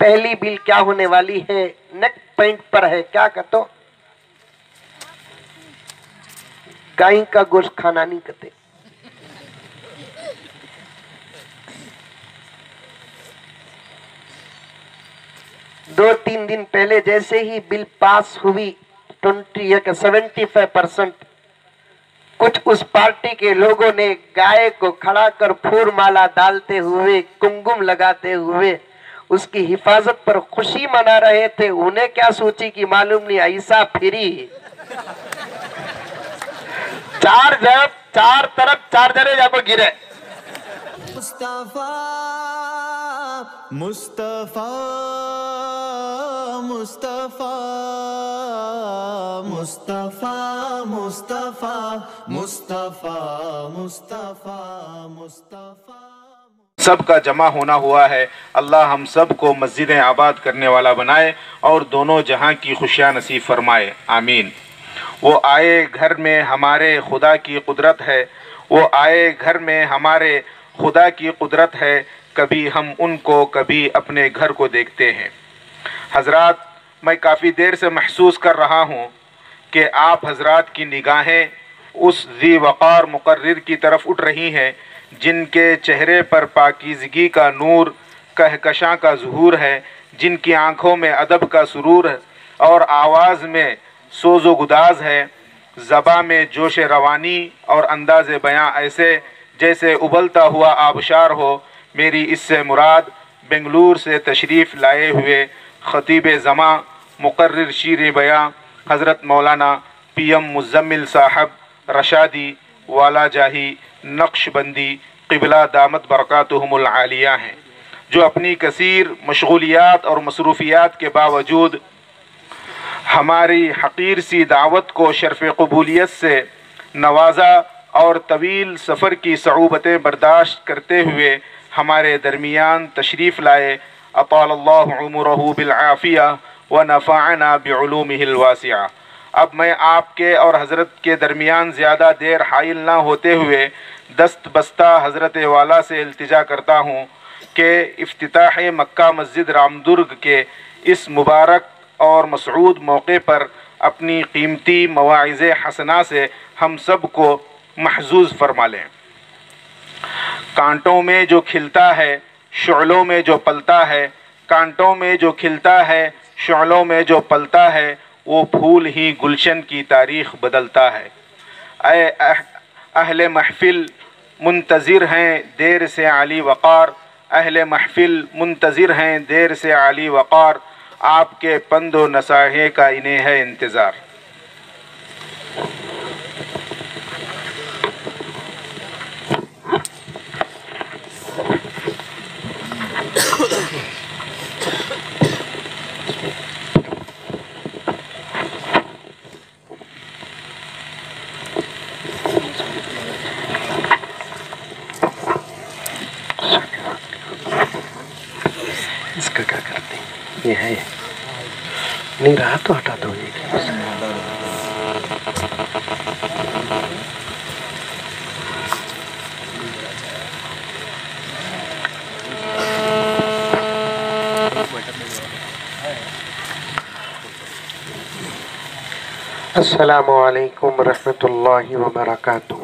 پہلی بل کیا ہونے والی ہے؟ نیک پوائنٹ پر ہے. کیا کہتے ہو؟ گائے کا گوشت کھانا نہیں کہتے. دو تین دن پہلے جیسے ہی بل پاس ہوئی 75%، کچھ اس پارٹی کے لوگوں نے گائے کو کھڑا کر پھول مالا ڈالتے ہوئے، کنگم لگاتے ہوئے اس کی حفاظت پر خوشی منا رہے تھے. انہیں کیا سوچی کہ معلوم نہیں ایسا پھری چار طرف چارجرے جا کو گرے. مصطفیٰ مصطفیٰ مصطفیٰ مصطفیٰ مصطفیٰ مصطفیٰ مصطفیٰ مصطفیٰ. سب کا جمع ہونا ہوا ہے. اللہ ہم سب کو مسجدیں آباد کرنے والا بنائے اور دونوں جہاں کی خوشیاں نصیب فرمائے. آمین. وہ آئے گھر میں ہمارے خدا کی قدرت ہے، وہ آئے گھر میں ہمارے خدا کی قدرت ہے. کبھی ہم ان کو کبھی اپنے گھر کو دیکھتے ہیں. حضرات، میں کافی دیر سے محسوس کر رہا ہوں کہ آپ حضرات کی نگاہیں اس ذی وقار مقرر کی طرف اٹھ رہی ہیں جن کے چہرے پر پاکیزگی کا نور، کہکشاں کا ظہور ہے، جن کی آنکھوں میں ادب کا سرور ہے اور آواز میں سوز و گداز ہے، زباں میں جوش روانی اور انداز بیاں ایسے جیسے ابلتا ہوا آبشار ہو. میری اس سے مراد بنگلور سے تشریف لائے ہوئے خطیب زماں، مقرر شیر بیاں حضرت مولانا پی ایم مزمل صاحب رشادی والا جاہی نقش بندی قبلہ دامت برکاتہم العالیہ ہیں، جو اپنی کثیر مشغولیات اور مصروفیات کے باوجود ہماری حقیر سی دعوت کو شرف قبولیت سے نوازا اور طویل سفر کی صعوبتیں برداشت کرتے ہوئے ہمارے درمیان تشریف لائے. اطال اللہ عمرہ بالعافیہ ونفعنا بعلومہ الواسعہ. اب میں آپ کے اور حضرت کے درمیان زیادہ دیر حائل نہ ہوتے ہوئے دست بستہ حضرت والا سے التجا کرتا ہوں کہ افتتاح مکہ مسجد رامدرگ کے اس مبارک اور مسعود موقع پر اپنی قیمتی مواعظ حسنہ سے ہم سب کو محظوظ فرما لیں. کانٹوں میں جو کھلتا ہے، شعلوں میں جو پلتا ہے، کانٹوں میں جو کھلتا ہے، شعلوں میں جو پلتا ہے، وہ پھول ہی گلشن کی تاریخ بدلتا ہے. اے اہل محفل منتظر ہیں دیر سے علی وقار، اہل محفل منتظر ہیں دیر سے علی وقار، آپ کے پند و نصائح کا انہیں ہے انتظار. اس کا کیا کرتے ہیں؟ یہ ہے نہیں رہا تو ہٹا دو. السلام علیکم ورحمۃ اللہ وبرکاتہ.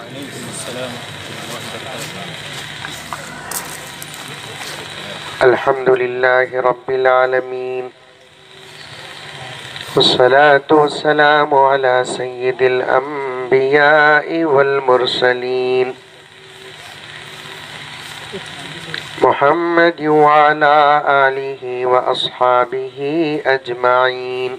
الحمد للہ رب العالمین والصلاة والسلام علی سید الانبیاء والمرسلین محمد وعلی آلہ واصحابہ اجمعین.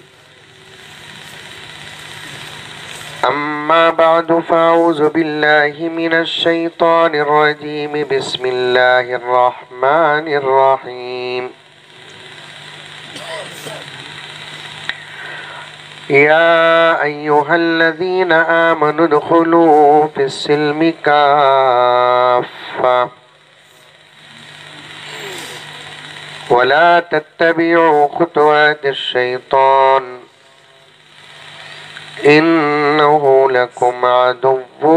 اما بعد فاعوذ باللہ من الشیطان الرجیم. بسم اللہ الرحمن الرحیم. یا ایہا الذین آمنوا ادخلوا فی السلم کافہ ولا تتبعوا خطوات الشیطان إنه لكم عدو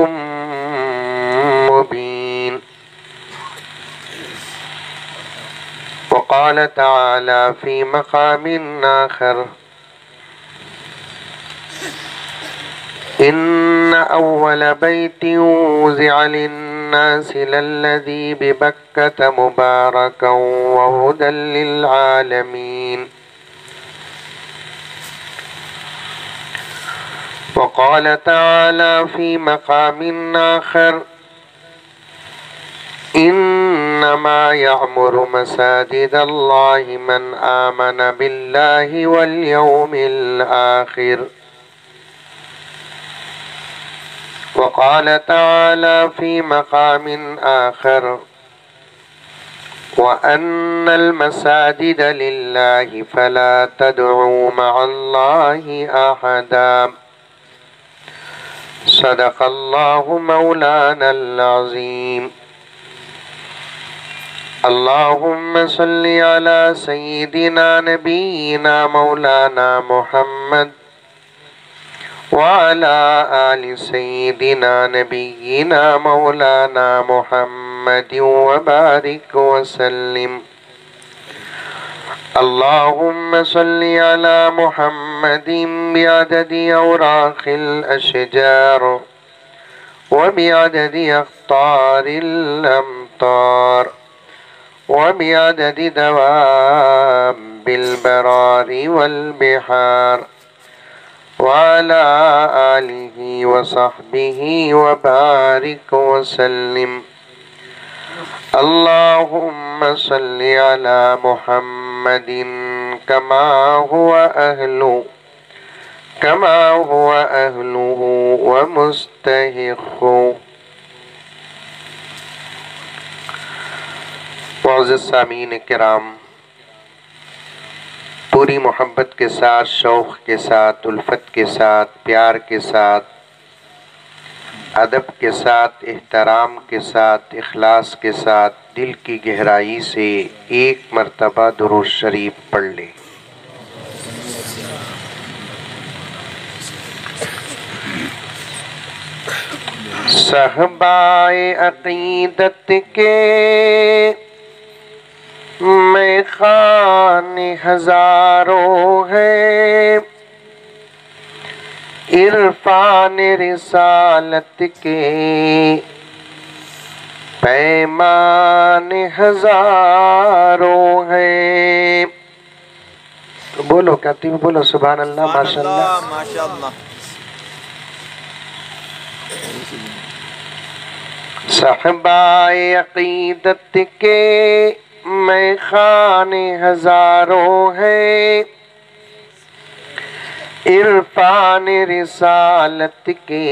مبين. وقال وقال تعالى في مقام آخر إن أول بيت وضع للناس للذي ببكة مباركا وهدى للعالمين. وقال تعالى في مقام آخر إنما يعمر مساجد الله من آمن بالله واليوم الآخر. وقال تعالى في مقام آخر وأن المساجد لله فلا تدعوا مع الله أحدا. صدق الله مولانا العظيم. اللهم صل على سيدنا نبينا مولانا محمد وعلى آل سيدنا نبينا مولانا محمد وبارك وسلم. اللهم صل على محمد بعدد أوراق الأشجار وبعدد أقطار الأمطار وبعدد دواب البرار والبحار وعلى آله وصحبه وبارك وسلم. اللهم صل على محمد كما هو أهله ومستحقه. معزز سامعین کرام، پوری محبت کے ساتھ، شوق کے ساتھ، الفت کے ساتھ، پیار کے ساتھ، ادب کے ساتھ، احترام کے ساتھ، اخلاص کے ساتھ، دل کی گہرائی سے ایک مرتبہ درود شریف پڑھ لیں۔ صحبائے عقیدت کے میخان ہزاروں ہیں، عرفان رسالت کے پیمان ہزاروں ہیں۔ بولو کہتی ہوں، بولو سبحان اللہ، ماشاءاللہ، ماشاءاللہ۔ صحبائے عقیدت کے میخان ہزاروں ہیں، عرفان رسالت کے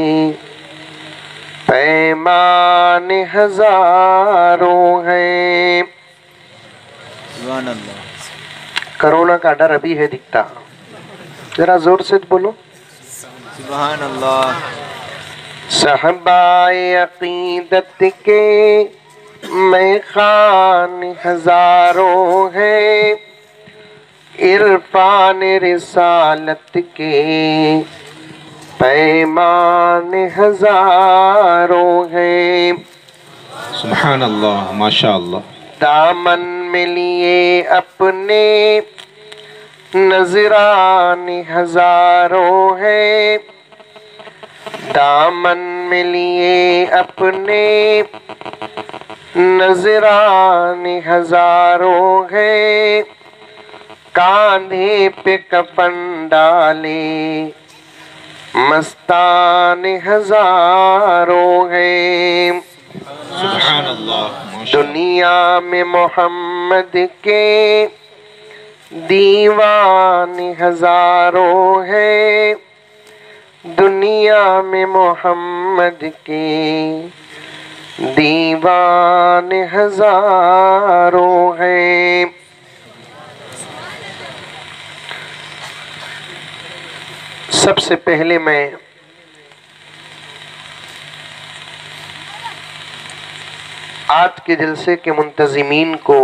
پیمان ہزاروں ہیں۔ سبحان اللہ۔ کرونا کا ڈر ابھی ہے دکھتا، ذرا زور سے بولو۔ سبحان اللہ۔ صحبائے عقیدت کے میخان ہزاروں ہیں، عرفان رسالت کے پیمان ہزاروں ہیں۔ سبحان اللہ، ماشاءاللہ۔ دامن میں لیے اپنے نذران ہزاروں ہیں، دامن میں لیے اپنے نذران ہزاروں ہیں، کاندھے پہ کفن ڈالے مستان ہزاروں ہیں۔ سبحان اللہ۔ دنیا میں محمد کے دیوان ہزاروں ہیں، دنیا میں محمد کے دیوان ہزاروں ہیں۔ سب سے پہلے میں آج کے جلسے کے منتظمین کو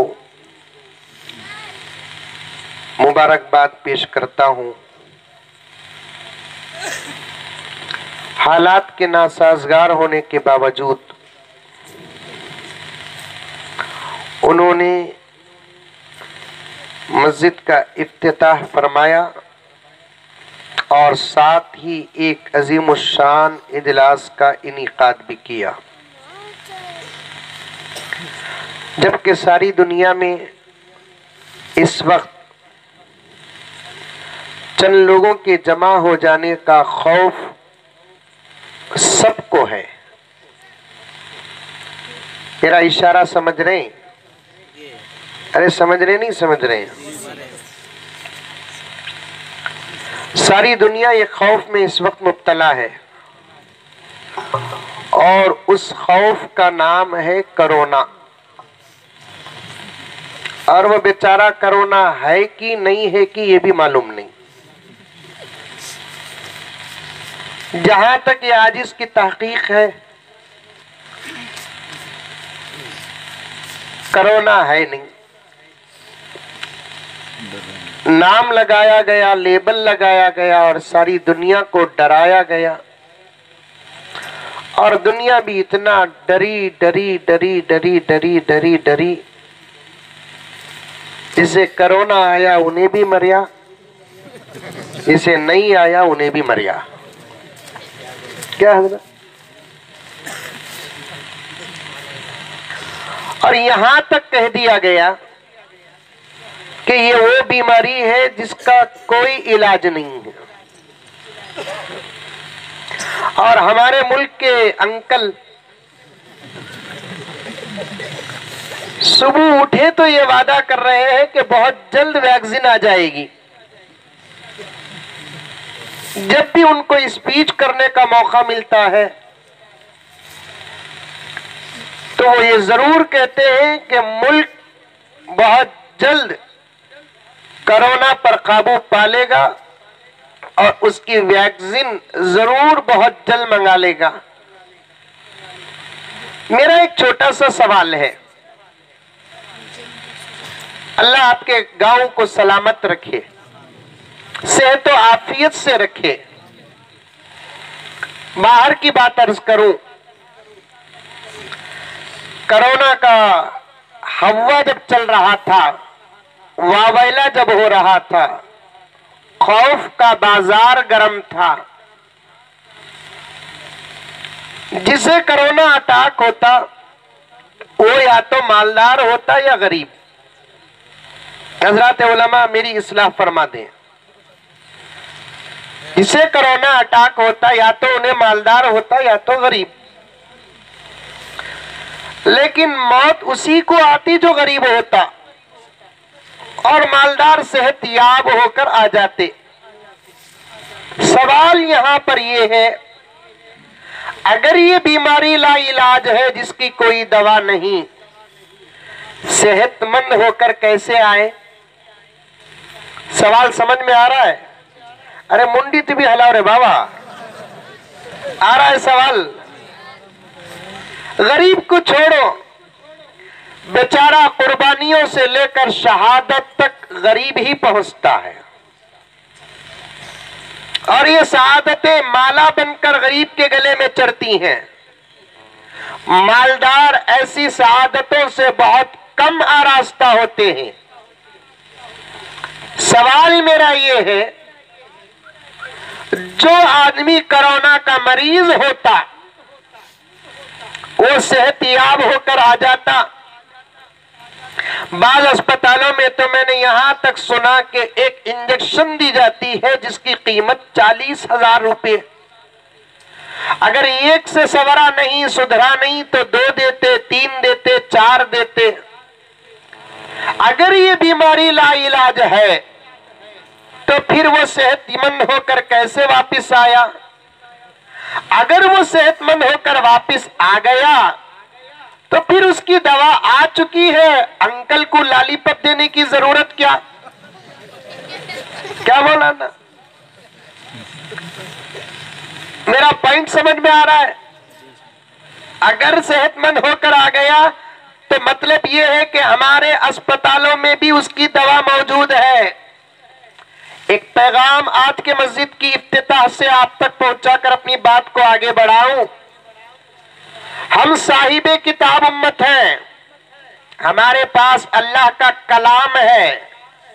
مبارکباد پیش کرتا ہوں۔ حالات کے ناسازگار ہونے کے باوجود انہوں نے مسجد کا افتتاح فرمایا اور ساتھ ہی ایک عظیم الشان اجلاس کا انعقاد بھی کیا، جبکہ ساری دنیا میں اس وقت چند لوگوں کے جمع ہو جانے کا خوف سب کو ہے۔ میرا اشارہ سمجھ رہے ہیں؟ ارے سمجھ رہے نہیں سمجھ رہے ہیں؟ ساری دنیا یہ خوف میں اس وقت مبتلا ہے، اور اس خوف کا نام ہے کرونا۔ اور وہ بیچارہ کرونا ہے کہ نہیں ہے کہ یہ بھی معلوم نہیں۔ جہاں تک یہ آج اس کی تحقیق ہے، کرونا ہے نہیں۔ نام لگایا گیا، لیبل لگایا گیا اور ساری دنیا کو ڈرایا گیا، اور دنیا بھی اتنا ڈری ڈری ڈری ڈری ڈری ڈری ڈری، جسے کرونا آیا انہیں بھی مریا، جسے نہیں آیا انہیں بھی مریا۔ کیا حضرت؟ اور یہاں تک کہہ دیا گیا کہ یہ وہ بیماری ہے جس کا کوئی علاج نہیں ہے، اور ہمارے ملک کے انکل صبح اٹھے تو یہ وعدہ کر رہے ہیں کہ بہت جلد ویکسین آ جائے گی۔ جب بھی ان کو اسپیچ کرنے کا موقع ملتا ہے تو وہ یہ ضرور کہتے ہیں کہ ملک بہت جلد کرونا پر قابو پا لے گا اور اس کی ویکسین ضرور بہت جلد منگا لے گا۔ میرا ایک چھوٹا سا سوال ہے، اللہ آپ کے گاؤں کو سلامت رکھے، صحت و عافیت سے رکھے۔ باہر کی بات عرض کروں، کرونا کا ہوا جب چل رہا تھا، واویلا جب ہو رہا تھا، خوف کا بازار گرم تھا، جسے کرونا اٹیک ہوتا وہ یا تو مالدار ہوتا یا غریب۔ حضرات علماء میری اصلاح فرما دیں، جسے کرونا اٹیک ہوتا یا تو انہیں مالدار ہوتا یا تو غریب، لیکن موت اسی کو آتی جو غریب ہوتا، اور مالدار صحت یاب ہو کر آ جاتے۔ سوال یہاں پر یہ ہے، اگر یہ بیماری لا علاج ہے جس کی کوئی دوا نہیں، صحت مند ہو کر کیسے آئے؟ سوال سمجھ میں آ رہا ہے؟ ارے منڈی تو بھی ہلاؤ رے بابا، آ رہا ہے سوال؟ غریب کو چھوڑو، بیچارہ قربانیوں سے لے کر شہادت تک غریب ہی پہنچتا ہے، اور یہ سعادتیں مالا بن کر غریب کے گلے میں چڑھتی ہیں۔ مالدار ایسی سعادتوں سے بہت کم آراستہ ہوتے ہیں۔ سوال میرا یہ ہے، جو آدمی کرونا کا مریض ہوتا وہ صحت یاب ہو کر آ جاتا۔ بعض اسپتالوں میں تو میں نے یہاں تک سنا کہ ایک انجیکشن دی جاتی ہے جس کی قیمت 40,000 روپے۔ اگر ایک سے سورا نہیں، سدھرا نہیں تو 2 دیتے، 3 دیتے، 4 دیتے۔ اگر یہ بیماری لا علاج ہے تو پھر وہ صحت مند ہو کر کیسے واپس آیا؟ اگر وہ صحت مند ہو کر واپس آ گیا تو پھر اس کی دوا آ چکی ہے، انکل کو لالی پاپ دینے کی ضرورت کیا؟ کیا بولا نا؟ میرا پوائنٹ سمجھ میں آ رہا ہے؟ اگر صحت مند ہو کر آ گیا تو مطلب یہ ہے کہ ہمارے اسپتالوں میں بھی اس کی دوا موجود ہے۔ ایک پیغام آج کے مسجد کی افتتاح سے آپ تک پہنچا کر اپنی بات کو آگے بڑھاؤں۔ ہم صاحب کتاب امت ہیں، ہمارے پاس اللہ کا کلام ہے،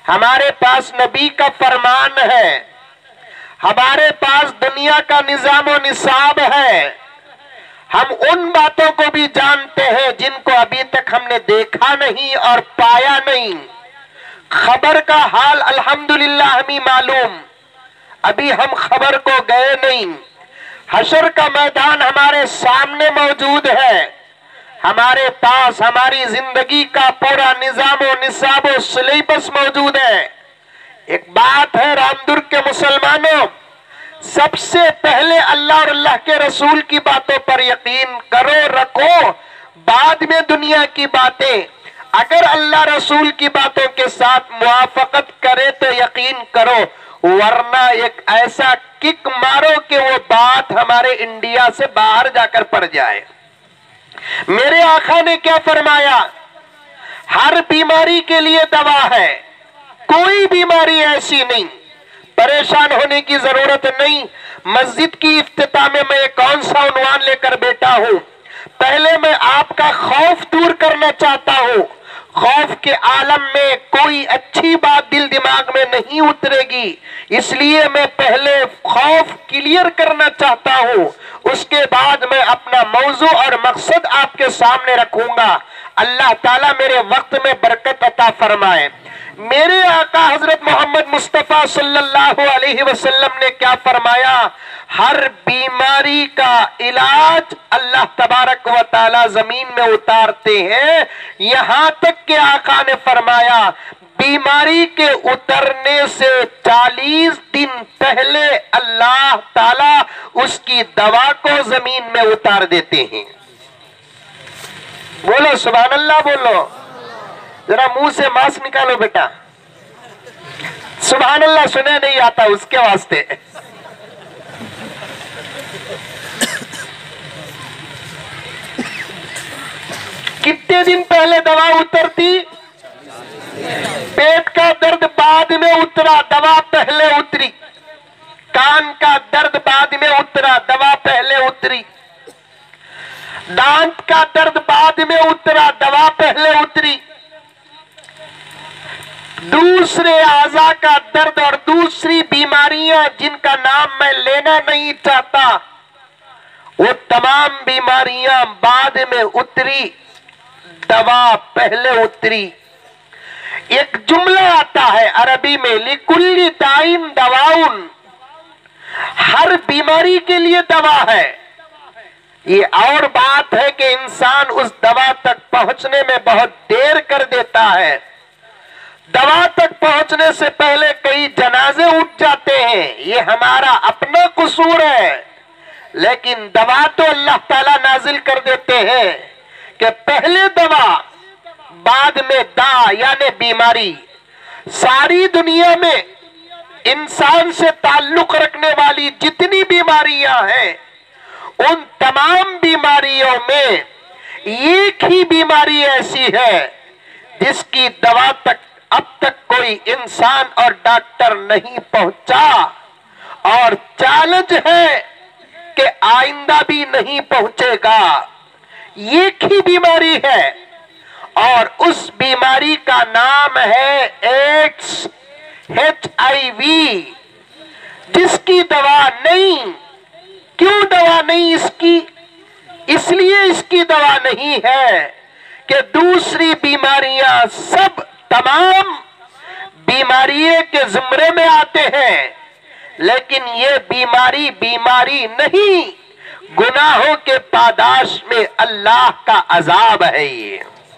ہمارے پاس نبی کا فرمان ہے، ہمارے پاس دنیا کا نظام و نصاب ہے، ہم ان باتوں کو بھی جانتے ہیں جن کو ابھی تک ہم نے دیکھا نہیں اور پایا نہیں۔ خبر کا حال الحمدللہ ہمیں معلوم، ابھی ہم خبر کو گئے نہیں۔ حشر کا میدان ہمارے سامنے موجود ہے، ہمارے پاس ہماری زندگی کا پورا نظام و نصاب و سلیبس موجود ہے۔ ایک بات ہے رامدرگ کے مسلمانوں، سب سے پہلے اللہ اور اللہ کے رسول کی باتوں پر یقین کرو رکھو، بعد میں دنیا کی باتیں۔ اگر اللہ رسول کی باتوں کے ساتھ موافقت کرے تو یقین کرو، ورنہ ایک ایسا کک مارو کہ وہ بات ہمارے انڈیا سے باہر جا کر پڑ جائے۔ میرے آقا نے کیا فرمایا؟ ہر بیماری کے لیے دوا ہے، کوئی بیماری ایسی نہیں، پریشان ہونے کی ضرورت نہیں۔ مسجد کی افتتاح میں میں کون سا عنوان لے کر بیٹھا ہوں؟ پہلے میں آپ کا خوف دور کرنا چاہتا ہوں۔ خوف کے عالم میں کوئی اچھی بات دل دماغ میں نہیں اترے گی، اس لیے میں پہلے خوف کلیئر کرنا چاہتا ہوں، اس کے بعد میں اپنا موضوع اور مقصد آپ کے سامنے رکھوں گا۔ اللہ تعالیٰ میرے وقت میں برکت عطا فرمائے۔ میرے آقا حضرت محمد مصطفیٰ صلی اللہ علیہ وسلم نے کیا فرمایا؟ ہر بیماری کا علاج اللہ تبارک و تعالی زمین میں اتارتے ہیں، یہاں تک کہ آقا نے فرمایا بیماری کے اترنے سے 40 دن پہلے اللہ تعالی اس کی دوا کو زمین میں اتار دیتے ہیں۔ بولو سبحان اللہ، بولو ذرا منہ سے ماسک نکالو بیٹا، سبحان اللہ سنے نہیں آتا اس کے واسطے۔ کتنے دن پہلے دوا اترتی؟ پیٹ کا درد بعد میں اترا، دوا پہلے اتری۔ کان کا درد بعد میں اترا، دوا پہلے اتری۔ دانت کا درد بعد میں اترا، دوا پہلے اتری۔ دوسرے اعضاء کا درد اور دوسری بیماریاں جن کا نام میں لینا نہیں چاہتا، وہ تمام بیماریاں بعد میں اتری، دوا پہلے اتری۔ ایک جملہ آتا ہے عربی میں، لِكُلِّ دَاءٍ دَوَاءٌ، ہر بیماری کے لیے دوا ہے۔ یہ اور بات ہے کہ انسان اس دوا تک پہنچنے میں بہت دیر کر دیتا ہے، دوا تک پہنچنے سے پہلے کئی جنازے اٹھ جاتے ہیں، یہ ہمارا اپنا قصور ہے، لیکن دوا تو اللہ تعالیٰ نازل کر دیتے ہیں کہ پہلے دوا بعد میں دا یعنی بیماری۔ ساری دنیا میں انسان سے تعلق رکھنے والی جتنی بیماریاں ہیں، ان تمام بیماریوں میں ایک ہی بیماری ایسی ہے جس کی دوا تک اب تک کوئی انسان اور ڈاکٹر نہیں پہنچا، اور چیلنج ہے کہ آئندہ بھی نہیں پہنچے گا۔ ایک ہی بیماری ہے اور اس بیماری کا نام ہے ایڈز، HIV، جس کی دوا نہیں۔ کیوں دوا نہیں اس کی؟ اس لیے اس کی دوا نہیں ہے کہ دوسری بیماریاں سب تمام بیماریوں کے زمرے میں آتے ہیں، لیکن یہ بیماری نہیں، گناہوں کے پاداش میں اللہ کا عذاب ہے یہ،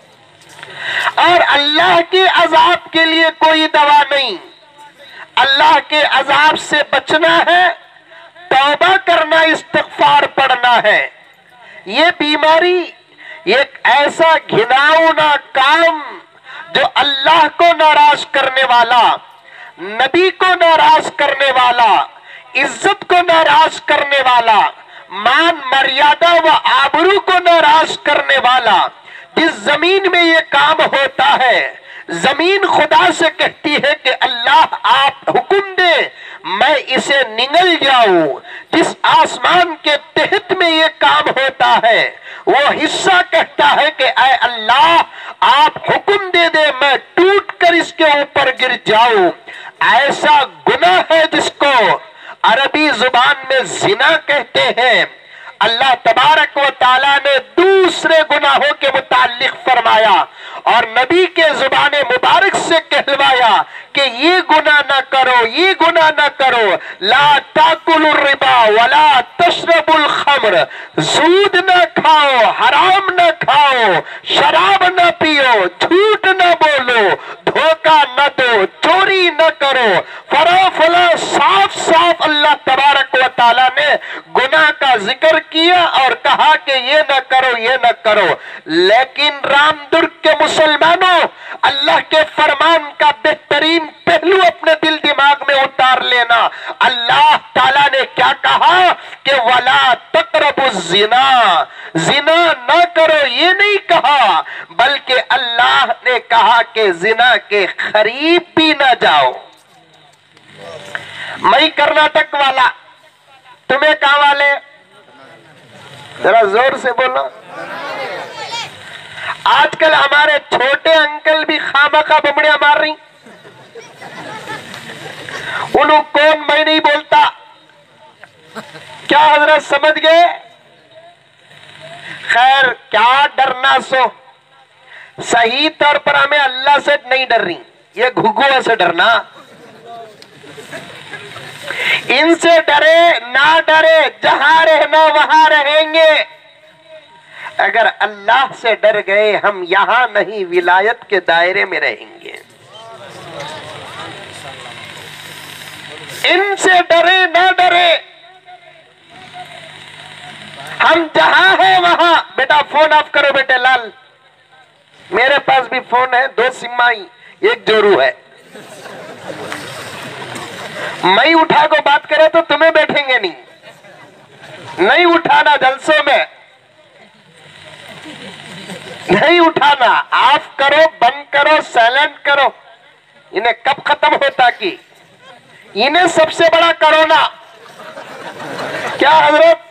اور اللہ کے عذاب کے لیے کوئی دوا نہیں۔ اللہ کے عذاب سے بچنا ہے، توبہ کرنا، استغفار پڑھنا ہے۔ یہ بیماری ایک ایسا گھناؤنا کام جو اللہ کو ناراض کرنے والا، نبی کو ناراض کرنے والا، عزت کو ناراض کرنے والا، مان مریادہ و آبرو کو ناراض کرنے والا، جس زمین میں یہ کام ہوتا ہے، زمین خدا سے کہتی ہے کہ اللہ آپ حکم دے میں اسے نگل جاؤں۔ جس آسمان کے تحت میں یہ کام ہوتا ہوتا ہے وہ حصہ کہتا ہے کہ اے اللہ آپ حکم دے دے میں ٹوٹ کر اس کے اوپر گر جاؤں. ایسا گناہ ہے جس کو عربی زبان میں زنا کہتے ہیں. اللہ تبارک و تعالیٰ نے دوسرے گناہوں کے متعلق فرمایا اور نبی کے زبان مبارک سے کہلوایا کہ یہ گناہ نہ کرو، یہ گناہ نہ کرو. لا تاکلوا الربا ولا تشربوا الخمر، سود نہ کھاؤ، حرام نہ کھاؤ، شراب نہ پیو، جھوٹ نہ بولو، دھوکہ نہ دو، چوری نہ کرو. فلا صاف صاف اللہ تبارک و تعالیٰ نے گناہ کا ذکر کیا اور کہا کہ یہ نہ کرو، یہ نہ کرو. لیکن رام درگ کے مسلمانوں، اللہ کے فرمان کا بہترین پہلو اپنے دل دماغ میں اتار لینا. اللہ تعالیٰ نے کیا کہا کہ وَلَا تَقْرَبُوا الزِّنَا، زنا نہ کرو یہ نہیں کہا، بلکہ اللہ نے کہا کہ زنا کے قریب بھی نہ جاؤ. میں کرناٹک والا، تمہیں کہاں والے؟ ذرا زور سے بولو. آج کل ہمارے چھوٹے انکل بھی خامخواہ بمڑیاں مار رہی. انہوں کون میں نہیں بولتا. کیا حضرت سمجھ گئے؟ خیر کیا ڈرنا سو، صحیح طور پر ہمیں اللہ سے نہیں ڈر رہی، یہ گھگوہ سے ڈرنا. ان سے ڈرے نہ ڈرے جہاں رہنا وہاں رہیں گے. اگر اللہ سے ڈر گئے ہم یہاں نہیں ولایت کے دائرے میں رہیں گے. ان سے ڈرے نہ ڈرے، ہم جہاں ہیں وہاں. بیٹا فون آف کرو بیٹے لال، میرے پاس بھی فون ہے، 2 سمائی، 1 جورو ہے. میں اٹھا کو بات کرے تو تمہیں بیٹھیں گے نہیں اٹھانا. جلسوں میں نہیں اٹھانا، آف کرو، بند کرو، سائلنٹ کرو. انہیں کب ختم ہوتا کی؟ انہیں سب سے بڑا کرونا. کیا حضرت؟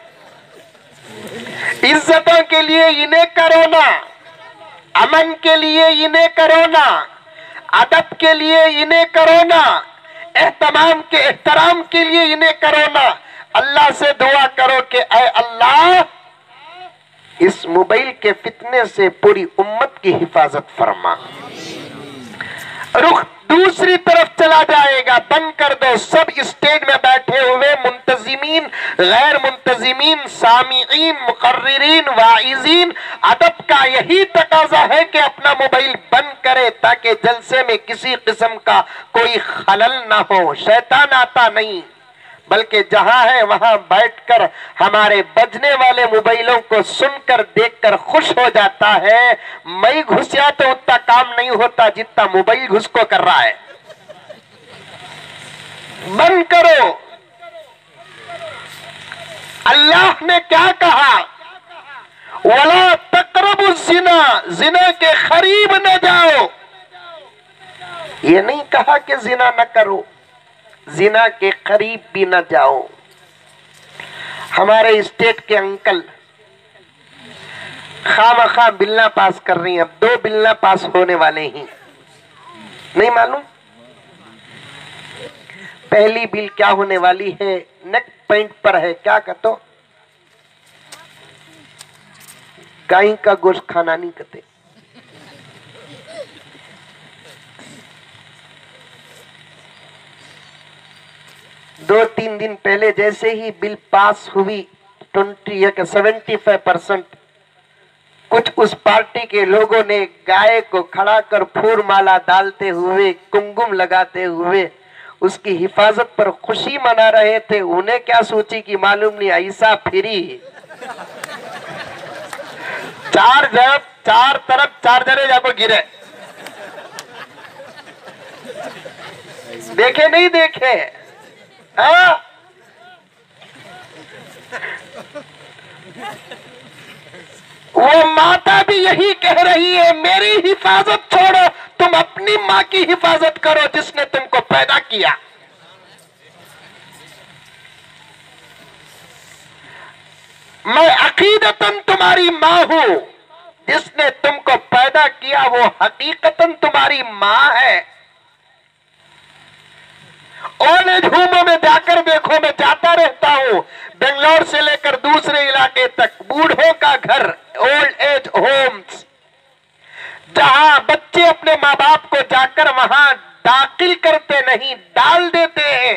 عزتوں کے لیے انہیں کرونا، امن کے لیے انہیں کرونا، ادب کے لیے انہیں کرونا، احترام کے لیے انہیں کرونا. اللہ سے دعا کرو کہ اے اللہ اس موبائل کے فتنے سے پوری امت کی حفاظت فرما. رخ دوسری طرف چلا جائے گا، بند کر دو. سب اسٹیج میں بیٹھے ہوئے منتظمین، غیر منتظمین، سامعین، مقررین، واعظین، ادب کا یہی تقاضا ہے کہ اپنا موبائل بند کرے تاکہ جلسے میں کسی قسم کا کوئی خلل نہ ہو. شیطان آتا نہیں، بلکہ جہاں ہے وہاں بیٹھ کر ہمارے بجنے والے موبائلوں کو سن کر دیکھ کر خوش ہو جاتا ہے. میں گھسیا تو اتنا کام نہیں ہوتا جتنا موبائل گھس کو کر رہا ہے. بند کرو. اللہ نے کیا کہا؟ وَلَا تَقْرَبُوا الزِّنَا، زنا کے قریب نہ جاؤ. یہ نہیں کہا کہ زنا نہ کرو، زنا کے قریب بھی نہ جاؤ. ہمارے اسٹیٹ کے انکل خواہ بلنا پاس کر رہی ہیں. اب 2 بلنا پاس ہونے والے ہیں، نہیں معلوم. پہلی بل کیا ہونے والی ہے؟ نیک پوائنٹ پر ہے. کیا کہتو؟ گائیں کا گوشت کھانا نہیں کہتے. دو تین دن پہلے جیسے ہی بل پاس ہوئی 75%، کچھ اس پارٹی کے لوگوں نے گائے کو کھڑا کر پھور مالا ڈالتے ہوئے، کنگم لگاتے ہوئے اس کی حفاظت پر خوشی منا رہے تھے. انہیں کیا سوچی کہ معلوم نہیں ایسا پھری چار طرف چارجرے جا کو گرے. دیکھے نہیں دیکھے؟ وہ ماتا بھی یہی کہہ رہی ہے میری حفاظت چھوڑو، تم اپنی ماں کی حفاظت کرو جس نے تم کو پیدا کیا. میں عقیدتاً تمہاری ماں ہوں، جس نے تم کو پیدا کیا وہ حقیقتاً تمہاری ماں ہے۔ اولڈ ایج ہوموں میں جا کر دیکھو، میں جاتا رہتا ہوں، بنگلور سے لے کر دوسرے علاقے تک، بوڑھوں کا گھر، اولڈ ایج ہومز، جہاں بچے اپنے ماں باپ کو جا کر وہاں داخل کرتے نہیں، ڈال دیتے ہیں۔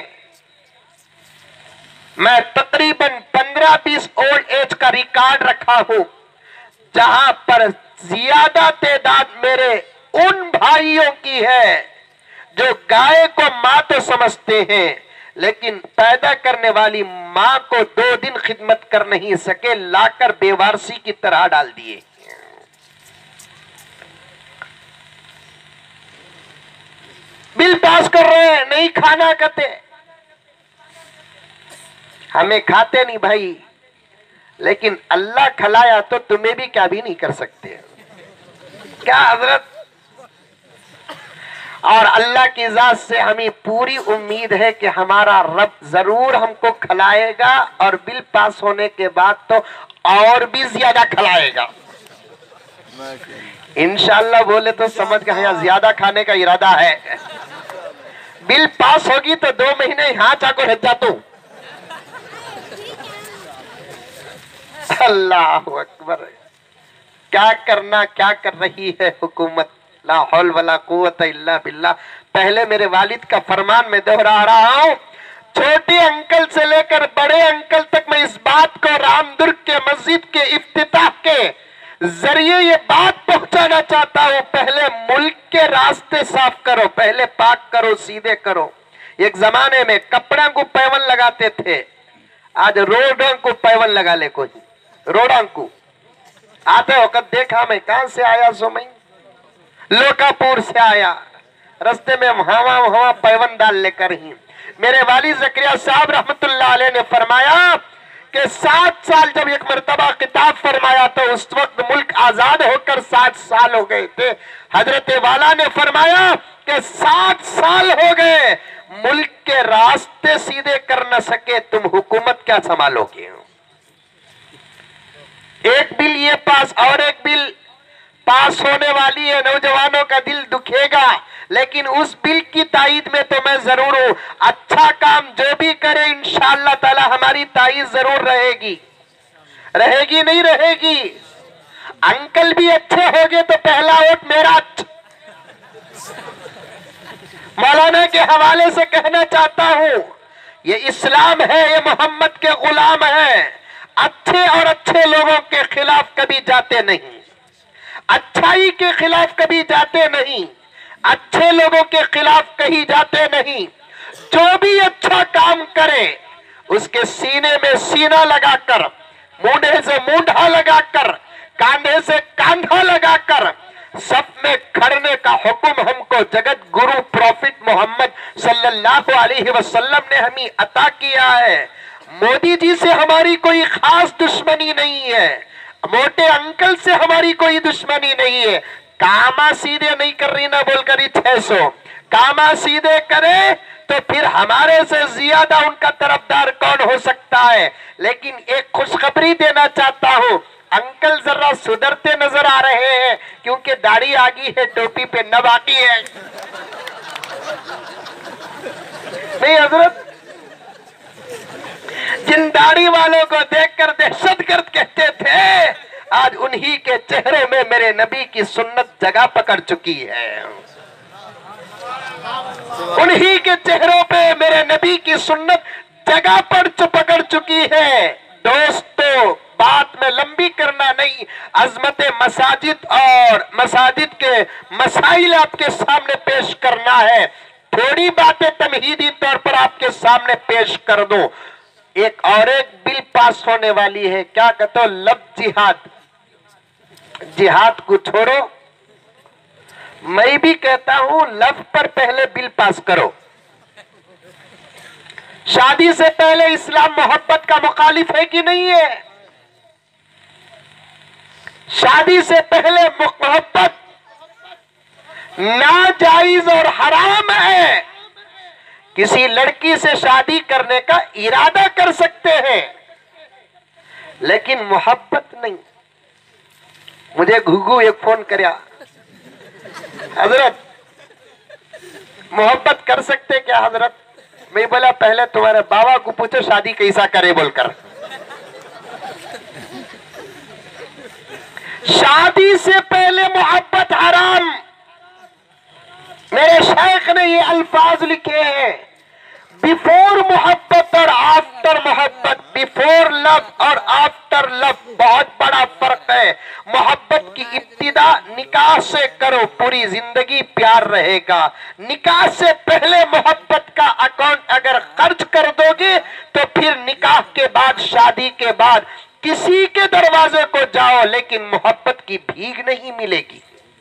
میں تقریباً 15-20 اولڈ ایج کا ریکارڈ رکھا ہوں، جہاں پر زیادہ تعداد میرے ان بھائیوں کی ہے جو گائے کو ماں تو سمجھتے ہیں، لیکن پیدا کرنے والی ماں کو 2 دن خدمت کر نہیں سکے، لا کر بے وارسی کی طرح ڈال دیے۔ بل پاس کر رہے ہیں، نہیں کھانا کہتے، ہمیں کھاتے نہیں بھائی، لیکن اللہ کھلایا تو تمہیں بھی کیا بھی نہیں کر سکتے کیا حضرت؟ اور اللہ کی ذات سے ہمیں پوری امید ہے کہ ہمارا رب ضرور ہم کو کھلائے گا، اور بل پاس ہونے کے بعد تو اور بھی زیادہ کھلائے گا انشاءاللہ۔ بولے تو سمجھ گئے یہاں زیادہ کھانے کا ارادہ ہے۔ بل پاس ہوگی تو 2 مہینے یہاں چاکو رہ جاتو۔ اللہ اکبر، کیا کرنا، کیا کر رہی ہے حکومت، لا حول ولا قوت الا باللہ۔ پہلے میرے والد کا فرمان میں دہرا رہا ہوں، چھوٹے انکل سے لے کر بڑے انکل تک میں اس بات کو رام درگ کے مسجد کے افتتاح کے ذریعے یہ بات پہنچانا چاہتا ہوں، پہلے ملک کے راستے صاف کرو، پہلے پاک کرو، سیدھے کرو۔ ایک زمانے میں کپڑوں کو پیون لگاتے تھے، آج روڈوں کو پیون لگا لے کوئی، روڈوں کو آتے وقت دیکھا میں، کہاں سے آیا سو میں لوکاپور سے آیا، رستے میں وہاں پیون ڈال لے کر ہی میرے والد زکریا صاحب رحمت اللہ علیہ نے فرمایا کہ 7 سال جب ایک مرتبہ خطاب فرمایا تو اس وقت ملک آزاد ہو کر 7 سال ہو گئے تھے۔ حضرت والا نے فرمایا کہ 7 سال ہو گئے، ملک کے راستے سیدھے کر نہ سکے، تم حکومت کیا سنبھالو گے؟ ایک بل یہ پاس اور ایک بل پاس ہونے والی ہے، نوجوانوں کا دل دکھے گا، لیکن اس بل کی تائید میں تو میں ضرور ہوں۔ اچھا کام جو بھی کرے انشاءاللہ تعالی ہماری تائید ضرور رہے گی، رہے گی نہیں رہے گی؟ انکل بھی اچھے ہوگے تو پہلا ووٹ میرا۔ مولانا کے حوالے سے کہنا چاہتا ہوں، یہ اسلام ہے، یہ محمد کے غلام ہیں، اچھے اور اچھے لوگوں کے خلاف کبھی جاتے نہیں، اچھائی کے خلاف کبھی جاتے نہیں، اچھے لوگوں کے خلاف کہیں جاتے نہیں۔ جو بھی اچھا کام کرے اس کے سینے میں سینہ لگا کر، مونڈے سے مونڈھا لگا کر، کاندھے سے کاندھا لگا کر سب میں کھڑنے کا حکم ہم کو جگت گرو پروفٹ محمد صلی اللہ علیہ وسلم نے ہمیں عطا کیا ہے۔ مودی جی سے ہماری کوئی خاص دشمنی نہیں ہے، موٹے انکل سے ہماری کوئی دشمنی نہیں ہے۔ کاما سیدھے نہیں کر رہی نہ بول کر 600 کاما سیدھے کرے تو پھر ہمارے سے زیادہ ان کا طرفدار کون ہو سکتا ہے؟ لیکن ایک خوشخبری دینا چاہتا ہوں، انکل ذرا سدھرتے نظر آ رہے ہیں کیونکہ داڑھی آگی ہے، ٹوپی پہ نہ باقی ہے۔ نہیں حضرت، جن داڑھی والوں کو دیکھ کر دہشت گرد کہتے تھے، آج انہی کے چہروں میں میرے نبی کی سنت جگہ پکڑ چکی ہے، انہی کے چہروں پہ میرے نبی کی سنت جگہ پکڑ چکی ہے۔ دوستو، بات میں لمبی کرنا نہیں، عظمت مساجد اور مساجد کے مسائل آپ کے سامنے پیش کرنا ہے، تھوڑی باتیں تمہیدی طور پر آپ کے سامنے پیش کر دوں۔ ایک بل پاس ہونے والی ہے، کیا کہتے ہو؟ لفظ جہاد، جہاد کو چھوڑو، میں بھی کہتا ہوں لفظ پر پہلے بل پاس کرو۔ شادی سے پہلے اسلام محبت کا مخالف ہے کہ نہیں ہے؟ شادی سے پہلے محبت ناجائز اور حرام ہے۔ کسی لڑکی سے شادی کرنے کا ارادہ کر سکتے ہیں لیکن محبت نہیں. مجھے گھگو ایک فون کریا, حضرت محبت کر سکتے کیا حضرت؟ میں بولا پہلے تمہارے بابا کو پوچھو شادی کیسا کرے بول کر. شادی سے پہلے محبت حرام. میرے شیخ نے یہ الفاظ لکھے ہیں, بیفور محبت اور آفٹر محبت, بیفور لو اور آفٹر لو بہت بڑا فرق ہے. محبت کی ابتدا نکاح سے کرو, پوری زندگی پیار رہے گا. نکاح سے پہلے محبت کا اکاؤنٹ اگر خرچ کر دو گے تو پھر نکاح کے بعد, شادی کے بعد کسی کے دروازے کو جاؤ لیکن محبت کی بھیگ نہیں ملے گی.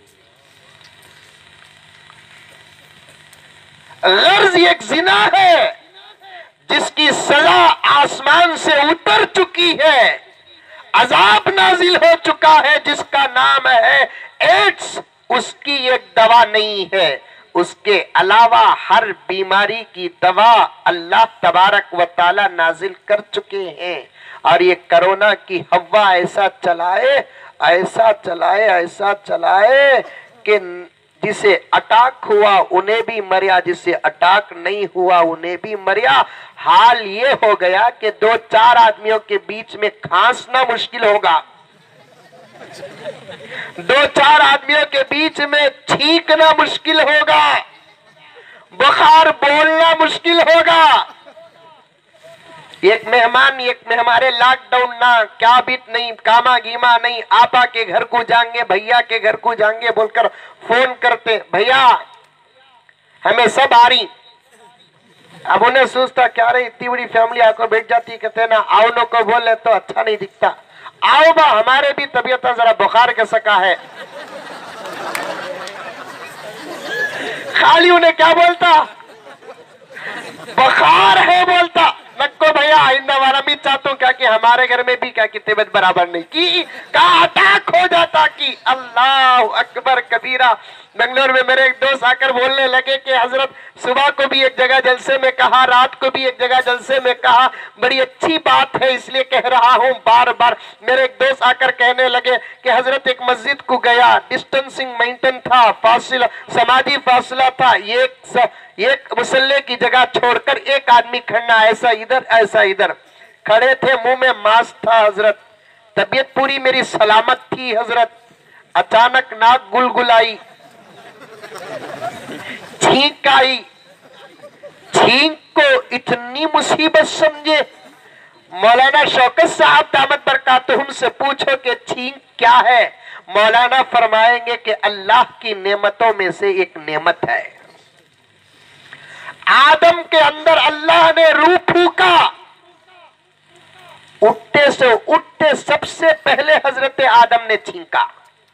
غرض ایک زنا ہے جس کی سزا آسمان سے اتر چکی ہے, عذاب نازل ہو چکا ہے جس کا نام ہے ایڈز. اس کی ایک دوا نہیں ہے, اس کے علاوہ ہر بیماری کی دوا اللہ تبارک و تعالی نازل کر چکے ہیں. اور یہ کرونا کی ہوا ایسا چلائے, ایسا چلائے, ایسا چلائے کہ جسے اٹیک ہوا انہیں بھی مریا, جسے اٹیک نہیں ہوا انہیں بھی مریا. حال یہ ہو گیا کہ 2-4 آدمیوں کے بیچ میں کھانسنا مشکل ہوگا, 2-4 آدمیوں کے بیچ میں چھینکنا مشکل ہوگا, بخار بولنا مشکل ہوگا. ایک مہمان, ایک میں ہمارے لاک ڈاؤن نہ, کیا بیت نہیں, کاما گیما نہیں, آپا کے گھر کو جائیں گے, بھیا کے گھر کو جائیں گے بول کر فون کرتے, بھیا ہمیں سب آ رہی. اب انہیں سوچتا کیا رہی اتنی بڑی فیملی آ کر بیٹھ جاتی, کہتے نا آؤ نو کو بولے تو اچھا نہیں دکھتا, آؤ با ہمارے بھی طبیعت ذرا بخار کے سکا ہے. خالی انہیں کیا بولتا, بخار ہے بولتا. نکو بھیا آئندہ والا بھی چاہتا ہوں کیا کہ ہمارے گھر میں بھی کیا کہ طبیعت برابر نہیں کی, کہا اٹیک ہو جاتا کی. اللہ اکبر کبیرہ. بنگلور میں میرے ایک دوست آ کر بولنے لگے کہ حضرت صبح کو بھی ایک جگہ جلسے میں کہا, رات کو بھی ایک جگہ جلسے میں کہا, بڑی اچھی بات ہے اس لیے کہہ رہا ہوں بار بار. میرے ایک دوست آ کر کہنے لگے کہ حضرت ایک مسجد کو گیا, ڈسٹنسنگ مینٹین تھا, فاصلہ سماجی فاصلہ تھا, ایک مسلح کی جگہ چھوڑ کر ایک آدمی کھڑنا, ایسا ادھر ایسا ادھر کھڑے تھے, منہ میں ماسک تھا حضرت, طبیعت پوری میری سلامت تھی حضرت. اچانک ناک گلگلائی, چھینک آئی. چھینک کو اتنی مصیبت سمجھے. مولانا شوکت صاحب دامت برکاتہم سے پوچھو کہ چھینک کیا ہے, مولانا فرمائیں گے کہ اللہ کی نعمتوں میں سے ایک نعمت ہے. آدم کے اندر اللہ نے روح پھونکا, اٹھتے سے اٹھتے سب سے پہلے حضرت آدم نے چھینکا.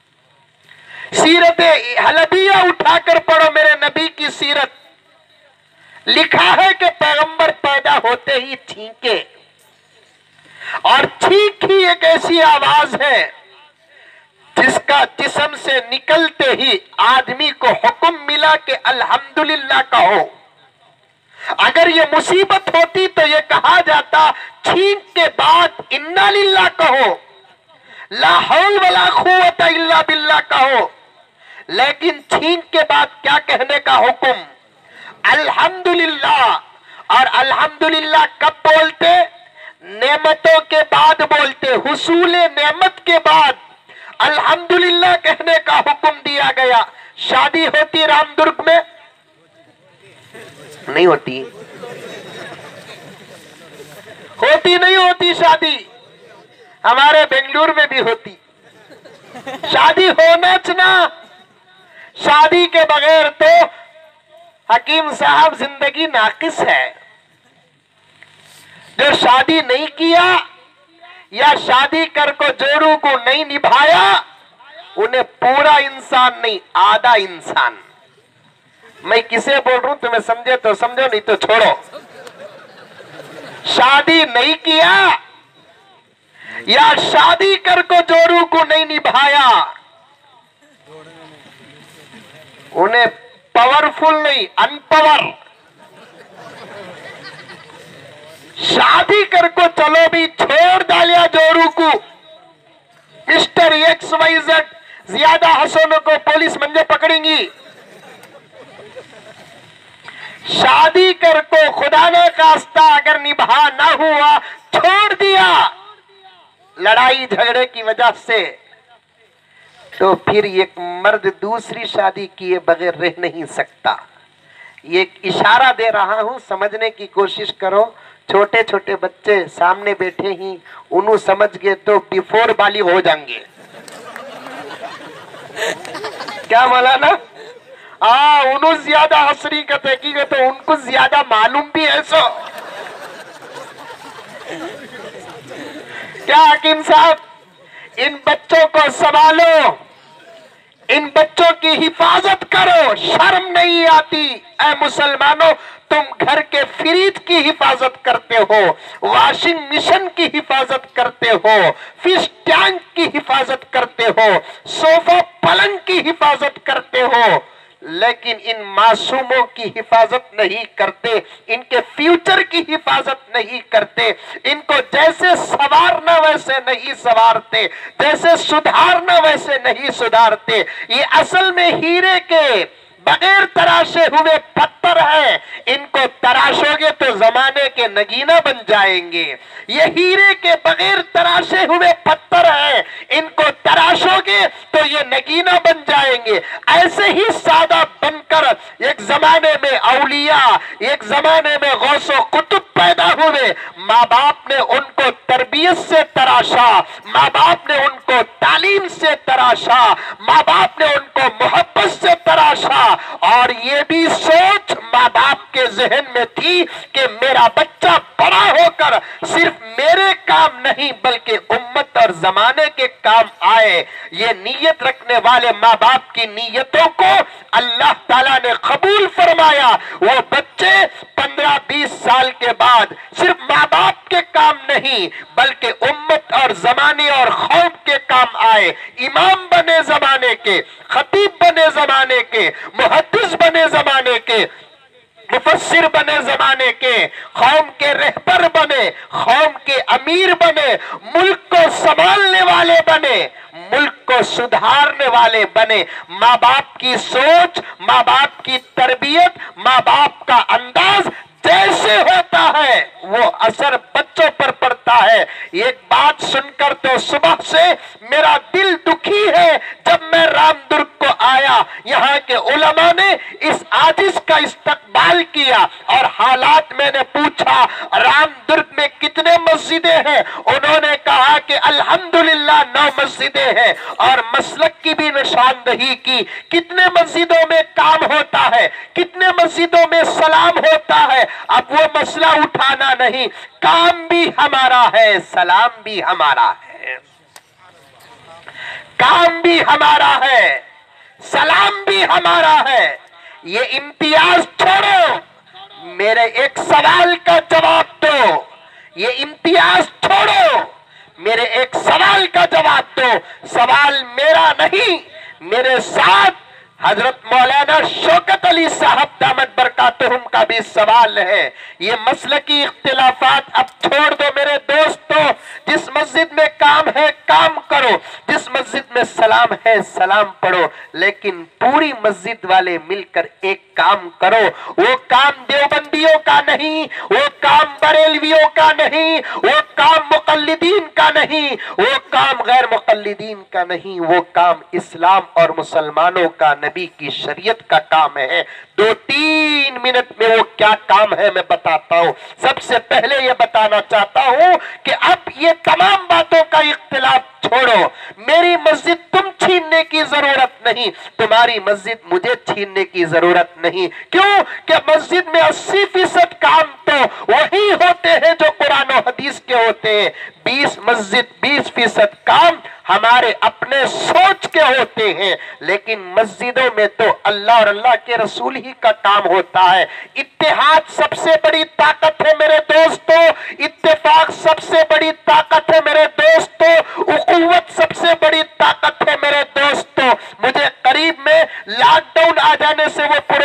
سیرت حلبیہ اٹھا کر پڑھو, میرے نبی کی سیرت, لکھا ہے کہ پیغمبر پیدا ہوتے ہی چھینکے. اور چھینک ہی ایک ایسی آواز ہے جس کا جسم سے نکلتے ہی آدمی کو حکم ملا کہ الحمدللہ کہو. اگر یہ مصیبت ہوتی تو یہ کہا جاتا چھینک کے بعد انا للہ کہو, لا حول ولا قوت الا باللہ کہو. لیکن چھینک کے بعد کیا کہنے کا حکم, الحمدللہ. اور الحمدللہ کب بولتے, نعمتوں کے بعد بولتے, حصول نعمت کے بعد الحمدللہ کہنے کا حکم دیا گیا. شادی ہوتی رام درگ میں نہیں ہوتی, ہوتی نہیں ہوتی شادی, ہمارے بنگلور میں بھی ہوتی. شادی ہونا چنا, شادی کے بغیر تو حکیم صاحب زندگی ناقص ہے. جو شادی نہیں کیا یا شادی کر کو جوڑوں کو نہیں نبھایا انہیں پورا انسان نہیں, آدھا انسان. میں کسے بول رہا ہوں, تمہیں سمجھے تو سمجھو نہیں تو چھوڑو. شادی نہیں کیا یا شادی کر کو جوڑوں کو نہیں نبھایا انہیں پاورفل نہیں, ان پاور. शादी कर को चलो भी छोड़ डालिया जोरू को मिस्टर XYZ ज्यादा हसनों को पुलिस मंजे पकड़ेंगी। शादी कर को खुदा ने कास्ता अगर निभा ना हुआ छोड़ दिया लड़ाई झगड़े की वजह से तो फिर एक मर्द दूसरी शादी किए बगैर रह नहीं सकता। ये एक इशारा दे रहा हूं, समझने की कोशिश करो। छोटे छोटे बच्चे सामने बैठे ही उन्हों समझ गए तो बिफोर वाली हो जाएंगे। क्या मौलाना? उन्हों ज्यादा हसरी का तहकीक तो उनको ज्यादा मालूम भी है सो। क्या हकीम साहब, इन बच्चों को संभालो, इन बच्चों की हिफाजत करो, शर्म नहीं आती? ऐ मुसलमानों, तुम घर के फ्रिज की हिफाजत करते हो, वॉशिंग मशीन की हिफाजत करते हो, फिश टैंक की हिफाजत करते हो, सोफा पलंग की हिफाजत करते हो, लेकिन इन मासूमों की हिफाजत नहीं करते, इनके फ्यूचर की हिफाजत नहीं करते, इनको जैसे संवारना वैसे नहीं संवारते, जैसे सुधारना वैसे नहीं सुधारते। ये असल में हीरे के बगैर तराशे हुए पत्थर है, इनको तराशोगे तो जमाने के नगीना बन जाएंगे। ये हीरे के बगैर तराशे हुए पत्थर है, इनको तराशोगे तो ये नगीना बन जाएंगे। ऐसे ही सादा बनकर एक जमाने में औलिया, एक जमाने में गौसो कुतुब पैदा हुए। माँ बाप ने उनको तरबियत से तराशा, माँ बाप ने उनको तालीम से तराशा, माँ बाप ने उनको मोहब्बत से तराशा, और ये भी सोच माँ बाप के जहन में थी कि मेरा बच्चा बड़ा होकर सिर्फ मेरे काम नहीं बल्कि उम्मत और जमाने के काम आए। ये नीयत रखने वाले माँ बाप की नीयतों को अल्लाह ताला ने कबूल फरमाया। वो बच्चे 15-20 साल के बाद सिर्फ माँ बाप के काम नहीं बल्कि उम्मत और जमाने और कौम के काम आए। इमाम बने जमाने के, खतीब बने जमाने के, मुहद्दिस बने जमाने के, मुफस्सिर बने जमाने के, कौम के रहबर बने, कौम के अमीर बने, मुल्क को संभालने वाले बने, मुल्क को सुधारने वाले बने। माँ बाप की सोच, माँ बाप की तरबियत, माँ बाप का अंदाज जैसे होता है वो असर बच्चों पर पड़ता है। एक बात सुनकर तो सुबह से मेरा दिल दुखी है। जब मैं रामदुर्ग को आया, यहाँ के उलमा ने इस आजिज का इस्तकबाल किया और हालात मैंने पूछा रामदुर्ग में कितने मस्जिदें हैं। उन्होंने कहा कि अल्हम्दुलिल्लाह 9 मस्जिदें हैं और मसलक की भी निशानदही की। कितने मस्जिदों में काम होता है, कितने मस्जिदों में सलाम होता है। अब वो मसला उठाना नहीं, काम भी हमारा है, सलाम भी हमारा है, काम भी हमारा है, सलाम भी हमारा है। ये इम्तियाज छोड़ो, मेरे एक सवाल का जवाब दो। ये इम्तियाज छोड़ो, मेरे एक सवाल का जवाब दो। सवाल मेरा नहीं, मेरे साथ हजरत मौलाना शौकत अली साहब दामद बरकातुहुम का भी सवाल है। ये मसलकी इख्तिलाफात अब छोड़ दो मेरे दोस्तों। जिस मस्जिद में काम है काम करो, जिस मस्जिद में सलाम है सलाम पढ़ो, लेकिन पूरी मस्जिद वाले मिलकर एक काम करो। वो काम देवबंदियों का नहीं, वो काम बरेलवियों का नहीं, वो काम मुकल्लिदीन का नहीं, वो काम गैर मुकल्लिदीन का नहीं, वो काम इस्लाम और मुसलमानों का, नबी की शरीयत का काम है। 2-3 मिनट में वो क्या काम है मैं बताता हूं। सबसे पहले ये बताना चाहता हूं कि अब ये तमाम बातों का इख्तिलाफ छोड़ो। मेरी मस्जिद तुम छीनने की जरूरत नहीं, तुम्हारी मस्जिद मुझे छीनने की जरूरत नहीं। क्यों? कि मस्जिद में 80% काम तो वही होते हैं जो कुरान और हदीस के होते हैं। 20% काम हमारे अपने सोच के होते हैं। लेकिन मस्जिदों में तो अल्लाह और अल्लाह के रसूल ही का काम होता है। इत्तेहाद सबसे बड़ी ताकत है मेरे दोस्तों, इत्तेफाक सबसे बड़ी ताकत है मेरे दोस्तों, उखुवत सबसे बड़ी ताकत है मेरे दोस्तों। मुझे करीब में लॉकडाउन आ जाने से वो प्रोग्राम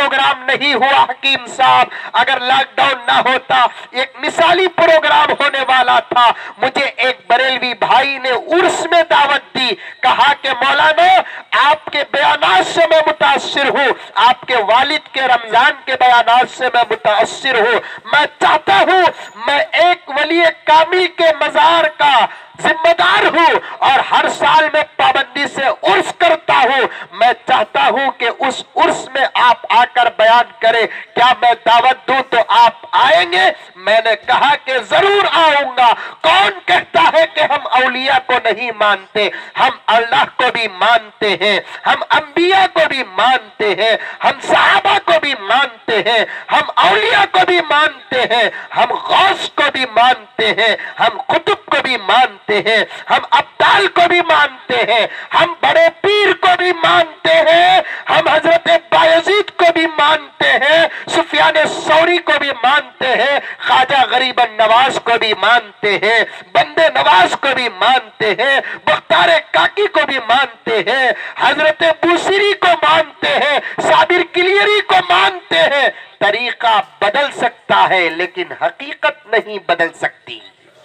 नहीं हुआ हकीम साहब, अगर लॉकडाउन ना होता एक मिसाली प्रोग्राम होने वाला था। मुझे एक बरेलवी भाई ने उर्स में दावत दी, कहा कि मौलाना आपके बयानात से मैं मुतासिर हूँ, आपके वालिद के रमजान के बयानात से मैं मुतासिर हूँ। मैं चाहता हूँ मैं एक वली कामिल के मजार का जिम्मेदार हूँ और हर साल मैं पाबंदी से उर्स करता हूँ। मैं चाहता हूँ कि उस उर्स में आप आकर बयान करें, क्या मैं दावत दूं तो आप आएंगे? मैंने कहा कि जरूर आऊंगा। कौन कहता है कि हम औलिया को नहीं मानते? हम अल्लाह को भी मानते हैं, हम अंबिया को भी मानते हैं, हम सहाबा को भी मानते हैं, हम औलिया को भी मानते हैं, हम गौस को भी मानते हैं, हम कुतुब को भी मानते हैं, हम अब्दाल को भी मानते हैं, हम बड़े पीर को भी मानते हैं, हम हजरत बायजीद को भी मानते हैं, सुफियान सौरी को भी मानते हैं, ख्वाजा गरीबन नवाज को भी मानते हैं, बंदे नवाज को भी मानते हैं, बख्तार काकी को भी मानते हैं, हजरत बूसीरी को मानते हैं, साबिर किलियरी को मानते हैं। तरीका बदल सकता है लेकिन हकीकत नहीं बदल सकती।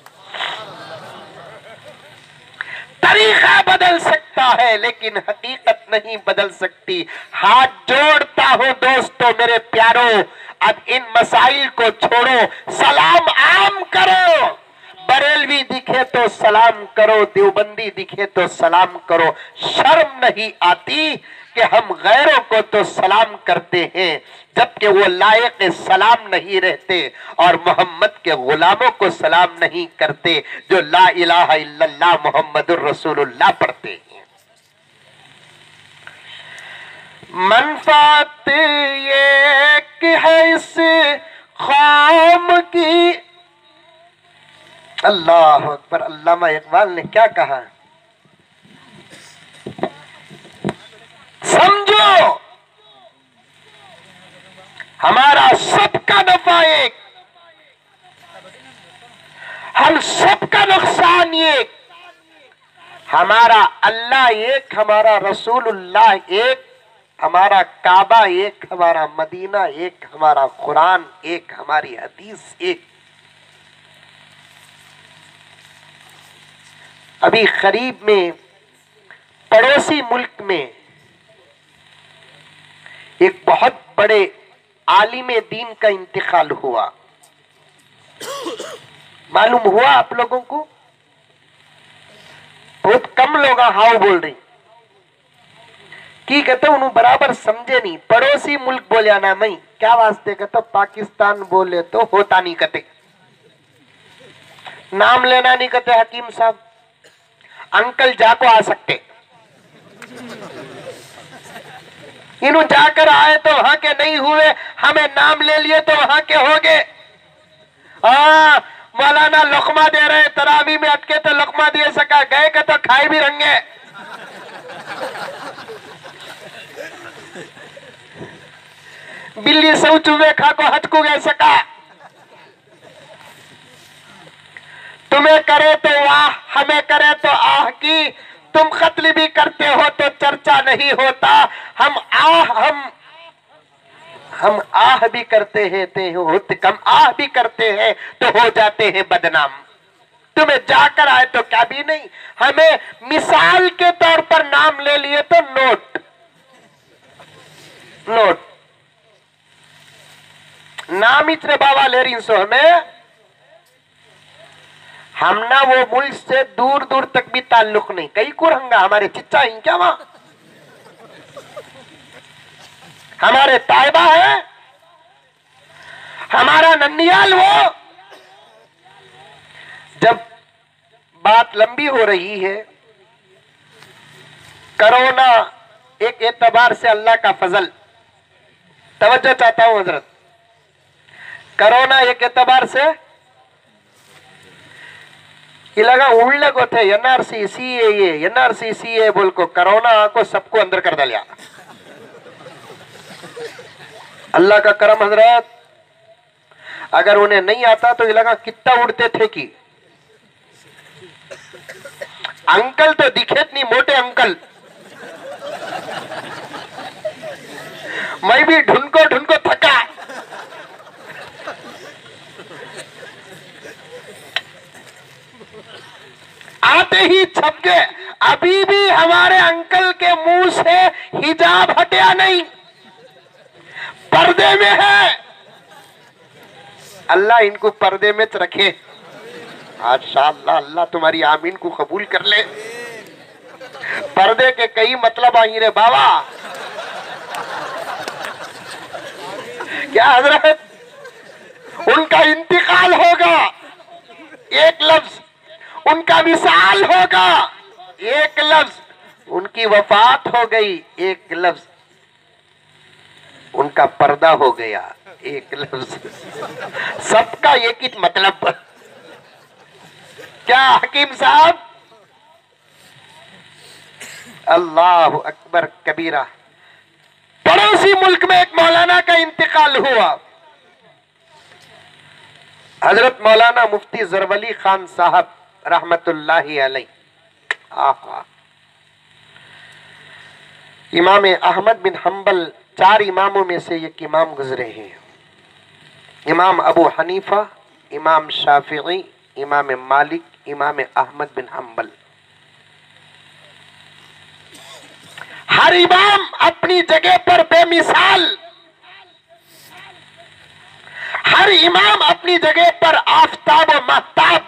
तरीका बदल सकता है लेकिन हकीकत नहीं बदल सकती। हाथ जोड़ता हूं दोस्तों मेरे प्यारों, अब इन मसाइल को छोड़ो, सलाम आम करो। बरेलवी दिखे तो सलाम करो, देवबंदी दिखे तो सलाम करो। शर्म नहीं आती कि हम गैरों को तो सलाम करते हैं जबकि वो लायक सलाम नहीं रहते, और मोहम्मद के गुलामों को सलाम नहीं करते जो ला इलाहा इल्लल्लाह मुहम्मदुर रसूलुल्लाह पढ़ते हैं। मनफात ये कि है इस खाम की, अल्लाह अकबर। अल्लामा इकबाल ने क्या कहा, समझो हमारा सबका नफा एक, हम सबका नुकसान एक। हमारा अल्लाह एक, हमारा रसूलुल्लाह एक, हमारा काबा एक, हमारा मदीना एक, हमारा कुरान एक, हमारी हदीस एक। अभी करीब में पड़ोसी मुल्क में एक बहुत बड़े आलिम दीन का इंतकाल हुआ। मालूम हुआ आप लोगों को? बहुत कम लोग हाउ बोल रही की कहते उन्होंने बराबर समझे नहीं। पड़ोसी मुल्क बोलिया ना मई क्या वास्ते कहते पाकिस्तान बोले तो होता नहीं कहते, नाम लेना नहीं कहते। हकीम साहब अंकल जाको आ सकते, इन्हों जाकर आए तो वहां के नहीं हुए, हमें नाम ले लिए तो वहां के हो गए। मौलाना लुकमा दे रहे, तरावी में अटके तो लुकमा दे सका, गए के तो खाए भी रंगे। बिल्ली सौ चूहे खा को हटकू गए सका। तुम्हें करे तो वाह, हमें करे तो आह की। तुम कत्ल भी करते हो तो चर्चा नहीं होता, हम आह भी करते हैं तो कम आह भी करते हैं तो हो जाते हैं बदनाम। तुम्हें जाकर आए तो क्या भी नहीं, हमें मिसाल के तौर पर नाम ले लिए तो नोट नाम इतने बाबा ले रही सो हमें, हम ना वो मुल्क से दूर दूर तक भी ताल्लुक नहीं। कई कुरंगा हमारे चिच्चा ही क्या वहां, हमारे ताइबा है, हमारा नन्नियाल। वो जब बात लंबी हो रही है, कोरोना एक एतबार से अल्लाह का फजल, तवज्जो चाहता हूं हजरत, कोरोना एक एतबार से इलाका उड़ने को थे एनआरसी सीए बोल को कोरोना को सबको अंदर कर डालिया। अल्लाह का करम हजरत, अगर उन्हें नहीं आता तो इलाका कितना उड़ते थे कि अंकल तो दिखे नहीं, मोटे अंकल मैं भी ढूंढको थका। आते ही छप गए। अभी भी हमारे अंकल के मुंह से हिजाब हटा नहीं, पर्दे में है। अल्लाह इनको पर्दे में रखे। माशाअल्लाह, अल्लाह तुम्हारी आमीन को कबूल कर ले। पर्दे के कई मतलब आई रे बाबा। क्या हजरत, उनका इंतकाल होगा, एक लफ्ज। उनका विसाल होगा, एक लफ्ज। उनकी वफात हो गई, एक लफ्ज। उनका पर्दा हो गया, एक लफ्ज। सबका एक ही मतलब। क्या हकीम साहब? अल्लाह अकबर कबीरा। पड़ोसी मुल्क में एक मौलाना का इंतकाल हुआ। हजरत मौलाना मुफ्ती जरवली खान साहब रहमतुल्लाहि अलैह। आहा, इमाम अहमद बिन हंबल 4 इमामों में से एक इमाम गुजरे हैं। इमाम अबू हनीफा, इमाम शाफिई, इमाम मालिक, इमाम अहमद बिन हंबल। हर इमाम अपनी जगह पर बेमिसाल, हर इमाम अपनी जगह पर आफताब व महताब।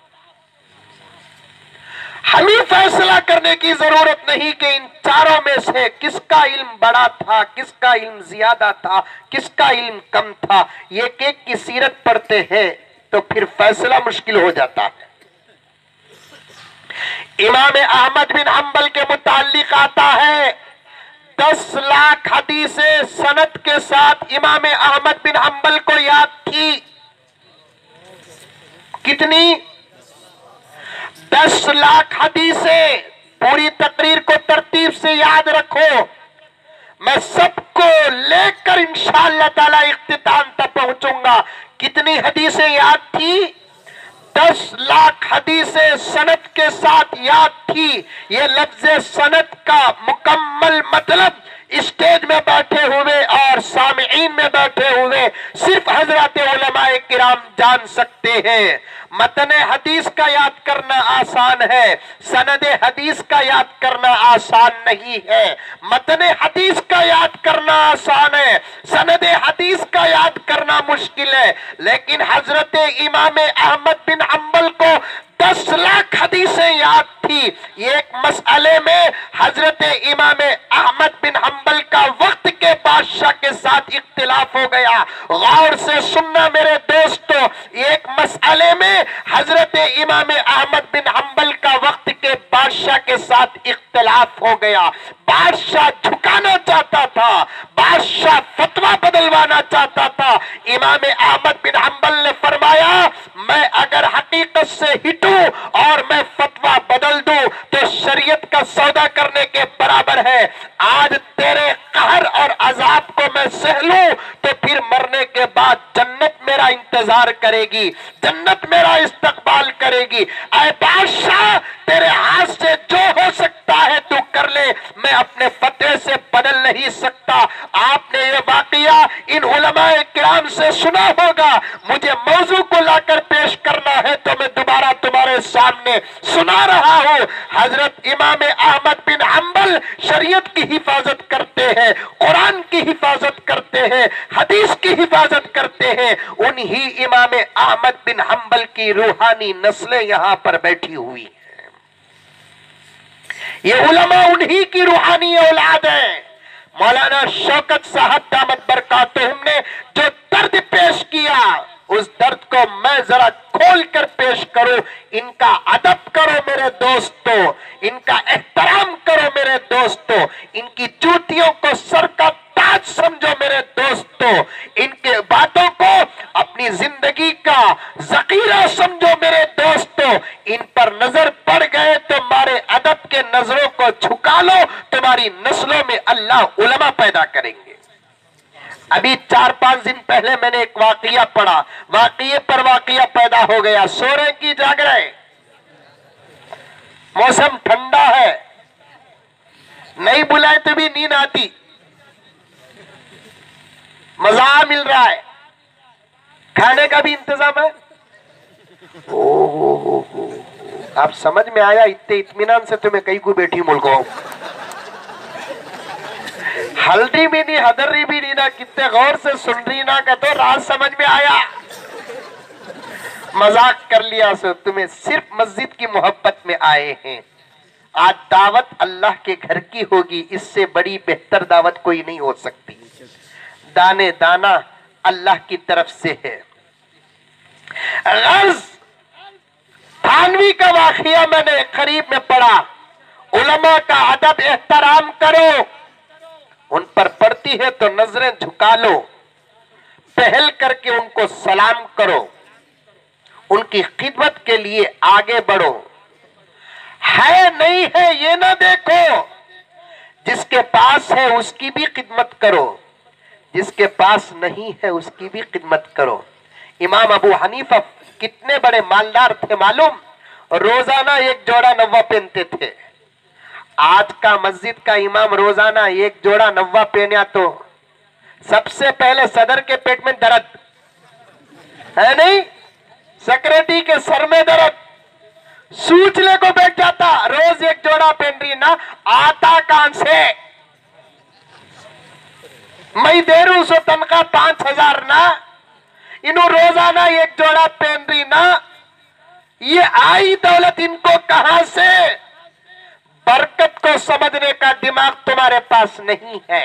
हमें फैसला करने की जरूरत नहीं कि इन चारों में से किसका इल्म बड़ा था, किसका इल्म ज्यादा था, किसका इल्म कम था। एक एक की सीरत पढ़ते हैं तो फिर फैसला मुश्किल हो जाता है। इमाम अहमद बिन हंबल के मुताल्लिक आता है 10 लाख हदीसें सनद के साथ इमाम अहमद बिन हंबल को याद थी। कितनी? 10 लाख हदीसें। पूरी तकरीर को तरतीब से याद रखो। मैं सबको लेकर इंशाअल्लाह ताला इख्तिताम तक पहुंचूंगा। कितनी हदीसें याद थी? 10 लाख हदीसें सनद के साथ याद थी। ये लफ्ज सनद का मुकम्मल मतलब स्टेज में बैठे हुए और सामईन में बैठे हुए सिर्फ हजरत उलमाए किराम जान सकते हैं। मतन हदीस का याद करना आसान है, सनद हदीस का याद करना आसान नहीं है। मतन हदीस का याद करना आसान है, सनद हदीस का याद करना मुश्किल है। लेकिन हजरत इमाम अहमद बिन हंबल को 10 लाख हदीसें याद थी। एक मसले में हजरत इमाम अहमद बिन हंबल का वक्त के बादशाह के साथ इख्तिलाफ हो गया। गौर से सुनना मेरे दोस्तों, एक मसले में हजरत इमाम अहमद बिन हंबल का वक्त के बादशाह के साथ इख्तिलाफ हो गया। बादशाह झुकाना चाहता था, बादशाह फतवा बदलवाना चाहता था। इमाम अहमद बिन हंबल ने फरमाया, मैं अगर हकीकत से हिटूं और मैं फतवा बदल दूं तो शरीयत का सौदा करने के बराबर है। आज तेरे कहर और अजाब को मैं सह लूं तो फिर मरने के बाद जन्नत मेरा इंतजार करेगी, जन्नत मेरा इस्तकबाल करेगी। ऐ बादशाह, तेरे हाथ से जो हो सकता है तू कर ले, मैं अपने फतवे से बदल नहीं सकता। आपने ये वाकया इन उलमाए किराम से सुना होगा। मुझे मौजू को लाकर पेश करना है तो मैं दोबारा तुम्हारे सामने सुना रहा हूं। हजरत इमाम अहमद बिन हंबल शरीयत की हिफाजत करते हैं, कुरान की हिफाजत करते हैं, हदीस की हिफाजत करते हैं। उन्हीं इमाम अहमद बिन हंबल की रूहानी नस्लें यहां पर बैठी हुई हैं। ये उलमा उन्हीं की रूहानी औलाद है। मौलाना शौकत साहब दामत बरकातुहुम ने जो दर्द पेश किया, उस दर्द को मैं जरा खोल कर पेश करूं। इनका अदब करो मेरे दोस्तों, इनका एहतराम करो मेरे दोस्तों, इनकी जूतियों को सर का ताज समझो मेरे दोस्तों, इनके बातों को अपनी जिंदगी का जखीरा समझो मेरे दोस्तों। इन पर नजर पड़ गए तो मारे अदब के नजरों को झुका लो, तुम्हारी नस्लों में अल्लाह उलमा पैदा करेंगे। अभी 4-5 दिन पहले मैंने एक वाकया पढ़ा, वाकये पर वाकया पैदा हो गया। सो रहे की जाग रहे, मौसम ठंडा है, नहीं बुलाए तो भी नींद आती। मजा मिल रहा है, खाने का भी इंतजाम है। ओ आप समझ में आया, इतने इत्मीनान से तुम्हें कई को बैठी मुल्को, हल्दी भी नहीं हदर्री भी नहीं ना, कितने गौर से सुन रही ना, का तो राज समझ में आया। मजाक कर लिया सो, तुम्हें सिर्फ मस्जिद की मोहब्बत में आए हैं। आज दावत अल्लाह के घर की होगी, इससे बड़ी बेहतर दावत कोई नहीं हो सकती। दाने दाना अल्लाह की तरफ से है। गर्ज थानवी का वाकया मैंने करीब में पढ़ा। उलमा का अदब एहतराम करो, उन पर पड़ती है तो नजरें झुका लो, पहल करके उनको सलाम करो, उनकी खिदमत के लिए आगे बढ़ो। है नहीं है ये ना देखो, जिसके पास है उसकी भी खिदमत करो, जिसके पास नहीं है उसकी भी खिदमत करो। इमाम अबू हनीफा कितने बड़े मालदार थे मालूम, रोजाना एक जोड़ा नव्वा पहनते थे। आज का मस्जिद का इमाम रोजाना एक जोड़ा नव्वा पहना तो सबसे पहले सदर के पेट में दर्द है नहीं, सेक्रेटरी के सर में दर्द, सूचले को बैठ जाता। रोज एक जोड़ा पहन रही ना, आता कहां से? मैं दे रू सो तनख्वाह 5,000 ना, इन्हों रोजाना एक जोड़ा पहन रही ना, ये आई दौलत इनको कहां से? बरकत को समझने का दिमाग तुम्हारे पास नहीं है,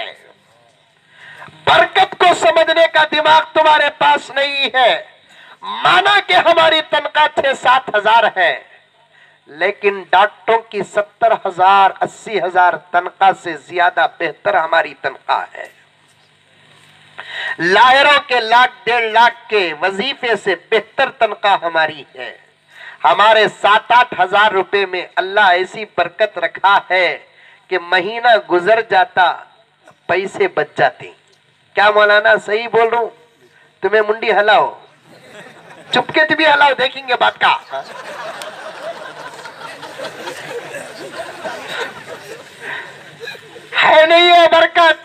बरकत को समझने का दिमाग तुम्हारे पास नहीं है। माना कि हमारी तनख्वाह 6-7 हजार है, लेकिन डॉक्टरों की 70,000 80,000 तनख्वाह से ज्यादा बेहतर हमारी तनख्वाह है। लायरों के 1,00,000-1.5 के वजीफे से बेहतर तनख्वाह हमारी है। हमारे 7-8 हजार रुपए में अल्लाह ऐसी बरकत रखा है कि महीना गुजर जाता, पैसे बच जाते। क्या मौलाना सही बोल रहा हूं? तुम्हें मुंडी हलाओ, चुपके से भी हलाओ, देखेंगे बात का। है नहीं है बरकत?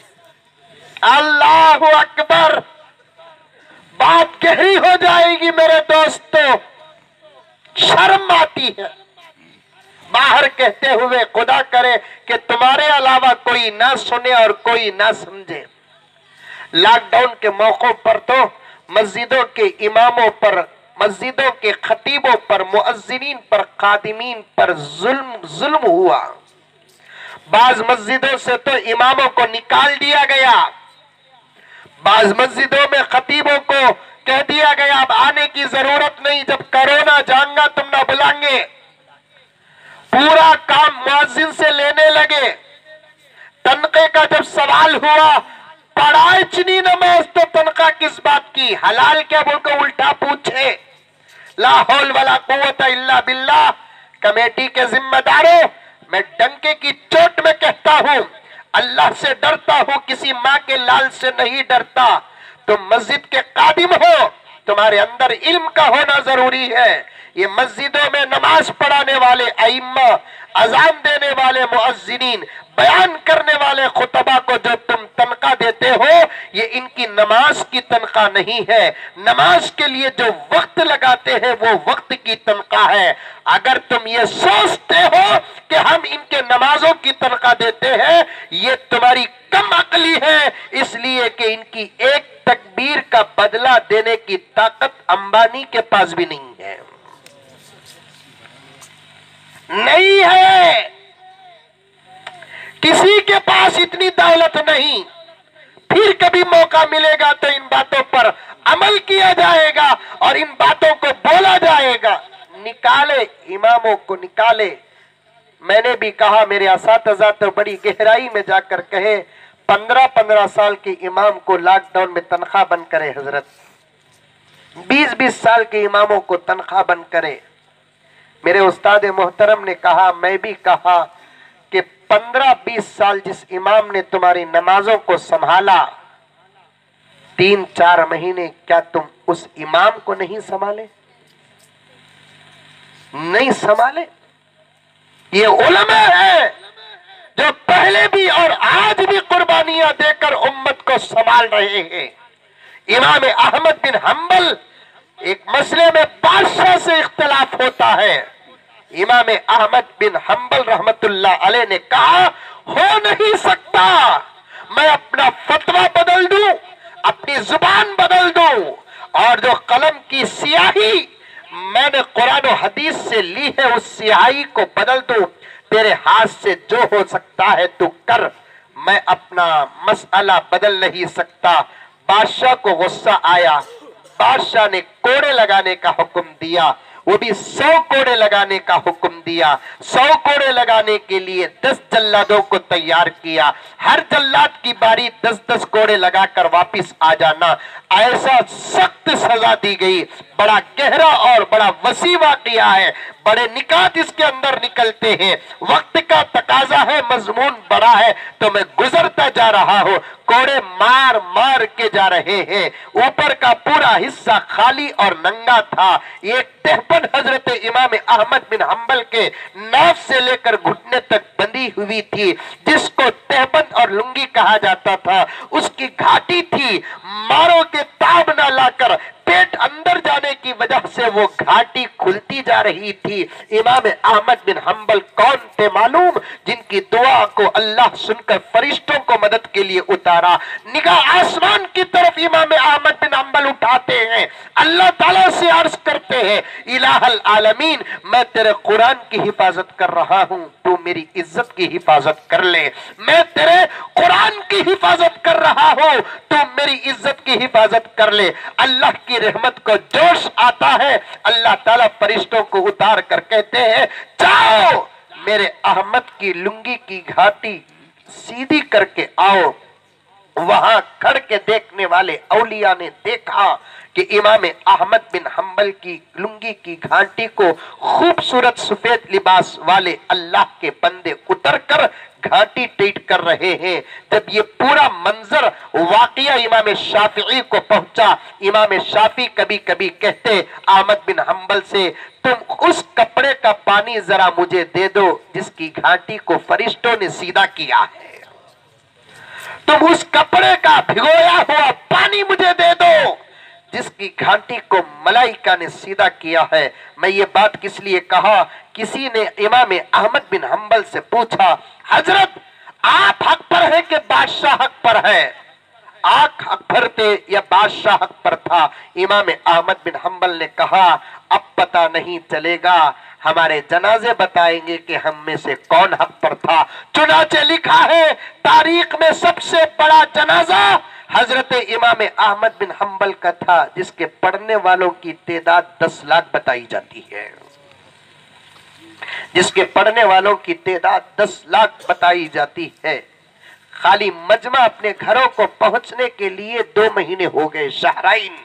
अल्लाहु अकबर। बात गहरी हो जाएगी मेरे दोस्तों, शर्म आती है बाहर कहते हुए। खुदा करे कि तुम्हारे अलावा कोई ना सुने और कोई ना समझे। लॉकडाउन के मौकों पर तो मस्जिदों के इमामों पर, मस्जिदों के खतीबों पर, मुअज्जिनीन पर, खादिमीन पर जुल्म हुआ। बाज मस्जिदों से तो इमामों को निकाल दिया गया, बाज मस्जिदों में खतीबों को कह दिया गया अब आने की जरूरत नहीं, जब कोरोना जाएगा तुम ना बुलाएंगे। पूरा काम मुअज्जिन से लेने लगे। तनख्वाह का जब सवाल हुआ, पढ़ाई चनी नमाज तो तनख्वाह किस बात की, हलाल क्या बोलकर उल्टा पूछे। ला हौल वला कुव्वता इल्ला बिल्लाह। कमेटी के जिम्मेदारों, मैं डंके की चोट में कहता हूं, अल्लाह से डरता हूं, किसी माँ के लाल से नहीं डरता। तुम मस्जिद के कादिम हो, तुम्हारे अंदर इल्म का होना जरूरी है। ये मस्जिदों में नमाज पढ़ाने वाले अइम्मा, अजान देने वाले मुअज्जिनीन, बयान करने वाले खुतबा को जो तुम तनख्वाह देते हो, ये इनकी नमाज की तनख्वाह नहीं है। नमाज के लिए जो वक्त लगाते हैं वो वक्त की तनख्वाह है। अगर तुम ये सोचते हो कि हम इनके नमाजों की तनख्वाह देते हैं, ये तुम्हारी कम अकली है, इसलिए कि इनकी एक तकबीर का बदला देने की ताकत अंबानी के पास भी नहीं है, नहीं है। किसी के पास इतनी दौलत नहीं। फिर कभी मौका मिलेगा तो इन बातों पर अमल किया जाएगा और इन बातों को बोला जाएगा। निकाले इमामों को, निकाले। मैंने भी कहा, मेरे असातिज़ा तो बड़ी गहराई में जाकर कहे, 15-15 साल के इमाम को लॉकडाउन में तनख्वाह बंद करे हजरत, 20-20 साल के इमामों को तनख्वाह बंद करे। मेरे उस्ताद मोहतरम ने कहा, मैं भी कहा कि 15-20 साल जिस इमाम ने तुम्हारी नमाजों को संभाला, 3-4 महीने क्या तुम उस इमाम को नहीं संभाले? नहीं संभाले। ये उलमा है जो पहले भी और आज भी कुर्बानियां देकर उम्मत को संभाल रहे हैं। इमाम अहमद बिन हम्बल, एक मसले में बादशाह से इख्तिलाफ होता है। इमाम अहमद बिन हम्बल रहमतुल्लाह अलैह ने कहा, हो नहीं सकता मैं अपना फतवा बदल दूं, अपनी जुबान बदल दूं, और जो कलम की स्याही मैंने कुरान और हदीस से ली है उस स्याही को बदल दूं। तेरे हाथ से जो हो सकता है तू कर, मैं अपना मसला बदल नहीं सकता। बादशाह को गुस्सा आया, बादशाह ने कोड़े लगाने का हुक्म दिया, वो भी 100 कोड़े लगाने का हुक्म दिया। 100 कोड़े लगाने के लिए 10 जल्लादों को तैयार किया। हर जल्लाद की बारी 10-10 कोड़े लगाकर वापिस आ जाना। ऐसा सख्त सजा दी गई। बड़ा गहरा और बड़ा वसी वाक़िया है, बड़े निकात इसके अंदर निकलते हैं। वक्त का तकाजा है, मजमून बड़ा है, तो मैं गुजरता जा रहा हूँ। कोड़े मार मार के जा रहे हैं। ऊपर का पूरा हिस्सा खाली और नंगा था। एक तहपन हजरत इमाम अहमद बिन हम्बल के नाफ से लेकर घुटने तक बंधी हुई थी, जिसको तहपन और लुंगी कहा जाता था। उसकी घाटी थी, मारो के ताब ना लाकर पेट अंदर जाने की वजह से वो घाटी खुलती जा रही थी। इमाम अहमद बिन हम्बल कौन थे मालूम? जिनकी दुआ को अल्लाह सुनकर फरिश्तों को मदद के लिए उतारा। निगाह आसमान की तरफ इमाम अहमद बिन हम्बल उठाते हैं, अल्लाह ताला से अर्ज करते हैं, इलाहल आलमीन, मैं तेरे कुरान की हिफाजत कर रहा हूँ, तू मेरी इज्जत की हिफाजत कर ले। मैं तेरे कुरान की हिफाजत कर रहा हूँ, तू मेरी इज्जत की हिफाजत कर ले। अल्लाह की रहमत को जोश आता है। अल्लाह ताला फरिश्तों को उतार कर कहते हैं, जाओ मेरे अहमद की लुंगी की घाटी सीधी करके आओ। वहां खड़ के देखने वाले औलिया ने देखा कि इमाम अहमद बिन हम्बल की लुंगी की घाटी को खूबसूरत सफेद लिबास वाले अल्लाह के बंदे उतरकर घाटी टेट कर रहे हैं। जब ये पूरा मंजर वाकया इमाम शाफिई को पहुंचा, इमाम शाफी कभी कभी कहते अहमद बिन हम्बल से, तुम उस कपड़े का पानी जरा मुझे दे दो जिसकी घाटी को फरिश्तों ने सीधा किया है। तुम उस कपड़े का भिगोया हुआ पानी मुझे दे दो जिसकी घाटी को मलाइका ने सीधा किया है। मैं ये बात किस लिए कहा? किसी ने इमाम अहमद बिन हम्बल से पूछा, हजरत आप हक पर है कि बादशाह हक पर है? आप हक पर थे या बादशाह हक पर था? इमाम अहमद बिन हम्बल ने कहा, अब पता नहीं चलेगा, हमारे जनाजे बताएंगे कि हम में से कौन हक पर था। चुनाचे लिखा है तारीख में सबसे बड़ा जनाजा हजरत इमाम अहमद बिन हम्बल का था, जिसके पढ़ने वालों की तादाद 10 लाख बताई जाती है। जिसके पढ़ने वालों की तादाद 10 लाख बताई जाती है। खाली मजमा अपने घरों को पहुंचने के लिए 2 महीने हो गए। शहराइन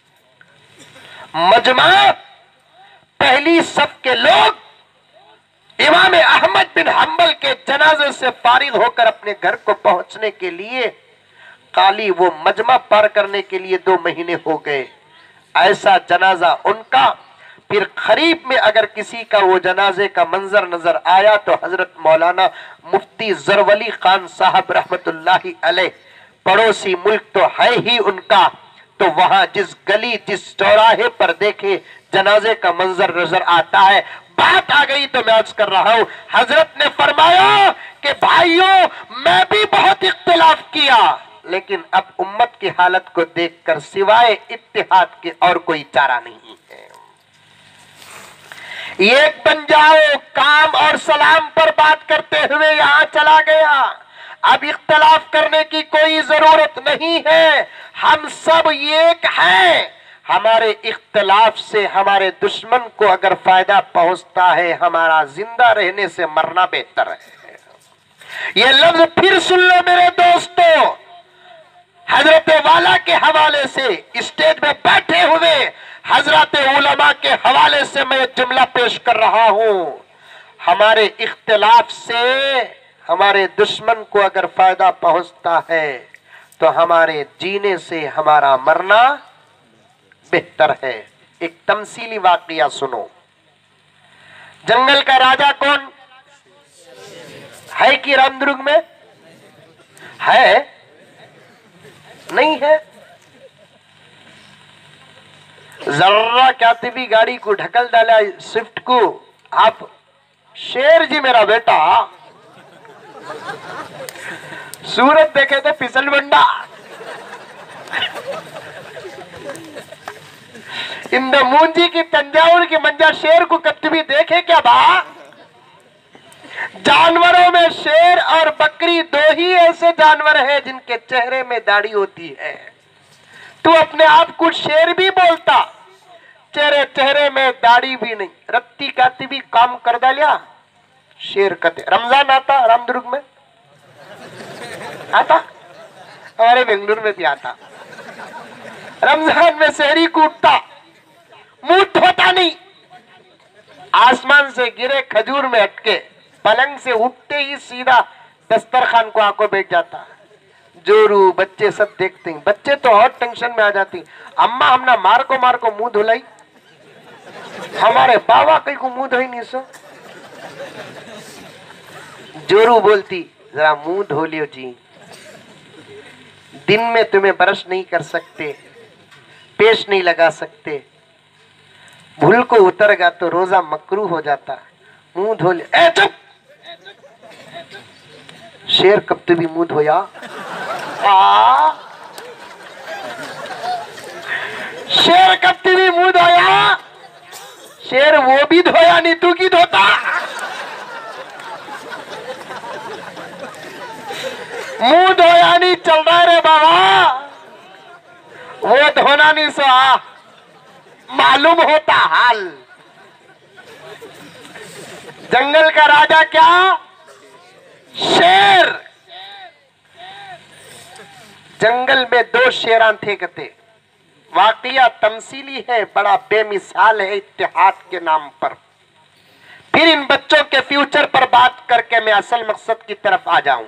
मजमा, पहली सफ के लोग इमाम अहमद बिन हम्बल के जनाजे से फारिग होकर अपने घर को पहुंचने के लिए खाली वो मजमा पार करने के लिए 2 महीने हो गए। ऐसा जनाजा उनका। फिर खरीब में अगर किसी का वो जनाजे का मंजर नजर आया तो हजरत मौलाना मुफ्ती जरवली खान साहब रहमतुल्लाहि अलैह, पड़ोसी मुल्क तो है ही उनका, तो वहां जिस गली जिस चौराहे पर देखे जनाजे का मंजर नजर आता है। बात आ गई तो मैं अर्ज कर रहा हूं, हजरत ने फरमाया कि भाइयों मैं भी बहुत इख्तिलाफ किया, लेकिन अब उम्मत की हालत को देखकर सिवाय इत्तिहाद के और कोई चारा नहीं है। एक बन जाओ, काम और सलाम पर बात करते हुए यहां चला गया। अब इख्तिलाफ करने की कोई जरूरत नहीं है, हम सब एक हैं। हमारे इख्तिलाफ से हमारे दुश्मन को अगर फायदा पहुंचता है, हमारा जिंदा रहने से मरना बेहतर है। ये लफ्ज फिर सुन लो मेरे दोस्तों। हजरत वाला के हवाले से स्टेज में बैठे हुए हजरत उलमा के हवाले से मैं जुमला पेश कर रहा हूं। हमारे इख्तिलाफ से हमारे दुश्मन को अगर फायदा पहुंचता है तो हमारे जीने से हमारा मरना बेहतर है। एक तमसीली वाकया सुनो। जंगल का राजा कौन? है कि रामदुर्ग में है? नहीं है। जर्रा कहती भी गाड़ी को ढकल डाला स्विफ्ट को। आप शेर जी मेरा बेटा, सूरत देखे थे फिसल बंडा, इंद मूंजी की तंजावुर की मंजा शेर को कभी देखे क्या बा? जानवरों में शेर और बकरी दो ही ऐसे जानवर हैं जिनके चेहरे में दाढ़ी होती है। तू अपने आप को शेर भी बोलता, चेहरे में दाढ़ी भी नहीं। रत्ती काती भी काम कर डालिया शेर कते। रमजान आता रामदुर्ग में आता, हमारे बेंगलुरु में भी आता। रमजान में शहरी कूटता, मुंह धोता नहीं, आसमान से गिरे खजूर में अटके, पलंग से उठते ही सीधा दस्तरखान को आंखों बैठ जाता। जोरू बच्चे सब देखते हैं, बच्चे तो और टेंशन में आ जाती। अम्मा हमने मार को मुंह धुलाई, हमारे बाबा कहीं को मुंह धोई नहीं सो। जोरू बोलती जरा मुंह धो लियो जी, दिन में तुम्हें ब्रश नहीं कर सकते, पेस्ट नहीं लगा सकते, भूल को उतर गया तो रोजा मकरू हो जाता, मुंह धो ले। ए चुप, शेर कब तो भी मुंह धोया? शेर कब तो भी मुंह धोया? शेर वो भी धोया नहीं, तू की धोता? मुंह धोया नहीं चल रहा रे बाबा, वो धोना नहीं सो मालूम होता हाल। जंगल का राजा क्या? शेर। जंगल में दो शेरान थे कहते। वाकया तमसीली है, बड़ा बेमिसाल है इत्तेहाद के नाम पर। फिर इन बच्चों के फ्यूचर पर बात करके मैं असल मकसद की तरफ आ जाऊं।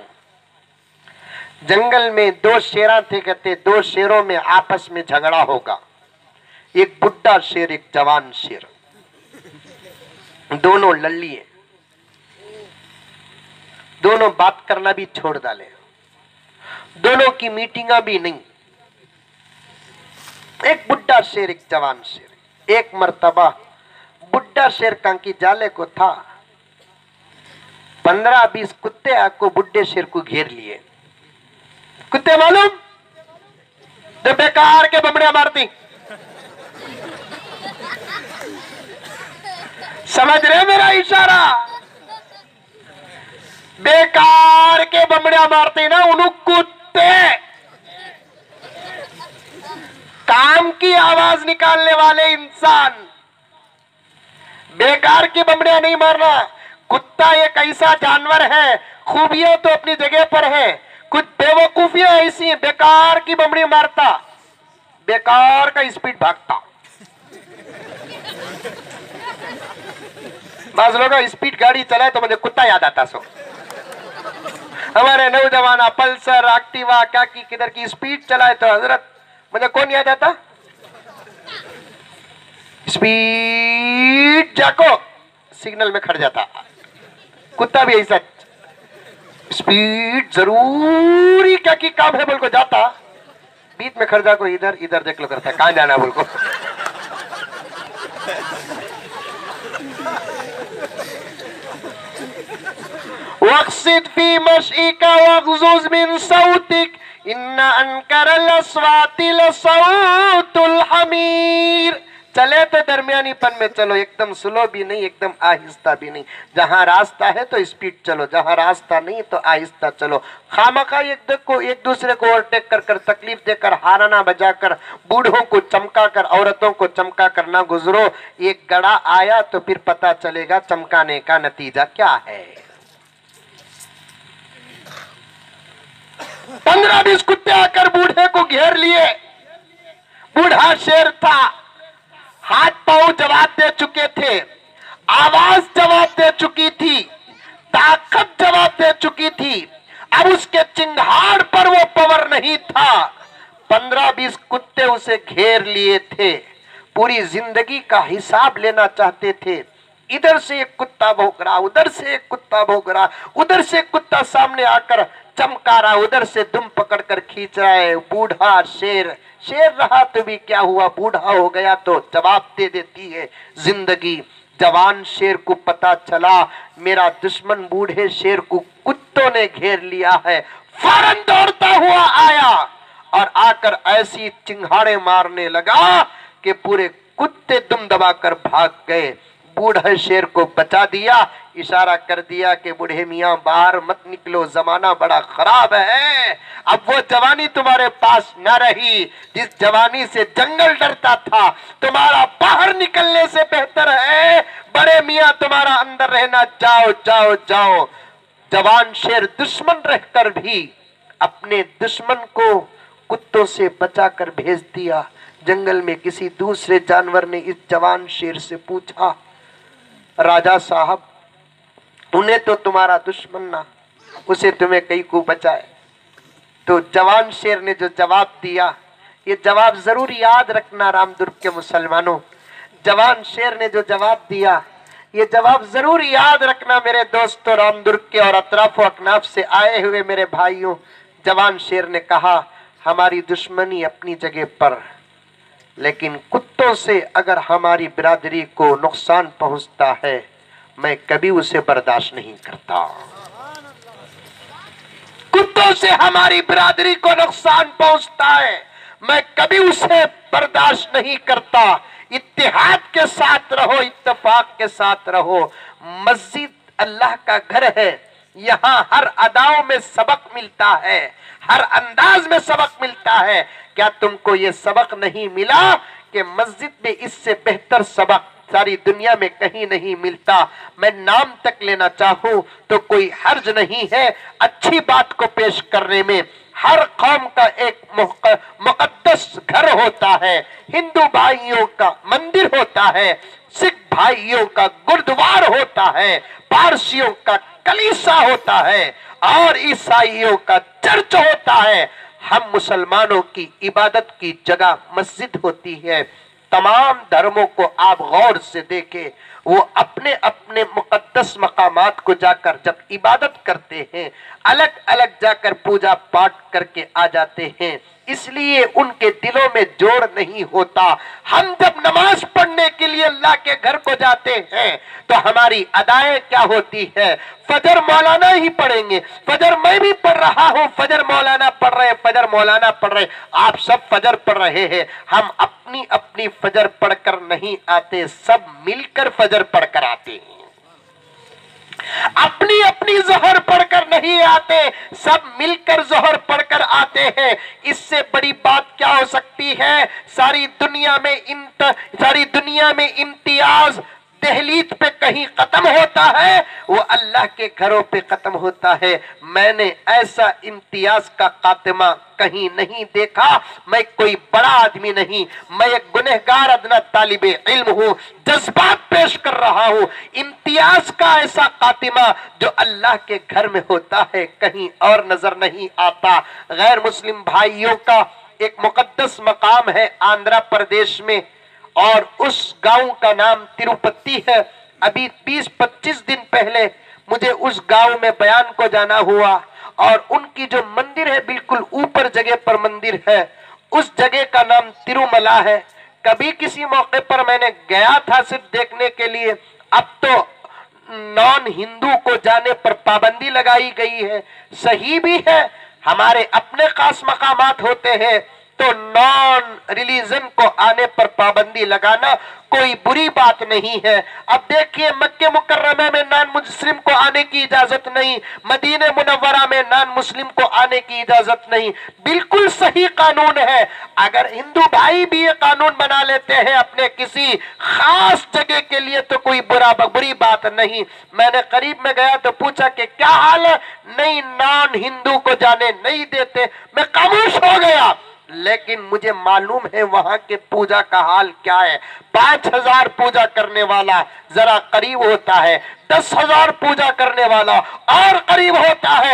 जंगल में दो शेरान थे कहते, दो शेरों में आपस में झगड़ा होगा, एक बुढ़ा शेर एक जवान शेर, दोनों लल्ली है, दोनों बात करना भी छोड़ डाले, दोनों की मीटिंगा भी नहीं। एक बुढ़ा शेर एक जवान शेर। एक मर्तबा बुढ़ा शेर कांकी जाले को था, 15-20 कुत्ते आको बुढ़े शेर को घेर लिए। कुत्ते मालूम जो बेकार के बमड़िया मारती, समझ रहे मेरा इशारा? बेकार के बमड़िया मारती ना उन कुत्ते, काम की आवाज निकालने वाले इंसान। बेकार की बमड़िया नहीं मारना। कुत्ता एक ऐसा जानवर है, खूबियां तो अपनी जगह पर है, कुछ बेवकूफियां ऐसी हैं, बेकार की बमड़ी मारता, बेकार का स्पीड भागता। बाज लोग स्पीड गाड़ी चलाए तो मुझे कुत्ता याद आता। सो हमारे नौजवान पल्सर एक्टिवा क्या की किधर की स्पीड चलाए तो हजरत मुझे कौन याद आता? स्पीड जाको सिग्नल में खड़ जाता। कुत्ता भी ऐसा स्पीड जरूरी क्या की काम है बोल को जाता, बीच में खड़ जा को इधर इधर देख लो करता, कहां जाना बोल को। वक्सिद फी मशीका वगजुज मिन सौतिक इन्ना अनकरल अस्वाति लसौतुल हमीर। चले तो दरमियानीपन में चलो, एकदम स्लो भी नहीं एकदम आहिस्ता भी नहीं। जहां रास्ता है तो स्पीड चलो, जहां रास्ता नहीं तो आहिस्ता चलो। खामखा एक दूसरे को ओवरटेक कर कर तकलीफ देकर हाराना बजाकर बूढ़ों को चमकाकर औरतों को चमकाकर ना गुजरो। एक गड़ा आया तो फिर पता चलेगा चमकाने का नतीजा क्या है। 15-20 कुत्ते आकर बूढ़े को घेर लिए। बूढ़ा शेर था, हाथ पांव जवाब दे चुके थे, आवाज जवाब दे चुकी थी, ताकत जवाब दे चुकी थी। अब उसके चिंगाड़ पर वो पावर नहीं था। 15-20 कुत्ते उसे घेर लिए थे, पूरी जिंदगी का हिसाब लेना चाहते थे। इधर से एक कुत्ता भौंक रहा, उधर से एक कुत्ता भौंक रहा, उधर से एक कुत्ता सामने आकर चमका रहा, उधर से दुम पकड़कर खींच रहा है। बूढ़ा शेर, शेर रहा तो भी क्या हुआ, बूढ़ा हो गया तो जवाब दे देती है जिंदगी। जवान शेर को पता चला मेरा दुश्मन बूढ़े शेर को कुत्तों ने घेर लिया है, फौरन दौड़ता हुआ आया और आकर ऐसी चिंगाड़े मारने लगा कि पूरे कुत्ते दुम दबाकर भाग गए। बूढ़े शेर को बचा दिया, इशारा कर दिया कि बूढ़े मियाँ बाहर मत निकलो, जमाना बड़ा खराब है। अब वो जवानी तुम्हारे पास न रही जिस जवानी से जंगल डरता था, तुम्हारा बाहर निकलने से बेहतर है बड़े मियाँ तुम्हारा अंदर रहना, जाओ जाओ जाओ। जवान शेर दुश्मन रहकर भी अपने दुश्मन को कुत्तों से बचाकर भेज दिया। जंगल में किसी दूसरे जानवर ने इस जवान शेर से पूछा, राजा साहब उन्हें तो तुम्हारा दुश्मन ना, उसे तुम्हें कहीं को बचाए। तो जवान शेर ने जो जवाब दिया, ये जवाब जरूर याद रखना रामदुर्ग के मुसलमानों। जवान शेर ने जो जवाब दिया, ये जवाब जरूर याद रखना मेरे दोस्तों, रामदुर्ग के और अतराफ अकनाफ से आए हुए मेरे भाइयों। जवान शेर ने कहा, हमारी दुश्मनी अपनी जगह पर, लेकिन कुत्तों से अगर हमारी बिरादरी को नुकसान पहुंचता है, मैं कभी उसे बर्दाश्त नहीं करता। कुत्तों से हमारी बिरादरी को नुकसान पहुंचता है, मैं कभी उसे बर्दाश्त नहीं करता। इत्तेहाद के साथ रहो, इत्तेफाक के साथ रहो। मस्जिद अल्लाह का घर है, यहाँ हर अदाओं में सबक मिलता है, हर अंदाज में सबक मिलता है। क्या तुमको ये सबक नहीं मिला कि मस्जिद में इससे बेहतर सबक सारी दुनिया में कहीं नहीं मिलता? मैं नाम तक लेना चाहूं तो कोई हर्ज नहीं है अच्छी बात को पेश करने में। हर कौम का एक मुकद्दस घर होता है, हिंदू भाइयों का मंदिर होता है, सिख भाइयों का गुरुद्वार होता है, पारसियों का कलीसा होता है और ईसाइयों का चर्च होता है। हम मुसलमानों की इबादत की जगह मस्जिद होती है। तमाम धर्मों को आप गौर से देखें, वो अपने अपने मुकद्दस मकामात को जाकर जब इबादत करते हैं, अलग अलग जाकर पूजा पाठ करके आ जाते हैं, इसलिए उनके दिलों में जोड़ नहीं होता। हम जब नमाज पढ़ने के लिए अल्लाह के घर को जाते हैं तो हमारी अदाएं क्या होती है? फजर मौलाना ही पढ़ेंगे। फजर मैं भी पढ़ रहा हूँ, फजर मौलाना पढ़ रहे, फजर मौलाना पढ़ रहे, आप सब फजर पढ़ रहे हैं। हम अपनी अपनी फजर पढ़कर नहीं आते, सब मिलकर फजर पढ़कर आते हैं। अपनी अपनी जोहर पढ़कर नहीं आते, सब मिलकर जोहर पढ़कर आते हैं। इससे बड़ी बात क्या हो सकती है? सारी दुनिया में इम्तियाज दहलीज पे कहीं खत्म होता है, वो अल्लाह के घरों पे खत्म होता है। मैंने ऐसा इम्तियाज का खात्मा कहीं नहीं देखा। मैं कोई बड़ा आदमी नहीं, मैं एक गुनहगार अदना तालिबे इल्म हूँ, जज्बात पेश कर रहा हूँ। इम्तियाज का ऐसा खात्मा जो अल्लाह के घर में होता है कहीं और नजर नहीं आता। गैर मुस्लिम भाइयों का एक मुकद्दस मकाम है आंध्र प्रदेश में, और उस गांव का नाम तिरुपति है। अभी 20-25 दिन पहले मुझे उस गांव में बयान को जाना हुआ, और उनकी जो मंदिर है बिल्कुल ऊपर जगह पर मंदिर है, उस जगह का नाम तिरुमला है। कभी किसी मौके पर मैंने गया था सिर्फ देखने के लिए। अब तो नॉन हिंदू को जाने पर पाबंदी लगाई गई है। सही भी है, हमारे अपने खास मकामात होते हैं, तो नॉन रिलीजन को आने पर पाबंदी लगाना कोई बुरी बात नहीं है। अब देखिए, मक्के मुकर्रमा में नॉन मुस्लिम को आने की इजाजत नहीं, मदीने मुनव्वरा में नॉन मुस्लिम को आने की इजाजत नहीं। बिल्कुल सही कानून है। अगर हिंदू भाई भी ये कानून बना लेते हैं अपने किसी खास जगह के लिए तो कोई बुरी बात नहीं। मैंने करीब में गया तो पूछा कि क्या हाल है? नहीं, नॉन हिंदू को जाने नहीं देते। मैं खामोश हो गया। लेकिन मुझे मालूम है वहां के पूजा का हाल क्या है। 5000 पूजा करने वाला जरा करीब होता है, 10,000 पूजा करने वाला और करीब होता है,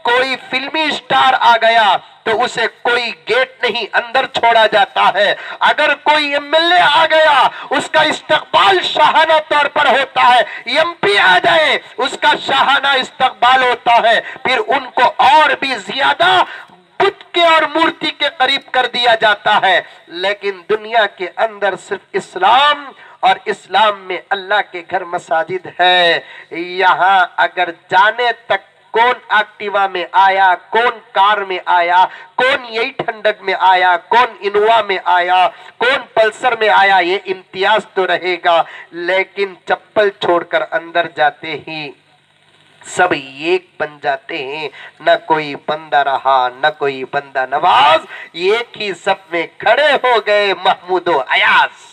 कोई फिल्मी स्टार आ गया तो उसे कोई गेट नहीं अंदर छोड़ा जाता है। अगर कोई एमएलए आ गया उसका इस्तकबाल शाहाना तौर पर होता है। एमपी आ जाए उसका शाहाना इस्तकबाल होता है। फिर उनको और भी ज्यादा बुत के और मूर्ति के करीब कर दिया जाता है। लेकिन दुनिया के अंदर सिर्फ इस्लाम और इस्लाम में अल्लाह के घर मसाजिद है। यहाँ अगर जाने तक कौन एक्टिवा में आया, कौन कार में आया, कौन यही ठंडक में आया, कौन इनोवा में आया, कौन पल्सर में आया, ये इम्तियाज तो रहेगा। लेकिन चप्पल छोड़कर अंदर जाते ही सब एक बन जाते हैं। न कोई बंदा रहा न कोई बंदा नवाज, एक ही सब में खड़े हो गए महमूदो अयाज।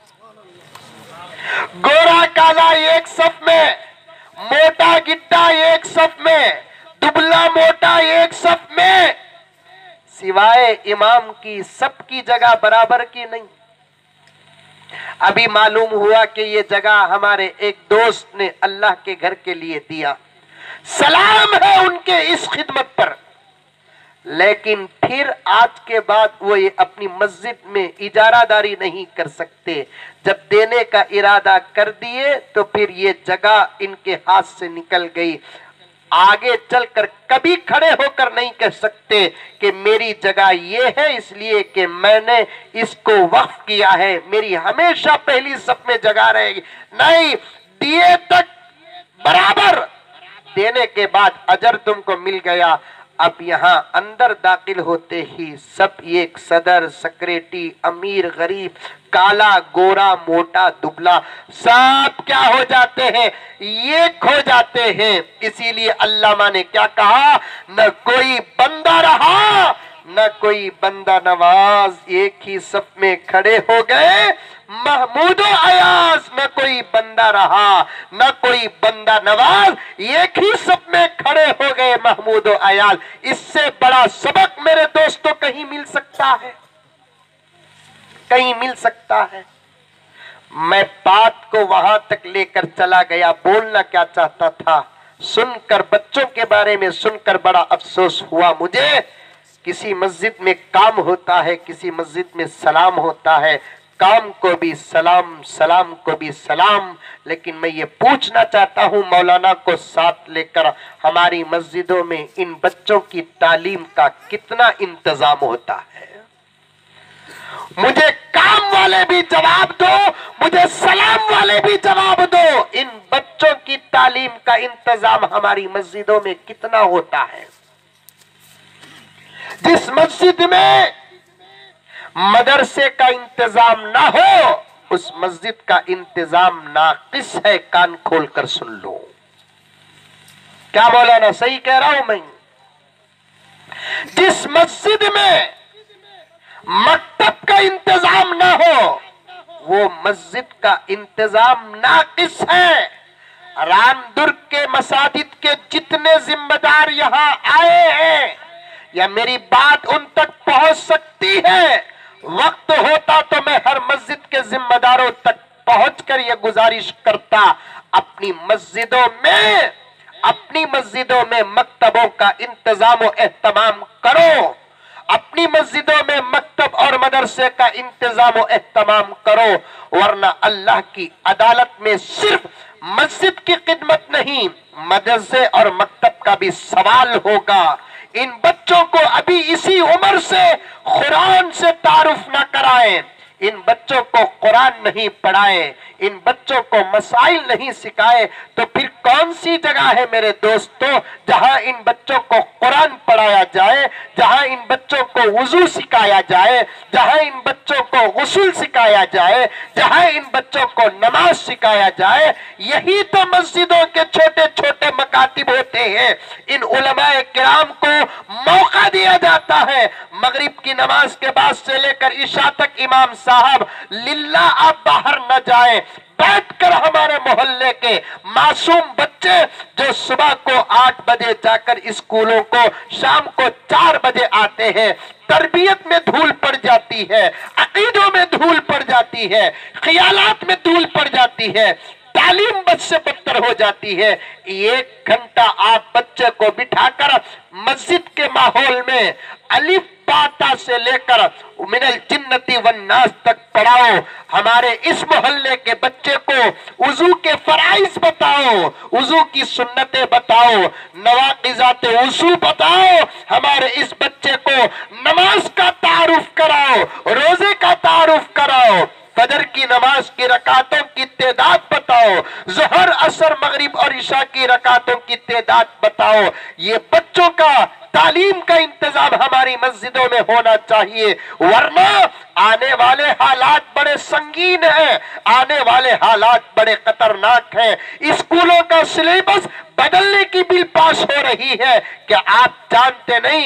गोरा काला एक सफ में, मोटा गिट्टा एक सफ में, दुबला मोटा एक सफ में, सिवाय इमाम की सबकी जगह बराबर की नहीं। अभी मालूम हुआ कि ये जगह हमारे एक दोस्त ने अल्लाह के घर के लिए दिया। सलाम है उनके इस खिदमत पर। लेकिन फिर आज के बाद वो ये अपनी मस्जिद में इजारादारी नहीं कर सकते। जब देने का इरादा कर दिए तो फिर ये जगह इनके हाथ से निकल गई। आगे चलकर कभी खड़े होकर नहीं कह सकते कि मेरी जगह ये है इसलिए कि मैंने इसको वक्फ किया है, मेरी हमेशा पहली सब में जगह रहेगी। नहीं, दिए तक बराबर, देने के बाद अजर तुमको मिल गया। अब यहाँ अंदर दाखिल होते ही सब एक सदर, सेक्रेटरी, अमीर, गरीब, काला, गोरा, मोटा, दुबला, सब क्या हो जाते हैं, एक हो जाते हैं। इसीलिए अल्लामा ने क्या कहा, न कोई बंदा रहा न कोई बंदा नवाज, एक ही सब में खड़े हो गए महमूदो अयाज। न कोई बंदा रहा न कोई बंदा नवाज, एक ही सब में खड़े हो गए महमूदो अयाज। इससे बड़ा सबक मेरे दोस्तों कहीं मिल सकता है? कहीं मिल सकता है? मैं बात को वहां तक लेकर चला गया। बोलना क्या चाहता था, सुनकर, बच्चों के बारे में सुनकर बड़ा अफसोस हुआ मुझे। किसी मस्जिद में काम होता है, किसी मस्जिद में सलाम होता है, काम को भी सलाम, सलाम को भी सलाम। लेकिन मैं ये पूछना चाहता हूँ मौलाना को साथ लेकर, हमारी मस्जिदों में इन बच्चों की तालीम का कितना इंतजाम होता है? मुझे काम वाले भी जवाब दो, मुझे सलाम वाले भी जवाब दो। इन बच्चों की तालीम का इंतजाम हमारी मस्जिदों में कितना होता है? जिस मस्जिद में मदरसे का इंतजाम ना हो उस मस्जिद का इंतजाम नाकिस है। कान खोलकर सुन लो। क्या बोला ना, सही कह रहा हूं मैं? जिस मस्जिद में मकतब का इंतजाम ना हो वो मस्जिद का इंतजाम नाकिस है। रामदुर्ग के मसाजिद के जितने जिम्मेदार यहाँ आए हैं, या मेरी बात उन तक पहुंच सकती है, वक्त होता तो मैं हर मस्जिद के जिम्मेदारों तक पहुंचकर यह गुजारिश करता, अपनी मस्जिदों में मकतबों का इंतजाम और एहतमाम करो। अपनी मस्जिदों में मकतब और मदरसे का इंतजाम और एहतमाम करो, वरना अल्लाह की अदालत में सिर्फ मस्जिद की खिदमत नहीं, मदरसे और मकतब का भी सवाल होगा। इन बच्चों को अभी इसी उम्र से कुरान से तारुफ न कराएं, इन बच्चों को कुरान नहीं पढ़ाए, इन बच्चों को मसाइल नहीं सिखाए, तो फिर कौन सी जगह है मेरे दोस्तों जहां इन बच्चों को कुरान पढ़ाया जाए, जहां इन बच्चों को वुजू सिखाया जाए, जहां इन बच्चों को गुस्ल सिखाया जाए, जहां इन बच्चों को नमाज सिखाया जाए? यही तो मस्जिदों के छोटे छोटे मकातिब होते हैं। इन उलमाए किराम को मौका दिया जाता है, मगरिब की नमाज के बाद से लेकर इशा तक इमाम साहब लिल्ला आप बाहर न जाए, बैठकर हमारे मोहल्ले के मासूम बच्चे जो सुबह को 8 बजे जाकर स्कूलों को शाम को 4 बजे आते हैं, तरबियत में धूल पड़ जाती है, अकीदों में धूल पड़ जाती है, ख्यालात में धूल पड़ जाती है। तालीम बद से बदतर हो जाती है। 1 घंटा आप बच्चे को बिठाकर मस्जिद के माहौल में अलिफ बाता से लेकर मिनल जिन्नती वन नास तक पढ़ाओ। हमारे इस मोहल्ले के बच्चे को वुजू के फराइज बताओ, वुजू की सुन्नतें बताओ, नवाकिजाते वुजू बताओ। हमारे इस बच्चे को नमाज का तारुफ कराओ, रोजे का तारुफ कराओ, फजर की नमाज की रकातों की तादाद बताओ, ज़ोहर असर मगरिब और इशा की रकातों की तादाद बताओ। ये बच्चों का तालीम का इंतजाम हमारी मस्जिदों में होना चाहिए, वरना आने वाले हालात बड़े संगीन हैं, आने वाले हालात बड़े खतरनाक हैं। स्कूलों का सिलेबस बदलने की बिल पास हो रही है। क्या आप जानते नहीं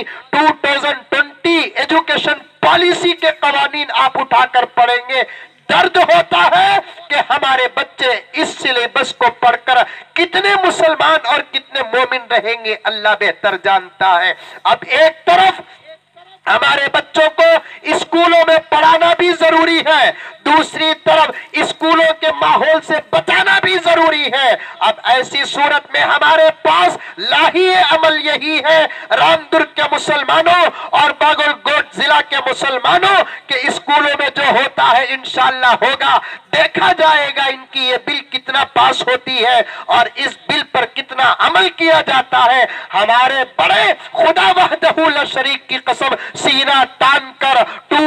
2020 एजुकेशन पॉलिसी के कवानीन आप उठाकर पढ़ेंगे, दर्द होता है कि हमारे बच्चे इस सिलेबस को पढ़कर कितने मुसलमान और कितने मोमिन रहेंगे, अल्लाह बेहतर जानता है। अब एक तरफ हमारे बच्चों को स्कूलों में पढ़ाना भी जरूरी है, दूसरी तरफ स्कूलों के माहौल से बचाना भी जरूरी है। अब ऐसी सूरत में हमारे पास लाहिए अमल यही है, रामदुर्ग के मुसलमानों और बागलकोट जिला के मुसलमानों के स्कूलों में जो होता है इंशाअल्लाह होगा, देखा जाएगा इनकी ये बिल कितना पास होती है और इस बिल पर कितना अमल किया जाता है। हमारे बड़े खुदा वहदहू ला शरीक की कसम सीना तान कर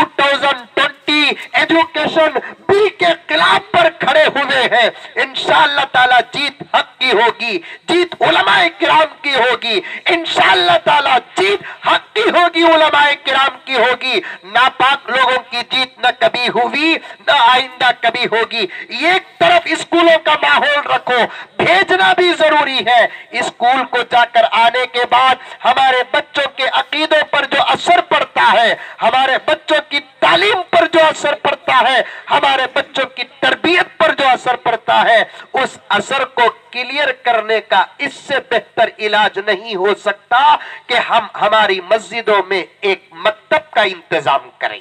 2020 एजुकेशन बिल के खिलाफ पर खड़े हुए हैं। इंशाअल्लाह ताला जीत हक की होगी, जीत उलमाए किराम की होगी, इंशाअल्लाह ताला जीत हक की होगी, उलमाए किराम की होगी। नापाक लोगों की जीत न कभी हुई न आइंदा कभी होगी। एक तरफ स्कूलों का माहौल रखो, भेजना भी जरूरी है। स्कूल को जाकर आने के बाद हमारे बच्चों के अकीदों पर जो असर पड़ता है, हमारे बच्चों की तालीम पर जो असर पड़ता है, हमारे बच्चों की तरबियत पर जो असर पड़ता है, उस असर को क्लियर करने का इससे बेहतर इलाज नहीं हो सकता कि हम हमारी मस्जिदों में एक मकतब का इंतजाम करें।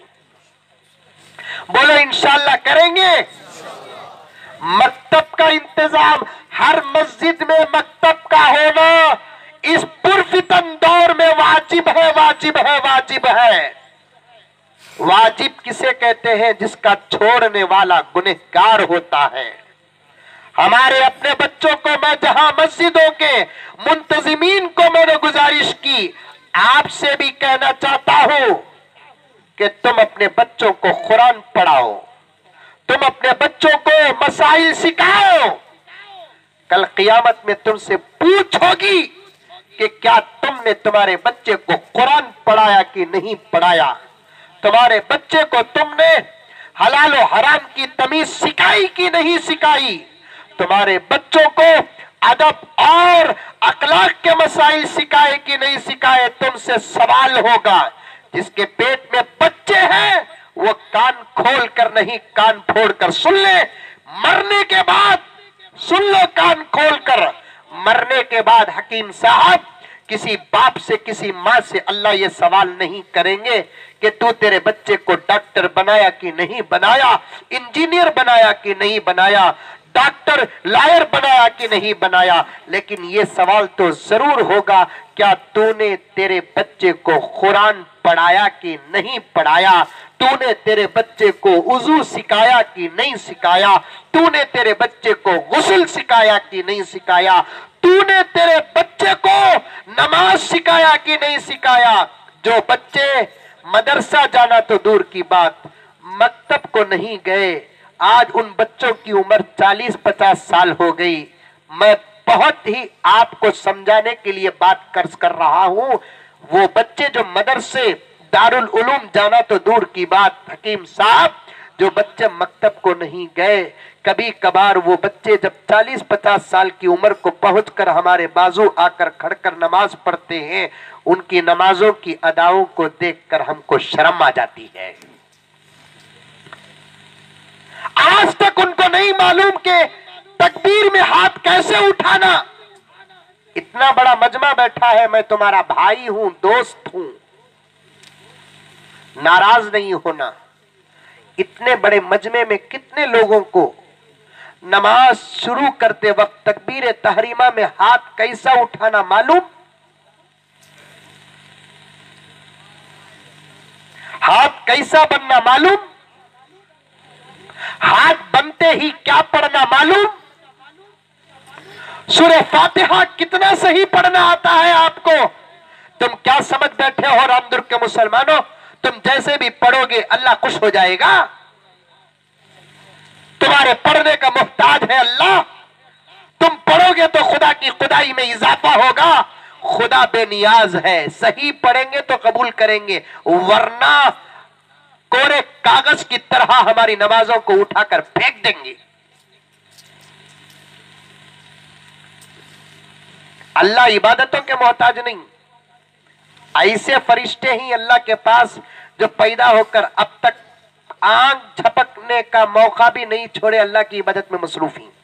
बोलो इंशाअल्लाह करेंगे। मकतब का इंतजाम, हर मस्जिद में मकतब का होना इस पुरफितन दौर में वाजिब है, वाजिब है, वाजिब है। वाजिब किसे कहते हैं? जिसका छोड़ने वाला गुनहगार होता है। हमारे अपने बच्चों को मैं जहां मस्जिदों के मुंतजिमीन को मैंने गुजारिश की, आपसे भी कहना चाहता हूं कि तुम अपने बच्चों को कुरान पढ़ाओ, तुम अपने बच्चों को मसाइल सिखाओ। कल क़ियामत में तुमसे पूछ होगी कि क्या तुमने तुम्हारे बच्चे को कुरान पढ़ाया कि नहीं पढ़ाया, तुम्हारे बच्चे को तुमने हलाल और हराम की तमीज सिखाई कि नहीं सिखाई, तुम्हारे बच्चों को अदब और अखलाक के मसाइल सिखाए कि नहीं सिखाए। तुमसे सवाल होगा। जिसके पेट में बच्चे हैं वो कान खोल कर नहीं, कान फोड़ कर सुन ले। मरने के बाद सुन लो, कान खोल कर। मरने के बाद हकीम साहब किसी बाप से, किसी माँ से अल्लाह ये सवाल नहीं करेंगे कि तू तेरे बच्चे को डॉक्टर बनाया कि नहीं बनाया, इंजीनियर बनाया कि नहीं बनाया, डॉक्टर लॉयर बनाया कि नहीं बनाया। लेकिन ये सवाल तो जरूर होगा, क्या तूने तेरे बच्चे को कुरान पढ़ाया कि नहीं पढ़ाया, तूने तेरे बच्चे को वुजू सिखाया कि नहीं सिखाया, तूने तेरे बच्चे को गुस्ल सिखाया कि नहीं सिखाया, तूने तेरे बच्चे को नमाज सिखाया कि नहीं सिखाया। जो बच्चे मदरसा जाना तो दूर की बात, मकतब को नहीं गए, आज उन बच्चों की उम्र 40-50 साल हो गई। मैं बहुत ही आपको समझाने के लिए बात कर रहा हूं। वो बच्चे जो मदरसे दारुल उलूम जाना तो दूर की बात, हकीम साहब जो बच्चे मकतब को नहीं गए, कभी कभार वो बच्चे जब 40-50 साल की उम्र को पहुंचकर हमारे बाजू आकर खड़कर नमाज पढ़ते हैं, उनकी नमाजों की अदाओं को देखकर हमको शर्म आ जाती है। आज तक उनको नहीं मालूम कि तकबीर में हाथ कैसे उठाना। इतना बड़ा मजमा बैठा है, मैं तुम्हारा भाई हूं, दोस्त हूं, नाराज नहीं होना। इतने बड़े मजमे में कितने लोगों को नमाज शुरू करते वक्त तकबीर तहरीमा में हाथ कैसा उठाना मालूम? हाथ कैसा बनना मालूम? हाथ बनते ही क्या पढ़ना मालूम? सूरह फातिहा कितना सही पढ़ना आता है आपको? तुम क्या समझ बैठे हो रामदुर्ग के मुसलमानों, तुम जैसे भी पढ़ोगे अल्लाह खुश हो जाएगा? तुम्हारे पढ़ने का मुहताज है अल्लाह। तुम पढ़ोगे तो खुदा की खुदाई में इजाफा होगा। खुदा बेनियाज है, सही पढ़ेंगे तो कबूल करेंगे, वरना कोरे कागज की तरह हमारी नमाजों को उठाकर फेंक देंगे। अल्लाह इबादतों के मोहताज नहीं। ऐसे फरिश्ते ही अल्लाह के पास जो पैदा होकर अब तक आंख झपकने का मौका भी नहीं छोड़े, अल्लाह की इबादत में मसरूफ ही।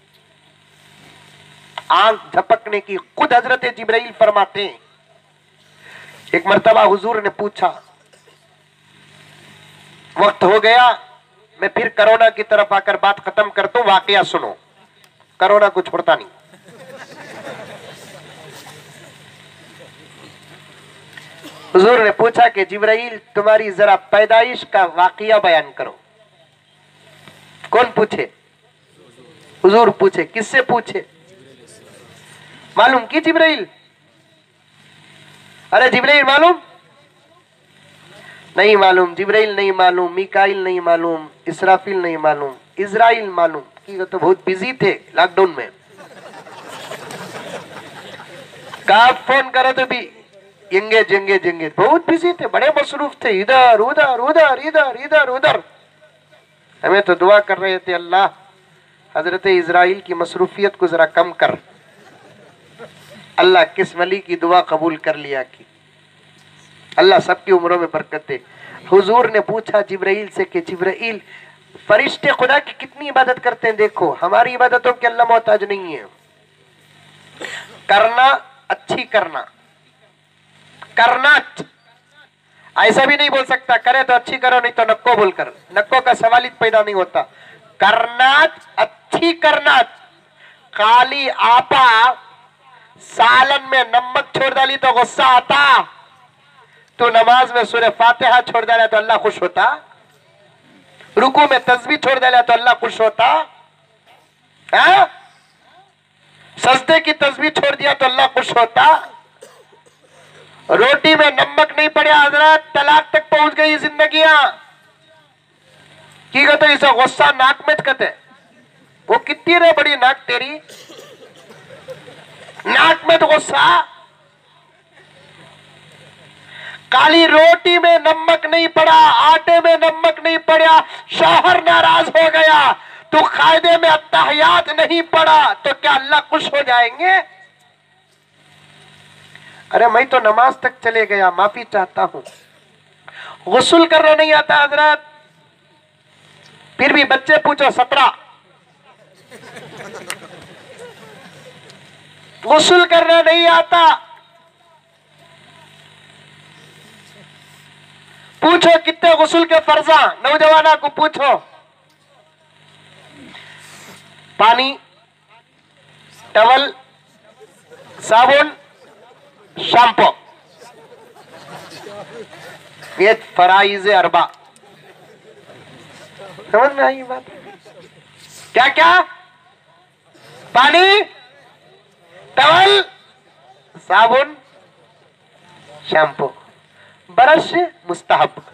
आंख झपकने की खुद हजरत जिब्राइल फरमाते हैं। एक मर्तबा हुजूर ने पूछा, वक्त हो गया, मैं फिर कोरोना की तरफ आकर बात खत्म कर दूं, वाकया सुनो। कोरोना को छोड़ता नहीं। हुजूर ने पूछा कि जिब्राइल तुम्हारी जरा पैदाइश का वाकया बयान करो। कौन पूछे? हुजूर पूछे। किससे पूछे? मालूम की जिब्राइल? अरे जिब्राइल मालूम? नहीं मालूम। जिब्राइल नहीं मालूम, मिकाइल नहीं मालूम, इसराफिल नहीं मालूम, इजराइल मालूम। की तो बहुत बिजी थे लॉकडाउन में। कहा फोन करो तो भी एंगेज बहुत बिजी थे, बड़े मसरूफ थे, इधर उधर उधर इधर इधर उधर। हमें तो दुआ कर रहे थे, अल्लाह हजरत इजराइल की मसरूफियत को जरा कम कर। अल्लाह किस वली की दुआ कबूल कर लिया की। अल्लाह सबकी उम्रों में बरकत दे। हुजूर ने पूछा जिब्राइल से कि जिब्राइल फरिश्ते खुदा की कितनी इबादत करते हैं? देखो हमारी इबादतों के अल्लाह मोहताज नहीं है। करना अच्छी करना, ऐसा भी नहीं बोल सकता करे तो अच्छी करो नहीं तो नक्को बोलकर, नक्को का सवाल ही पैदा नहीं होता। करना अच्छी करना। काली आपा सालन में नमक छोड़ डाली तो गुस्सा आता, तो नमाज में सूरह फातिहा छोड़ डाला तो अल्लाह खुश होता, रुकू में तस्बीह छोड़ डाला तो अल्लाह खुश होता, सजदे की तस्बीह छोड़ दिया तो अल्लाह खुश होता। रोटी में नमक नहीं पड़ा हजरत, तलाक तक पहुंच गई जिंदगियां की कहते इसे गुस्सा नाक में कहते। वो कितनी रे बड़ी नाक तेरी, नाक में तो गुस्सा। काली रोटी में नमक नहीं पड़ा, आटे में नमक नहीं पड़ा, शौहर नाराज हो गया, तो कायदे में अत्तहियात नहीं पड़ा, तो क्या अल्लाह खुश हो जाएंगे? अरे मैं तो नमाज तक चले गया, माफी चाहता हूं, गुस्ल करना नहीं आता हजरत। फिर भी बच्चे पूछो 17, गुस्ल करना नहीं आता। पूछो कितने गुस्ल के फर्जा, नौजवाना को पूछो। पानी, टवल, साबुन, शैम्पू, ये फराइज अरबा। समझ में आई बात? क्या क्या? पानी, टवल, साबुन, शैम्पू, ब्रश मुस्तहब।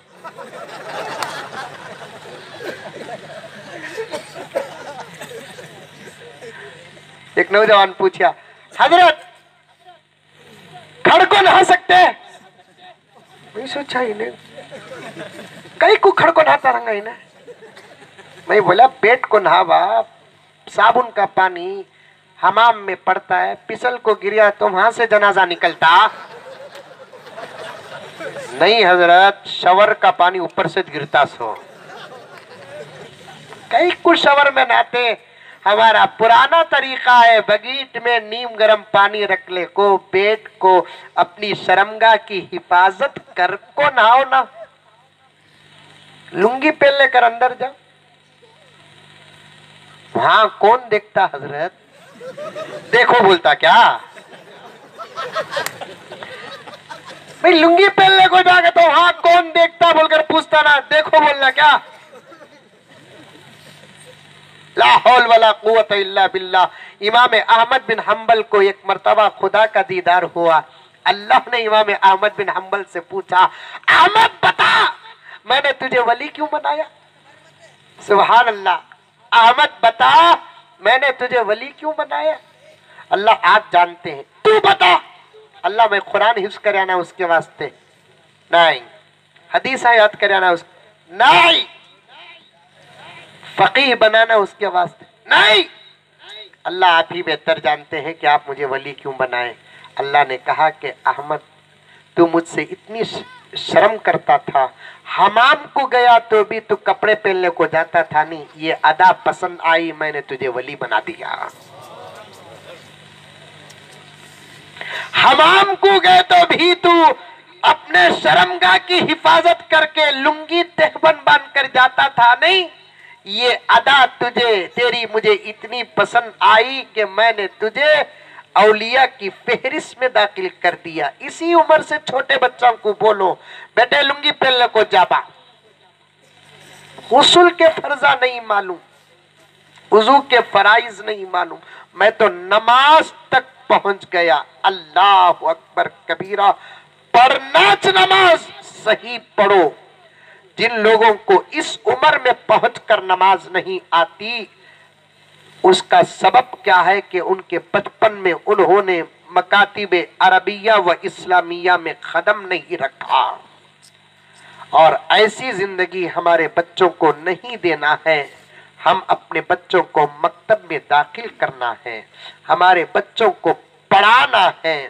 एक नौजवान पूछा, हजरत खड़ को नहा सकते हैं? मैं सोचा इन्हें कई को खड़ को नहाता रंगा इन्हें। मैं बोला पेट को नहावा, साबुन का पानी हमाम में पड़ता है, पिसल को गिरा तो वहां से जनाजा निकलता नहीं हजरत, शवर का पानी ऊपर से गिरता सो। कई को शवर में नहाते। हमारा पुराना तरीका है, बगीट में नीम गरम पानी रख ले को, पेट को अपनी शर्मगाह की हिफाजत कर को नहाओ ना। लुंगी पहन लेकर अंदर जाओ। वहां कौन देखता हजरत? देखो बोलता क्या भाई? लुंगी पहनने को जाके तो वहां कौन देखता बोलकर पूछता ना, देखो बोलना क्या? ला हौल वला कुव्वत इल्ला बिल्लाह। इमाम अहमद बिन हंबल को एक मर्तबा खुदा का दीदार हुआ। अल्लाह ने इमाम अहमद बिन हंबल से पूछा, अहमद बता मैंने तुझे वली क्यों बनाया? सुभान अल्लाह। अहमद बता मैंने तुझे वली क्यों बनाया? अल्लाह आप जानते हैं, तू बता। अल्लाह मैं कुरान हिफ्ज कर आना उसके वास्ते नहीं, हदीस याद कर आना उस नहीं, फकीह बनाना उसके वास्ते नहीं। अल्लाह आप ही बेहतर जानते हैं कि आप मुझे वली क्यों बनाए। अल्लाह ने कहा कि अहमद तू मुझसे इतनी शर्म करता था, हमाम को गया तो भी तू कपड़े पहनने को जाता था नहीं, ये अदा पसंद आई, मैंने तुझे वली बना दिया। हमाम को गए तो भी तू अपने शर्मगाह की हिफाजत करके लुंगी तहबन बांध कर जाता था नहीं, ये अदा तुझे तेरी मुझे इतनी पसंद आई कि मैंने तुझे औलिया की फहरिस्त में दाखिल कर दिया। इसी उम्र से छोटे बच्चों को बोलो बेटे लुंगी पहनने को जाबा, गुस्ल के फर्जा नहीं मालूम, वुजू के फराइज नहीं मालूम, मैं तो नमाज तक पहुंच गया। अल्लाह अकबर कबीरा। पढ़ना नमाज सही पढ़ो। जिन लोगों को इस उम्र में पहुंचकर नमाज नहीं आती, उसका सबब क्या है कि उनके बचपन में उन्होंने मकातिबे अरबिया व इस्लामिया में कदम नहीं रखा। और ऐसी जिंदगी हमारे बच्चों को नहीं देना है। हम अपने बच्चों को मकतब में दाखिल करना है, हमारे बच्चों को पढ़ाना है।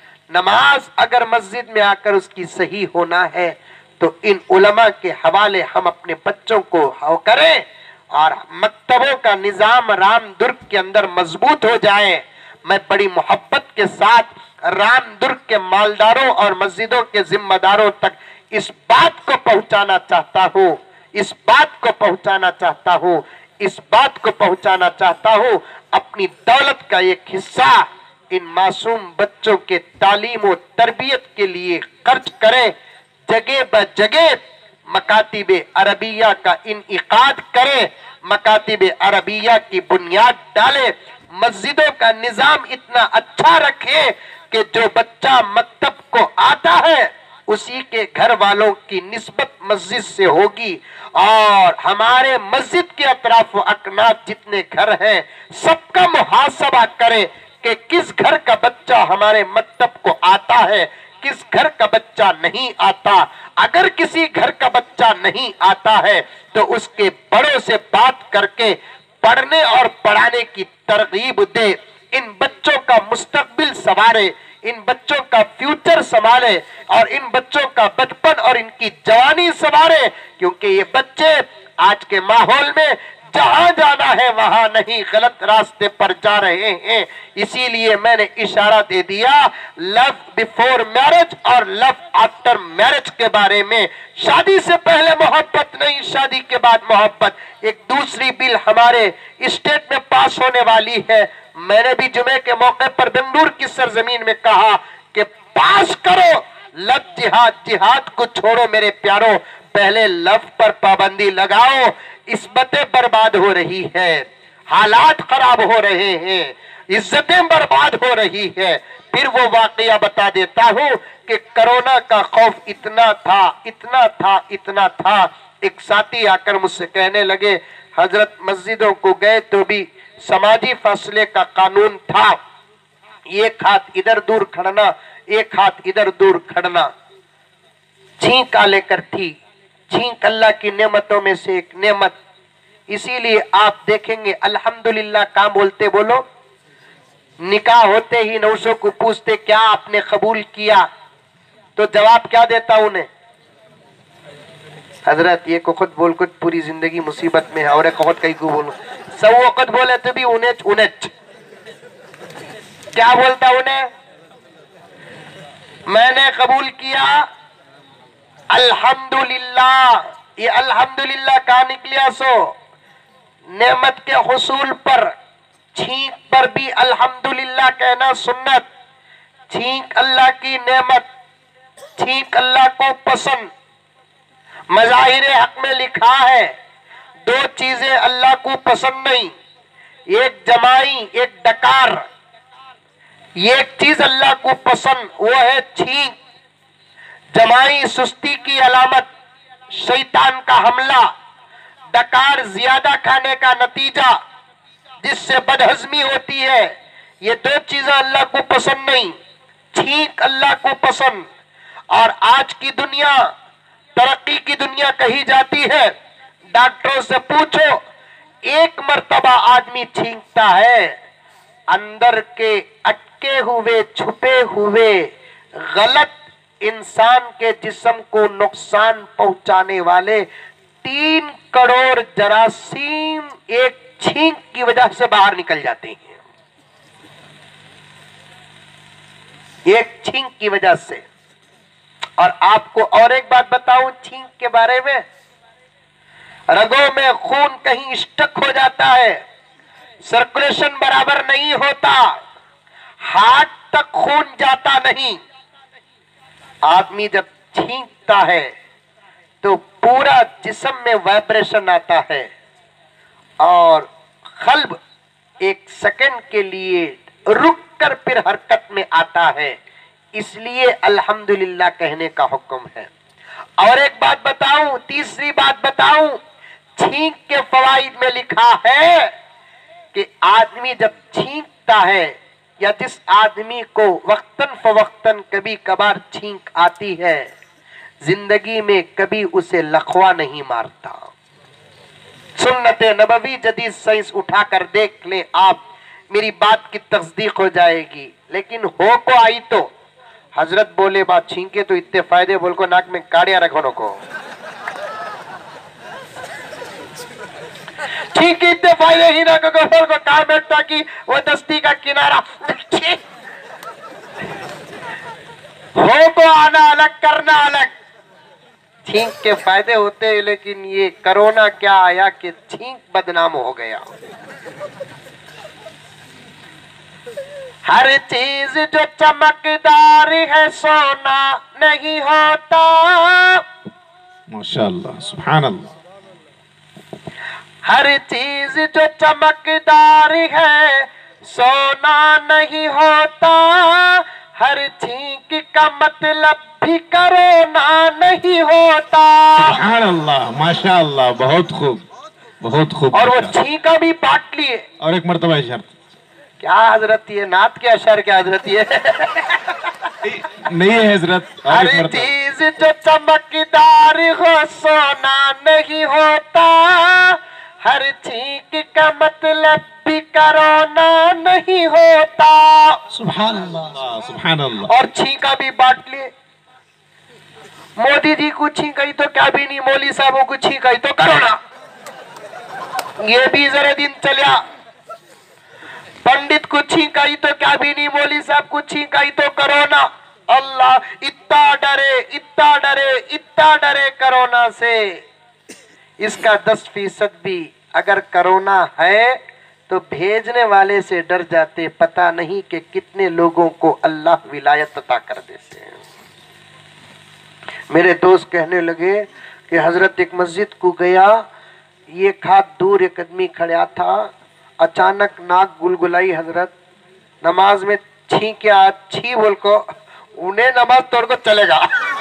नमाज अगर मस्जिद में आकर उसकी सही होना है तो इन उलमा के हवाले हम अपने बच्चों को करें और मकतबों का निजाम रामदुर्ग के अंदर मजबूत हो जाए। मैं बड़ी मोहब्बत के साथ रामदुर्ग के मालदारों और मस्जिदों के जिम्मेदारों तक इस बात को पहुंचाना चाहता हूँ, इस बात को पहुंचाना चाहता हूँ, इस बात को पहुंचाना चाहता हूँ। अपनी दौलत का एक हिस्सा इन मासूम बच्चों के तालीम और तरबियत के लिए खर्च करें। जगह ब जगह मकातिबे अरबिया का इनइकाद करें, मकातिबे अरबिया की बुनियाद डालें, मस्जिदों का निजाम इतना अच्छा रखें कि जो बच्चा मकतब को आता है उसी के घर वालों की निस्बत मस्जिद से होगी। और हमारे मस्जिद के अतराफ अकनात जितने घर हैं सबका मुहासबा करें कि किस घर का बच्चा हमारे मकतब को आता है, किस घर का बच्चा नहीं आता। अगर किसी घर का बच्चा नहीं आता है तो उसके बड़ों से बात करके पढ़ने और पढ़ाने की तरगीब दे। इन बच्चों का मुस्तकबिल संवारे, इन बच्चों का फ्यूचर संभाले और इन बच्चों का बचपन और इनकी जवानी संभाले, क्योंकि ये बच्चे आज के माहौल में जहां जाना है वहां नहीं, गलत रास्ते पर जा रहे हैं। इसीलिए मैंने इशारा दे दिया लव बिफोर मैरिज और लव आफ्टर मैरिज के बारे में। शादी से पहले मोहब्बत नहीं, शादी के बाद मोहब्बत। एक दूसरी बिल हमारे स्टेट में पास होने वाली है। मैंने भी जुमे के मौके पर बेंगलुरु की सरजमीन में कहा कि पास करो लव जिहाद, जिहाद को छोड़ो मेरे प्यारों, पहले लव पर पाबंदी लगाओ। इस्मतें बर्बाद हो रही है, हालात खराब हो रहे हैं, इज्जतें बर्बाद हो रही है। फिर वो वाकया बता देता हूँ कि कोरोना का खौफ इतना था, इतना था, इतना था। एक साथी आकर मुझसे कहने लगे हजरत मस्जिदों को गए तो भी समाजी फासले का कानून था, एक हाथ इधर दूर खड़ना, एक हाथ इधर दूर खड़ना। छींक लेकर थी, छींक अल्लाह की नेमतों में से एक नेमत। इसीलिए आप देखेंगे अल्हम्दुलिल्लाह कहाँ बोलते बोलो, निकाह होते ही नौसों को पूछते क्या आपने कबूल किया, तो जवाब क्या देता उन्हें, हजरत ये को खुद बोल खुद पूरी जिंदगी मुसीबत में है और खुद कहीं को बोलो सब वक्त बोले तो भी उन्हें क्या बोलता उन्हें, मैंने कबूल किया अल्हम्दुलिल्लाह। ये अल्हम्दुलिल्लाह कहाँ निकलिया सो, नेमत के हुसूल पर छींक पर भी अल्हम्दुलिल्लाह कहना सुन्नत। छींक अल्लाह की नेमत, छींक अल्लाह को पसंद। मज़ाहिर हक में लिखा है दो चीजें अल्लाह को पसंद नहीं, एक जमाई एक डकार। एक चीज अल्लाह को पसंद वो है छींक। जमाई सुस्ती की अलामत, शैतान का हमला। डकार ज्यादा खाने का नतीजा जिससे बदहजमी होती है। ये दो चीजें अल्लाह को पसंद नहीं, छींक अल्लाह को पसंद। और आज की दुनिया तरक्की की दुनिया कही जाती है, डॉक्टरों से पूछो एक मर्तबा आदमी छींकता है, अंदर के अटके हुए छुपे हुए गलत इंसान के जिस्म को नुकसान पहुंचाने वाले 3 करोड़ जरासीम एक छींक की वजह से बाहर निकल जाते हैं। एक छींक की वजह से। और आपको और एक बात बताऊं छींक के बारे में, रगों में खून कहीं स्टक हो जाता है, सर्कुलेशन बराबर नहीं होता, हार्ट तक खून जाता नहीं। आदमी जब छींकता है तो पूरा जिस्म में वाइब्रेशन आता है और कल्ब एक सेकंड के लिए रुक कर फिर हरकत में आता है। इसलिए अल्हम्दुलिल्लाह कहने का हुक्म है। और एक बात बताऊं, तीसरी बात बताऊं, छींक के फवाइद में लिखा है कि आदमी जब छींकता है या जिस आदमी को वक्तन फवक्तन कभी कभार छींक आती है, जिंदगी में कभी उसे लखवा नहीं मारता। सुन्नत नबवी जदीद साइंस उठा कर देख लें आप, मेरी बात की तस्दीक हो जाएगी। लेकिन हो को आई तो हजरत बोले बात छींके तो इतने फायदे बोल को नाक में काड़िया रखो को ठीक इतने फायदे ही ना को कहा बैठता कि वो दस्ती का किनारा हो को आना अलग करना अलग। छींक के फायदे होते हैं, लेकिन ये कोरोना क्या आया कि छींक बदनाम हो गया। हर चीज जो चमकदार है सोना नहीं होता। माशाअल्लाह, सुभान अल्लाह। हर चीज जो चमकदार है सोना नहीं होता। हर छींक का मतलब भी कोरोना नहीं होता। सुभान अल्लाह, माशाअल्लाह, बहुत खूब, बहुत खूब। और वो छींका भी बांट लिए। और एक मर्तबा शर्त क्या हजरत ये नात के अशर क्या हजरत ये नहीं है हजरत। हर चीज जो चमकदार हो सोना नहीं होता। हर छींक का मतलब भी कोरोना नहीं होता। सुभान अल्लाह, सुभान अल्लाह। और छींका भी बांट लिए। मोदी जी को छींकाई तो क्या भी नहीं, मौली साहबों को छींकाई तो कोरोना। ये भी जरा दिन चलिया। पंडित को छींकाई तो क्या भी नहीं, मौली साहब को छींकाई तो कोरोना। अल्लाह इतना डरे, इतना डरे, इतना डरे कोरोना से। इसका 10% भी अगर कोरोना है तो भेजने वाले से डर जाते। पता नहीं कि कितने लोगों को अल्लाह विलायत अता कर देते हैं। मेरे दोस्त कहने लगे कि हजरत एक मस्जिद को गया, ये खाक दूर एक आदमी खड़ा था, अचानक नाक गुलगुलाई हजरत, नमाज में छी बोल को उन्हें नमाज तोड़ को चलेगा।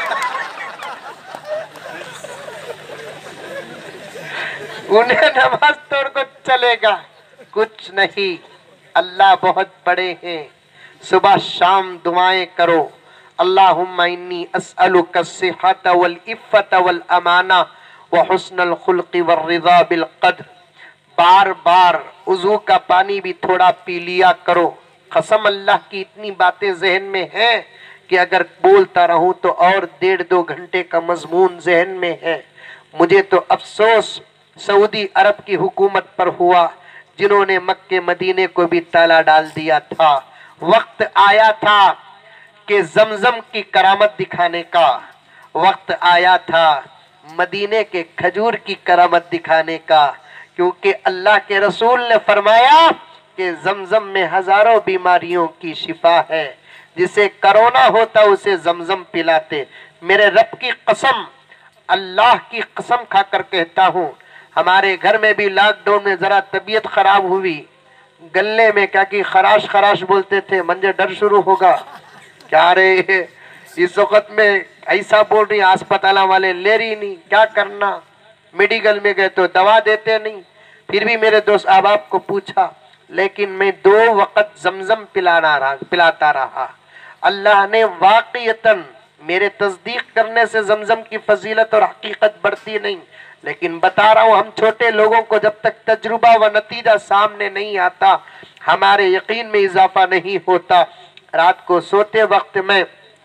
उन्हें नमाज तोड़ को चलेगा। कुछ नहीं, अल्लाह बहुत बड़े हैं। सुबह शाम दुआएं करो। अल्लाहुम्मा इन्नी अस्अलुका अस्सिहत वल इफ़्फ़त वल अमाना व हुस्नल खुल्क़ि वर रिज़ा बिल क़द्र। बार बार वज़ू का पानी भी थोड़ा पी लिया करो। कसम अल्लाह की इतनी बातें जहन में हैं कि अगर बोलता रहूं तो और 1.5-2 घंटे का मजमून जहन में है। मुझे तो अफसोस सऊदी अरब की हुकूमत पर हुआ, जिन्होंने मक्के मदीने को भी ताला डाल दिया था। वक्त आया था कि जमजम की करामत दिखाने का, वक्त आया था मदीने के खजूर की करामत दिखाने का, کیونکہ اللہ کے رسول نے فرمایا کہ زمزم میں ہزاروں بیماریوں کی شفا ہے، جسے کرونا ہوتا اسے زمزم پلاتے۔ میرے رب کی قسم، اللہ کی قسم کھا کر کہتا ہوں، ہمارے گھر میں بھی لاک ڈاؤن میں ذرا طبیعت خراب ہوئی، گلے میں کیا کہ خراش خراش بولتے تھے، مجھے ڈر شروع ہوگا کیا رہے اس وقت میں ایسا بول رہی، ہسپتال والے لے رہی نہیں، کیا کرنا؟ میڈیکل میں گئے تو دوا دیتے نہیں، پھر بھی میرے دوست احباب کو پوچھا، لیکن میں 2 وقت زمزم پلاتا رہا۔ اللہ نے واقعتاً میرے تصدیق کرنے سے زمزم کی فضیلت اور حقیقت بڑھتی نہیں، لیکن بتا رہا ہوں، ہم چھوٹے لوگوں کو جب تک تجربہ و نتیجہ سامنے نہیں آتا ہمارے یقین میں اضافہ نہیں ہوتا۔ رات کو سوتے وقت میں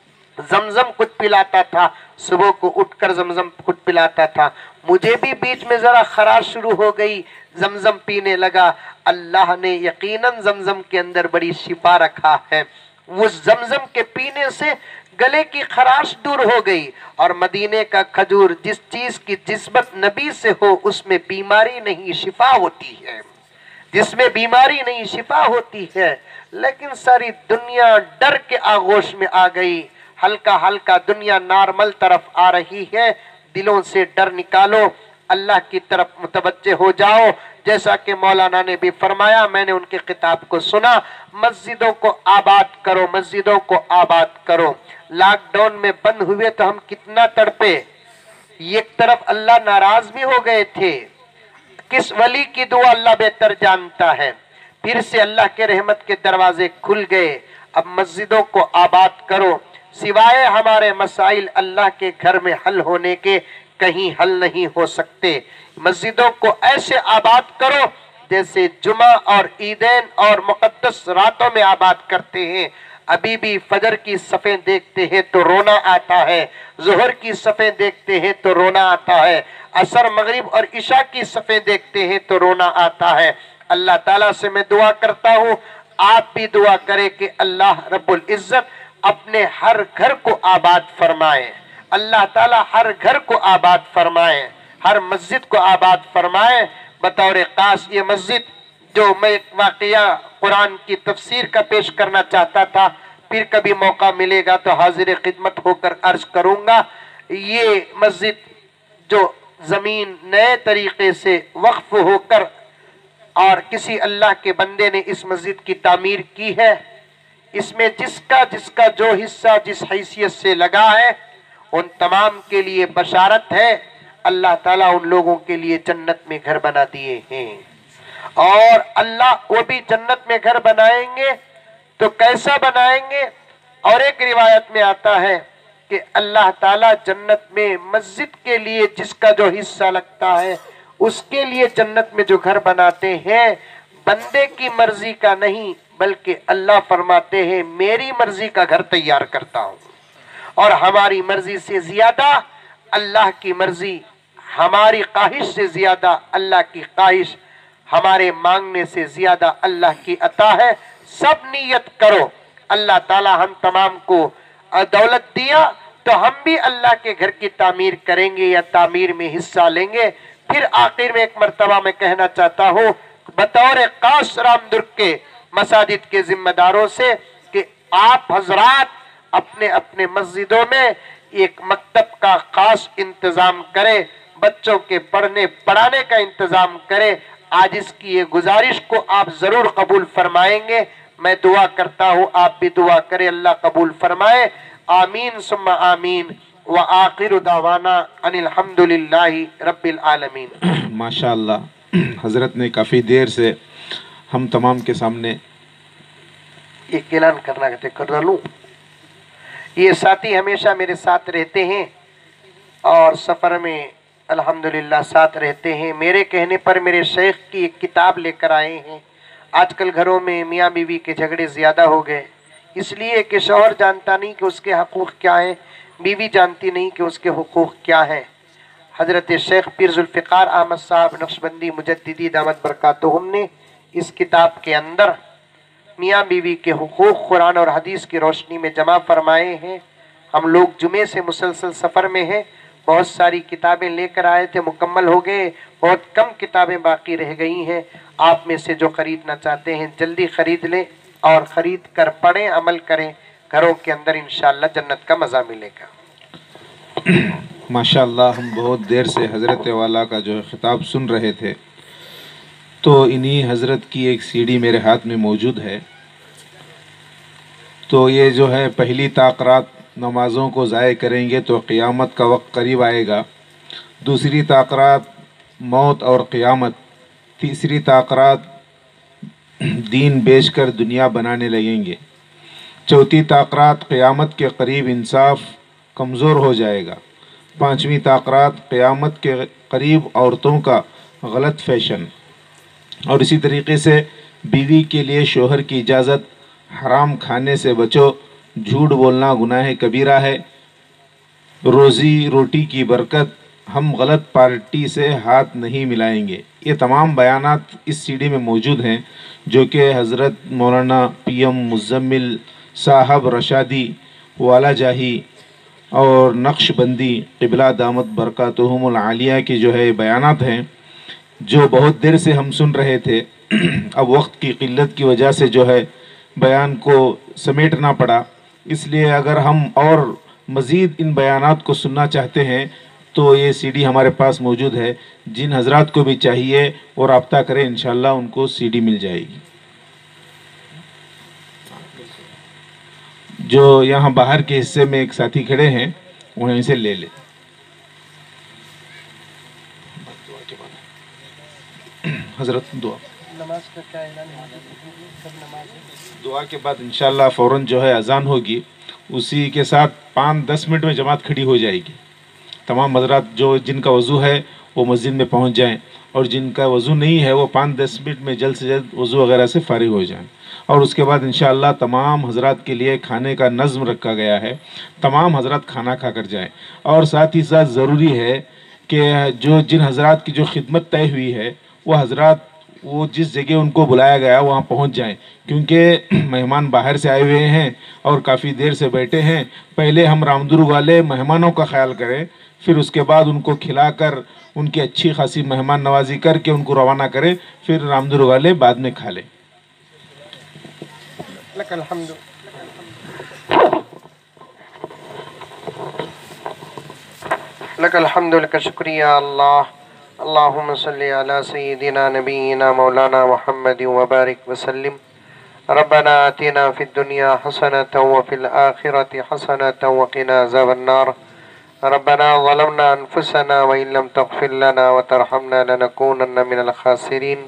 زمزم کچھ پلاتا تھا، صبح کو اٹھ کر زمزم کچھ پلاتا تھا۔ مجھے بھی بیچ میں ذرا خراش شروع ہو گئی، زمزم پینے لگا۔ اللہ نے یقیناً زمزم کے اندر بڑی شفا رکھا ہے۔ اس زمزم کے پینے سے گلے کی خراش دور ہو گئی، اور مدینے کا کھجور جس چیز کی نسبت نبی سے ہو اس میں بیماری نہیں شفا ہوتی ہے، جس میں بیماری نہیں شفا ہوتی ہے۔ لیکن ساری دنیا ڈر کے آغوش میں آ گئی، ہلکا ہلکا دنیا نارمل طرف آ رہی ہے۔ دلوں سے ڈر نکالو، اللہ کی طرف متوجہ ہو جاؤ، جیسا کہ مولانا نے بھی فرمایا، میں نے ان کے خطاب کو سنا، مسجدوں کو آباد کرو، مسجدوں کو آباد کرو۔ لاک ڈاؤن میں بند ہوئے تو ہم کتنا تڑپے، ایک طرف اللہ ناراض بھی ہو گئے تھے، کس ولی کی دعا اللہ بہتر جانتا ہے، پھر سے اللہ کے رحمت کے دروازے کھل گئے۔ اب مسجدوں کو آباد کرو، سوائے ہمارے مسائل اللہ کے گھر میں حل ہونے کے کہیں حل نہیں ہو سکتے۔ مسجدوں کو ایسے آباد کرو جیسے جمعہ اور عیدین اور مقدس راتوں میں آباد کرتے ہیں۔ ابھی بھی فجر کی صفیں دیکھتے ہیں تو رونا آتا ہے، ظہر کی صفیں دیکھتے ہیں تو رونا آتا ہے، عصر مغرب اور عشاء کی صفیں دیکھتے ہیں تو رونا آتا ہے۔ اللہ تعالیٰ سے میں دعا کرتا ہوں، آپ بھی دعا کریں کہ اللہ رب العزت اپنے ہر گھر کو آباد فرمائے، اللہ تعالیٰ ہر گھر کو آباد فرمائے، ہر مسجد کو آباد فرمائے۔ بطور خاص یہ مسجد جو میں ایک واقعہ قرآن کی تفسیر کا پیش کرنا چاہتا تھا، پھر کبھی موقع ملے گا تو حاضر خدمت ہو کر عرض کروں گا۔ یہ مسجد جو زمین نئے طریقے سے وقف ہو کر اور کسی اللہ کے بندے نے اس مسجد کی تعمیر کی ہے، اس میں جس کا جو حصہ جس حیثیت سے لگا ہے ان تمام کے لیے بشارت ہے، اللہ تعالیٰ ان لوگوں کے لیے جنت میں گھر بنا دیے ہیں، اور اللہ وہ بھی جنت میں گھر بنائیں گے تو کیسا بنائیں گے؟ اور ایک روایت میں آتا ہے کہ اللہ تعالیٰ جنت میں مسجد کے لیے جس کا جو حصہ لگتا ہے اس کے لیے جنت میں جو گھر بناتے ہیں، بندے کی مرضی کا نہیں بلکہ اللہ فرماتے ہیں میری مرضی کا گھر تیار کرتا ہوں، اور ہماری مرضی سے زیادہ اللہ کی مرضی، ہماری خواہش سے زیادہ اللہ کی خواہش، ہمارے مانگنے سے زیادہ اللہ کی عطا ہے۔ سب نیت کرو، اللہ تعالیٰ ہم تمام کو دولت دیا تو ہم بھی اللہ کے گھر کی تعمیر کریں گے یا تعمیر میں حصہ لیں گے۔ پھر آخر میں ایک مرتبہ میں کہنا چاہتا ہوں بطور خاص رام درگ کے مساجد کے ذمہ داروں سے کہ آپ حضرات اپنے اپنے مسجدوں میں ایک مکتب کا خاص انتظام کریں، بچوں کے پڑھانے کا انتظام کریں۔ آج اس کی یہ گزارش کو آپ ضرور قبول فرمائیں گے، میں دعا کرتا ہوں آپ بھی دعا کریں، اللہ قبول فرمائے، آمین ثم آمین، وآخر دعوانا ان الحمدللہ رب العالمین۔ ماشاءاللہ حضرت نے کافی دیر سے ہم تمام کے سامنے ایک اعلان کرنا کہتے کر لوں۔ یہ ساتھی ہمیشہ میرے ساتھ رہتے ہیں اور سفر میں الحمدللہ ساتھ رہتے ہیں۔ میرے کہنے پر میرے شیخ کی ایک کتاب لے کر آئے ہیں۔ آج کل گھروں میں میاں بیوی کے جھگڑے زیادہ ہو گئے، اس لیے کہ شوہر جانتا نہیں کہ اس کے حقوق کیا ہیں، بیوی جانتی نہیں کہ اس کے حقوق کیا ہیں۔ حضرت شیخ پیر ذوالفقار احمد صاحب نقشبندی مجددی دامت برکاتہم نے اس کتاب کے اندر میاں بیوی کے حقوق قرآن اور حدیث کی روشنی میں جمع فرمائے ہیں۔ ہم لوگ جمعے سے مسلسل سفر میں ہیں، بہت ساری کتابیں لے کر آئے تھے، مکمل ہو گئے، بہت کم کتابیں باقی رہ گئی ہیں۔ آپ میں سے جو خریدنا چاہتے ہیں جلدی خرید لیں اور خرید کر پڑھیں، عمل کریں، گھروں کے اندر انشاءاللہ جنت کا مزہ ملے گا۔ ماشاءاللہ ہم بہت دیر سے حضرت والا کا جو ہے خطاب سن رہے تھے، تو انہی حضرت کی ایک سی ڈی میرے ہاتھ میں موجود ہے۔ تو یہ جو ہے پہلی تاخرات نمازوں کو ضائع کریں گے تو قیامت کا وقت قریب آئے گا، دوسری تاخرات موت اور قیامت، تیسری تاخرات دین بیچ کر دنیا بنانے لگیں گے، چوتھی تاخرات قیامت کے قریب انصاف کمزور ہو جائے گا، پانچویں تاخرات قیامت کے قریب عورتوں کا غلط فیشن، اور اسی طریقے سے بیوی کے لیے شوہر کی اجازت، حرام کھانے سے بچو، جھوٹ بولنا گناہ کبیرہ ہے، روزی روٹی کی برکت، ہم غلط پارٹی سے ہاتھ نہیں ملائیں گے۔ یہ تمام بیانات اس سی ڈی میں موجود ہیں جو کہ حضرت مولانا پی ایم مزمل صاحب رشادی والا جاہی اور نقش بندی قبلہ دامت برکاتہم العالیہ کی جو ہے بیانات ہیں، جو بہت دیر سے ہم سن رہے تھے۔ اب وقت کی قلت کی وجہ سے جو ہے بیان کو سمیٹنا پڑا، اس لیے اگر ہم اور مزید ان بیانات کو سننا چاہتے ہیں تو یہ سی ڈی ہمارے پاس موجود ہے، جن حضرات کو بھی چاہیے وہ رابطہ کریں، انشاءاللہ ان کو سی ڈی مل جائے گی۔ جو یہاں باہر کے حصے میں ایک ساتھی کھڑے ہیں وہیں سے لے لیں۔ حضرت دعا نماز کا کیا اعلان ہے؟ کب نماز ہے؟ دعا کے بعد انشاءاللہ فوراً جو ہے اذان ہوگی، اسی کے ساتھ 5-10 منٹ میں جماعت کھڑی ہو جائے گی۔ تمام حضرات جو جن کا وضو ہے وہ مسجد میں پہنچ جائیں، اور جن کا وضو نہیں ہے وہ 5-10 منٹ میں جلد سے جلد وضو وغیرہ سے فارغ ہو جائیں، اور اس کے بعد انشاءاللہ تمام حضرات کے لیے کھانے کا نظم رکھا گیا ہے، تمام حضرات کھانا کھا کر جائیں۔ اور ساتھ ہی ساتھ ضروری ہے کہ جو جن حضرات کی جو خدمت طے ہوئی ہے وہ حضرات وہ جس جگہ ان کو بلایا گیا وہاں پہنچ جائیں، کیونکہ مہمان باہر سے آئے ہوئے ہیں اور کافی دیر سے بیٹھے ہیں۔ پہلے ہم رامدرگ والے مہمانوں کا خیال کریں، پھر اس کے بعد ان کو کھلا کر ان کی اچھی خاصی مہمان نوازی کر کے ان کو روانہ کریں، پھر رامدرگ والے بعد میں کھا لیں۔ لک الحمد لک الحمد لک شکریہ اللہ۔ اللہم صلی علی سیدنا نبینا مولانا محمد وبارک وسلم۔ ربنا آتنا فی الدنیا حسنة وفی الآخرة حسنة وقنا عذاب النار۔ ربنا ظلمنا انفسنا وإن لم تغفر لنا وترحمنا لنكونن من الخاسرین۔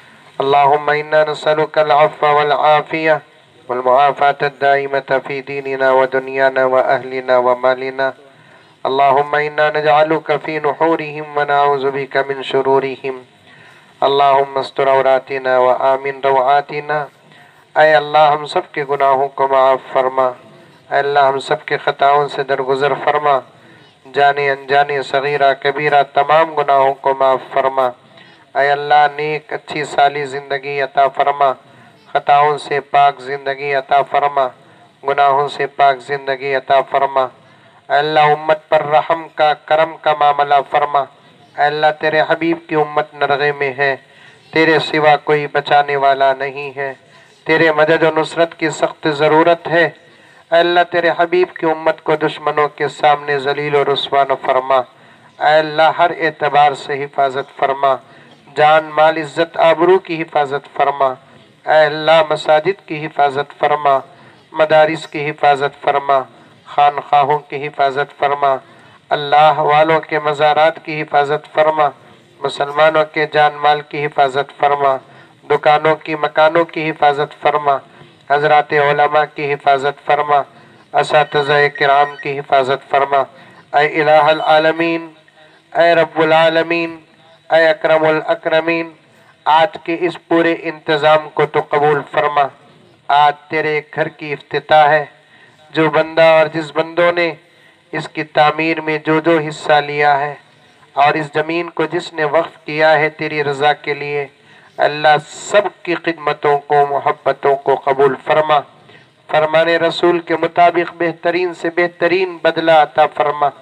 اللہم انا نسألك العفو والعافیہ والمعافاة الدائمة في ديننا ودنيانا وأهلنا ومالنا۔ اللهم إنا نجعلك في نحورهم ونعوذ بك من شرورهم۔ اللهم استر عوراتنا وآمن روعاتنا۔ اے اللہ ہم سب کے گناہوں کو معاف فرما، اے اللہ ہم سب کے خطاؤں سے درگزر فرما، جانے انجانے صغیرہ کبیرہ تمام گناہوں کو معاف فرما۔ اے اللہ نیک اچھی سالی زندگی عطا فرما، خطاؤں سے پاک زندگی عطا فرما، گناہوں سے پاک زندگی عطا فرما۔ اے اللہ امت پر رحم کا کرم کا معاملہ فرما۔ اے اللہ تیرے حبیب کی امت نرغے میں ہے، تیرے سوا کوئی بچانے والا نہیں ہے، تیرے مدد و نصرت کی سخت ضرورت ہے۔ اے اللہ تیرے حبیب کی امت کو دشمنوں کے سامنے ذلیل و رسوا نہ فرما۔ اے اللہ ہر اعتبار سے حفاظت فرما، جان مال عزت آبرو کی حفاظت فرما۔ اے اللہ مساجد کی حفاظت فرما، مدارس کی حفاظت فرما، خانخواہوں کی حفاظت فرما، اللہ والوں کے مزارات کی حفاظت فرما، مسلمانوں کے جان مال کی حفاظت فرما، دکانوں کی مکانوں کی حفاظت فرما، حضرات علماء کی حفاظت فرما، اساتذہ کرام کی حفاظت فرما۔ اے الہ العالمین، اے رب العالمین، اے اکرم الاکرمین، آج کے اس پورے انتظام کو تو قبول فرما۔ آج تیرے گھر کی افتتاح ہے، جو بندہ اور جس بندوں نے اس کی تعمیر میں جو جو حصہ لیا ہے اور اس زمین کو جس نے وقف کیا ہے تیری رضا کے لیے، اللہ سب کی خدمتوں کو محبتوں کو قبول فرما۔ فرمان رسول کے مطابق بہترین سے بہترین بدلہ عطا فرما۔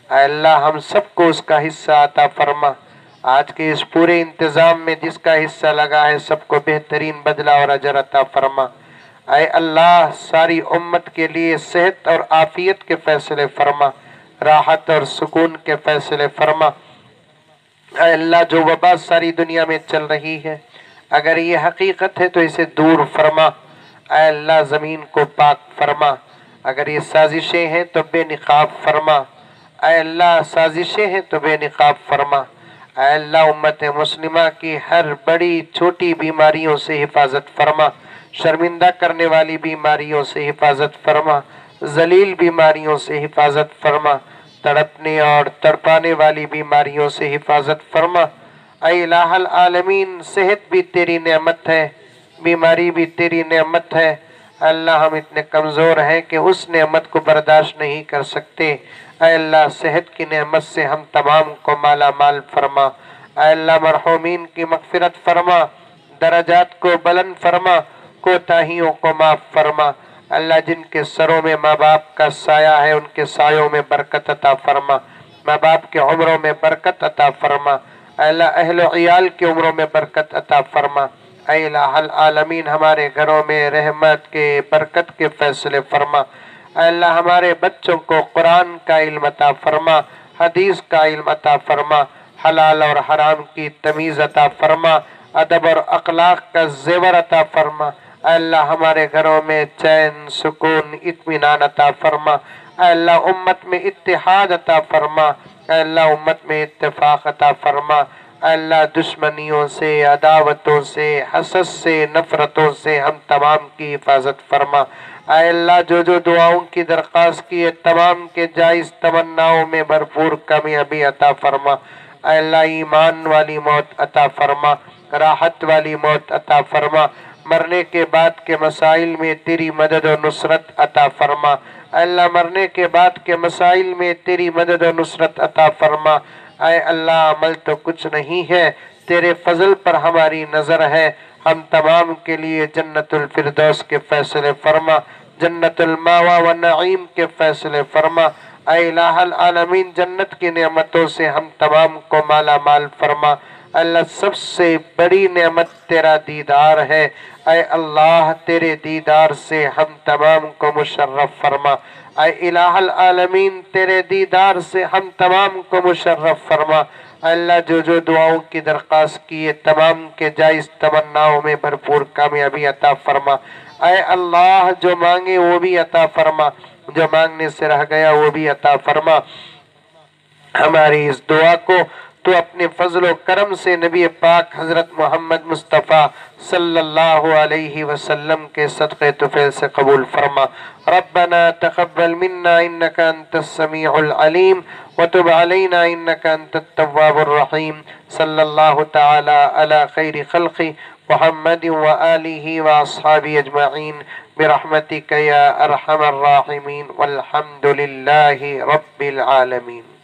اے اللہ ہم سب کو اس کا حصہ عطا فرما۔ آج کے اس پورے انتظام میں جس کا حصہ لگا ہے سب کو بہترین بدلہ اور اجر عطا فرما۔ اے اللہ ساری امت کے لیے صحت اور عافیت کے فیصلے فرما، راحت اور سکون کے فیصلے فرما۔ اے اللہ جو وبا ساری دنیا میں چل رہی ہے اگر یہ حقیقت ہے تو اسے دور فرما۔ اے اللہ زمین کو پاک فرما، اگر یہ سازشیں ہیں تو بے نقاب فرما۔ اے اللہ سازشیں ہیں تو بے نقاب فرما۔ اے اللہ امت مسلمہ کی ہر بڑی چھوٹی بیماریوں سے حفاظت فرما، شرمندہ کرنے والی بیماریوں سے حفاظت فرما، ذلیل بیماریوں سے حفاظت فرما، تڑپنے اور تڑپانے والی بیماریوں سے حفاظت فرما۔ اے الہ العالمین صحت بھی تیری نعمت ہے، بیماری بھی تیری نعمت ہے۔ اللہ ہم اتنے کمزور ہیں کہ اس نعمت کو برداشت نہیں کر سکتے۔ اے اللہ صحت کی نعمت سے ہم تمام کو مالا مال فرما۔ اے اللہ مرحومین کی مغفرت فرما، درجات کو بلند فرما، کوتاہیوں کو معاف فرما۔ اللہ جن کے سروں میں ماں باپ کا سایہ ہے ان کے سایوں میں برکت عطا فرما، ماں باپ کے عمروں میں برکت عطا فرما۔ اے اللہ اہل و عیال کی عمروں میں برکت عطا فرما۔ اے الہ العالمین ہمارے گھروں میں رحمت کے برکت کے فیصلے فرما۔ اے اللہ ہمارے بچوں کو قرآن کا علم عطا فرما، حدیث کا علم عطا فرما، حلال اور حرام کی تمیز عطا فرما، ادب اور اخلاق کا زیور عطا فرما۔ اے اللہ ہمارے گھروں میں چین، سکون، اطمینان عطا فرما۔ اے اللہ امت میں اتحاد عطا فرما۔ اے اللہ امت میں اتفاق عطا فرما۔ اے اللہ دشمنیوں سے، عداوتوں سے، حسد سے، نفرتوں سے ہم تمام کی حفاظت فرما۔ اے اللہ جو جو دعاؤں کی درخواست کی ہے تمام کے جائز تمناؤں میں بھرپور کامیابی عطا فرما۔ اے اللہ ایمان والی موت عطا فرما، راحت والی موت عطا فرما، مرنے کے بعد کے مسائل میں تیری مدد و نصرت عطا فرما۔ اے اللہ مرنے کے بعد کے مسائل میں تیری مدد و نصرت عطا فرما۔ اے اللہ عمل تو کچھ نہیں ہے، تیرے فضل پر ہماری نظر ہے، ہم تمام کے لیے جنت الفردوس کے فیصلے فرما، جنت الماوا و نعیم کے فیصلے فرما۔ اے الہ العالمین جنت کی نعمتوں سے ہم تمام کو مالا مال فرما۔ اللہ سب سے بڑی نعمت تیرا دیدار ہے، اے اللہ تیرے دیدار سے ہم تمام کو مشرف فرما۔ اے الہ العالمین تیرے دیدار سے ہم تمام کو مشرف فرما۔ اللہ جو جو دعاؤں کی درخواست کی ہے تمام کے جائز تمناؤں میں بھرپور کامیابی عطا فرما۔ اے اللہ جو مانگے وہ بھی عطا فرما، جو مانگنے سے رہ گیا وہ بھی عطا فرما۔ ہماری اس دعا کو تو اپنے فضل و کرم سے نبی پاک حضرت محمد مصطفیٰ صلی اللہ علیہ وسلم کے صدقے طفیل سے قبول فرما۔ ربنا تقبل منا انك انت السميع العليم وتب علينا انك انت التواب الرحيم صلی اللہ تعالی علی خیر خلق محمد وآلہ واصحابہ اجمعین برحمتک یا ارحم الراحمین والحمد للہ رب العالمین۔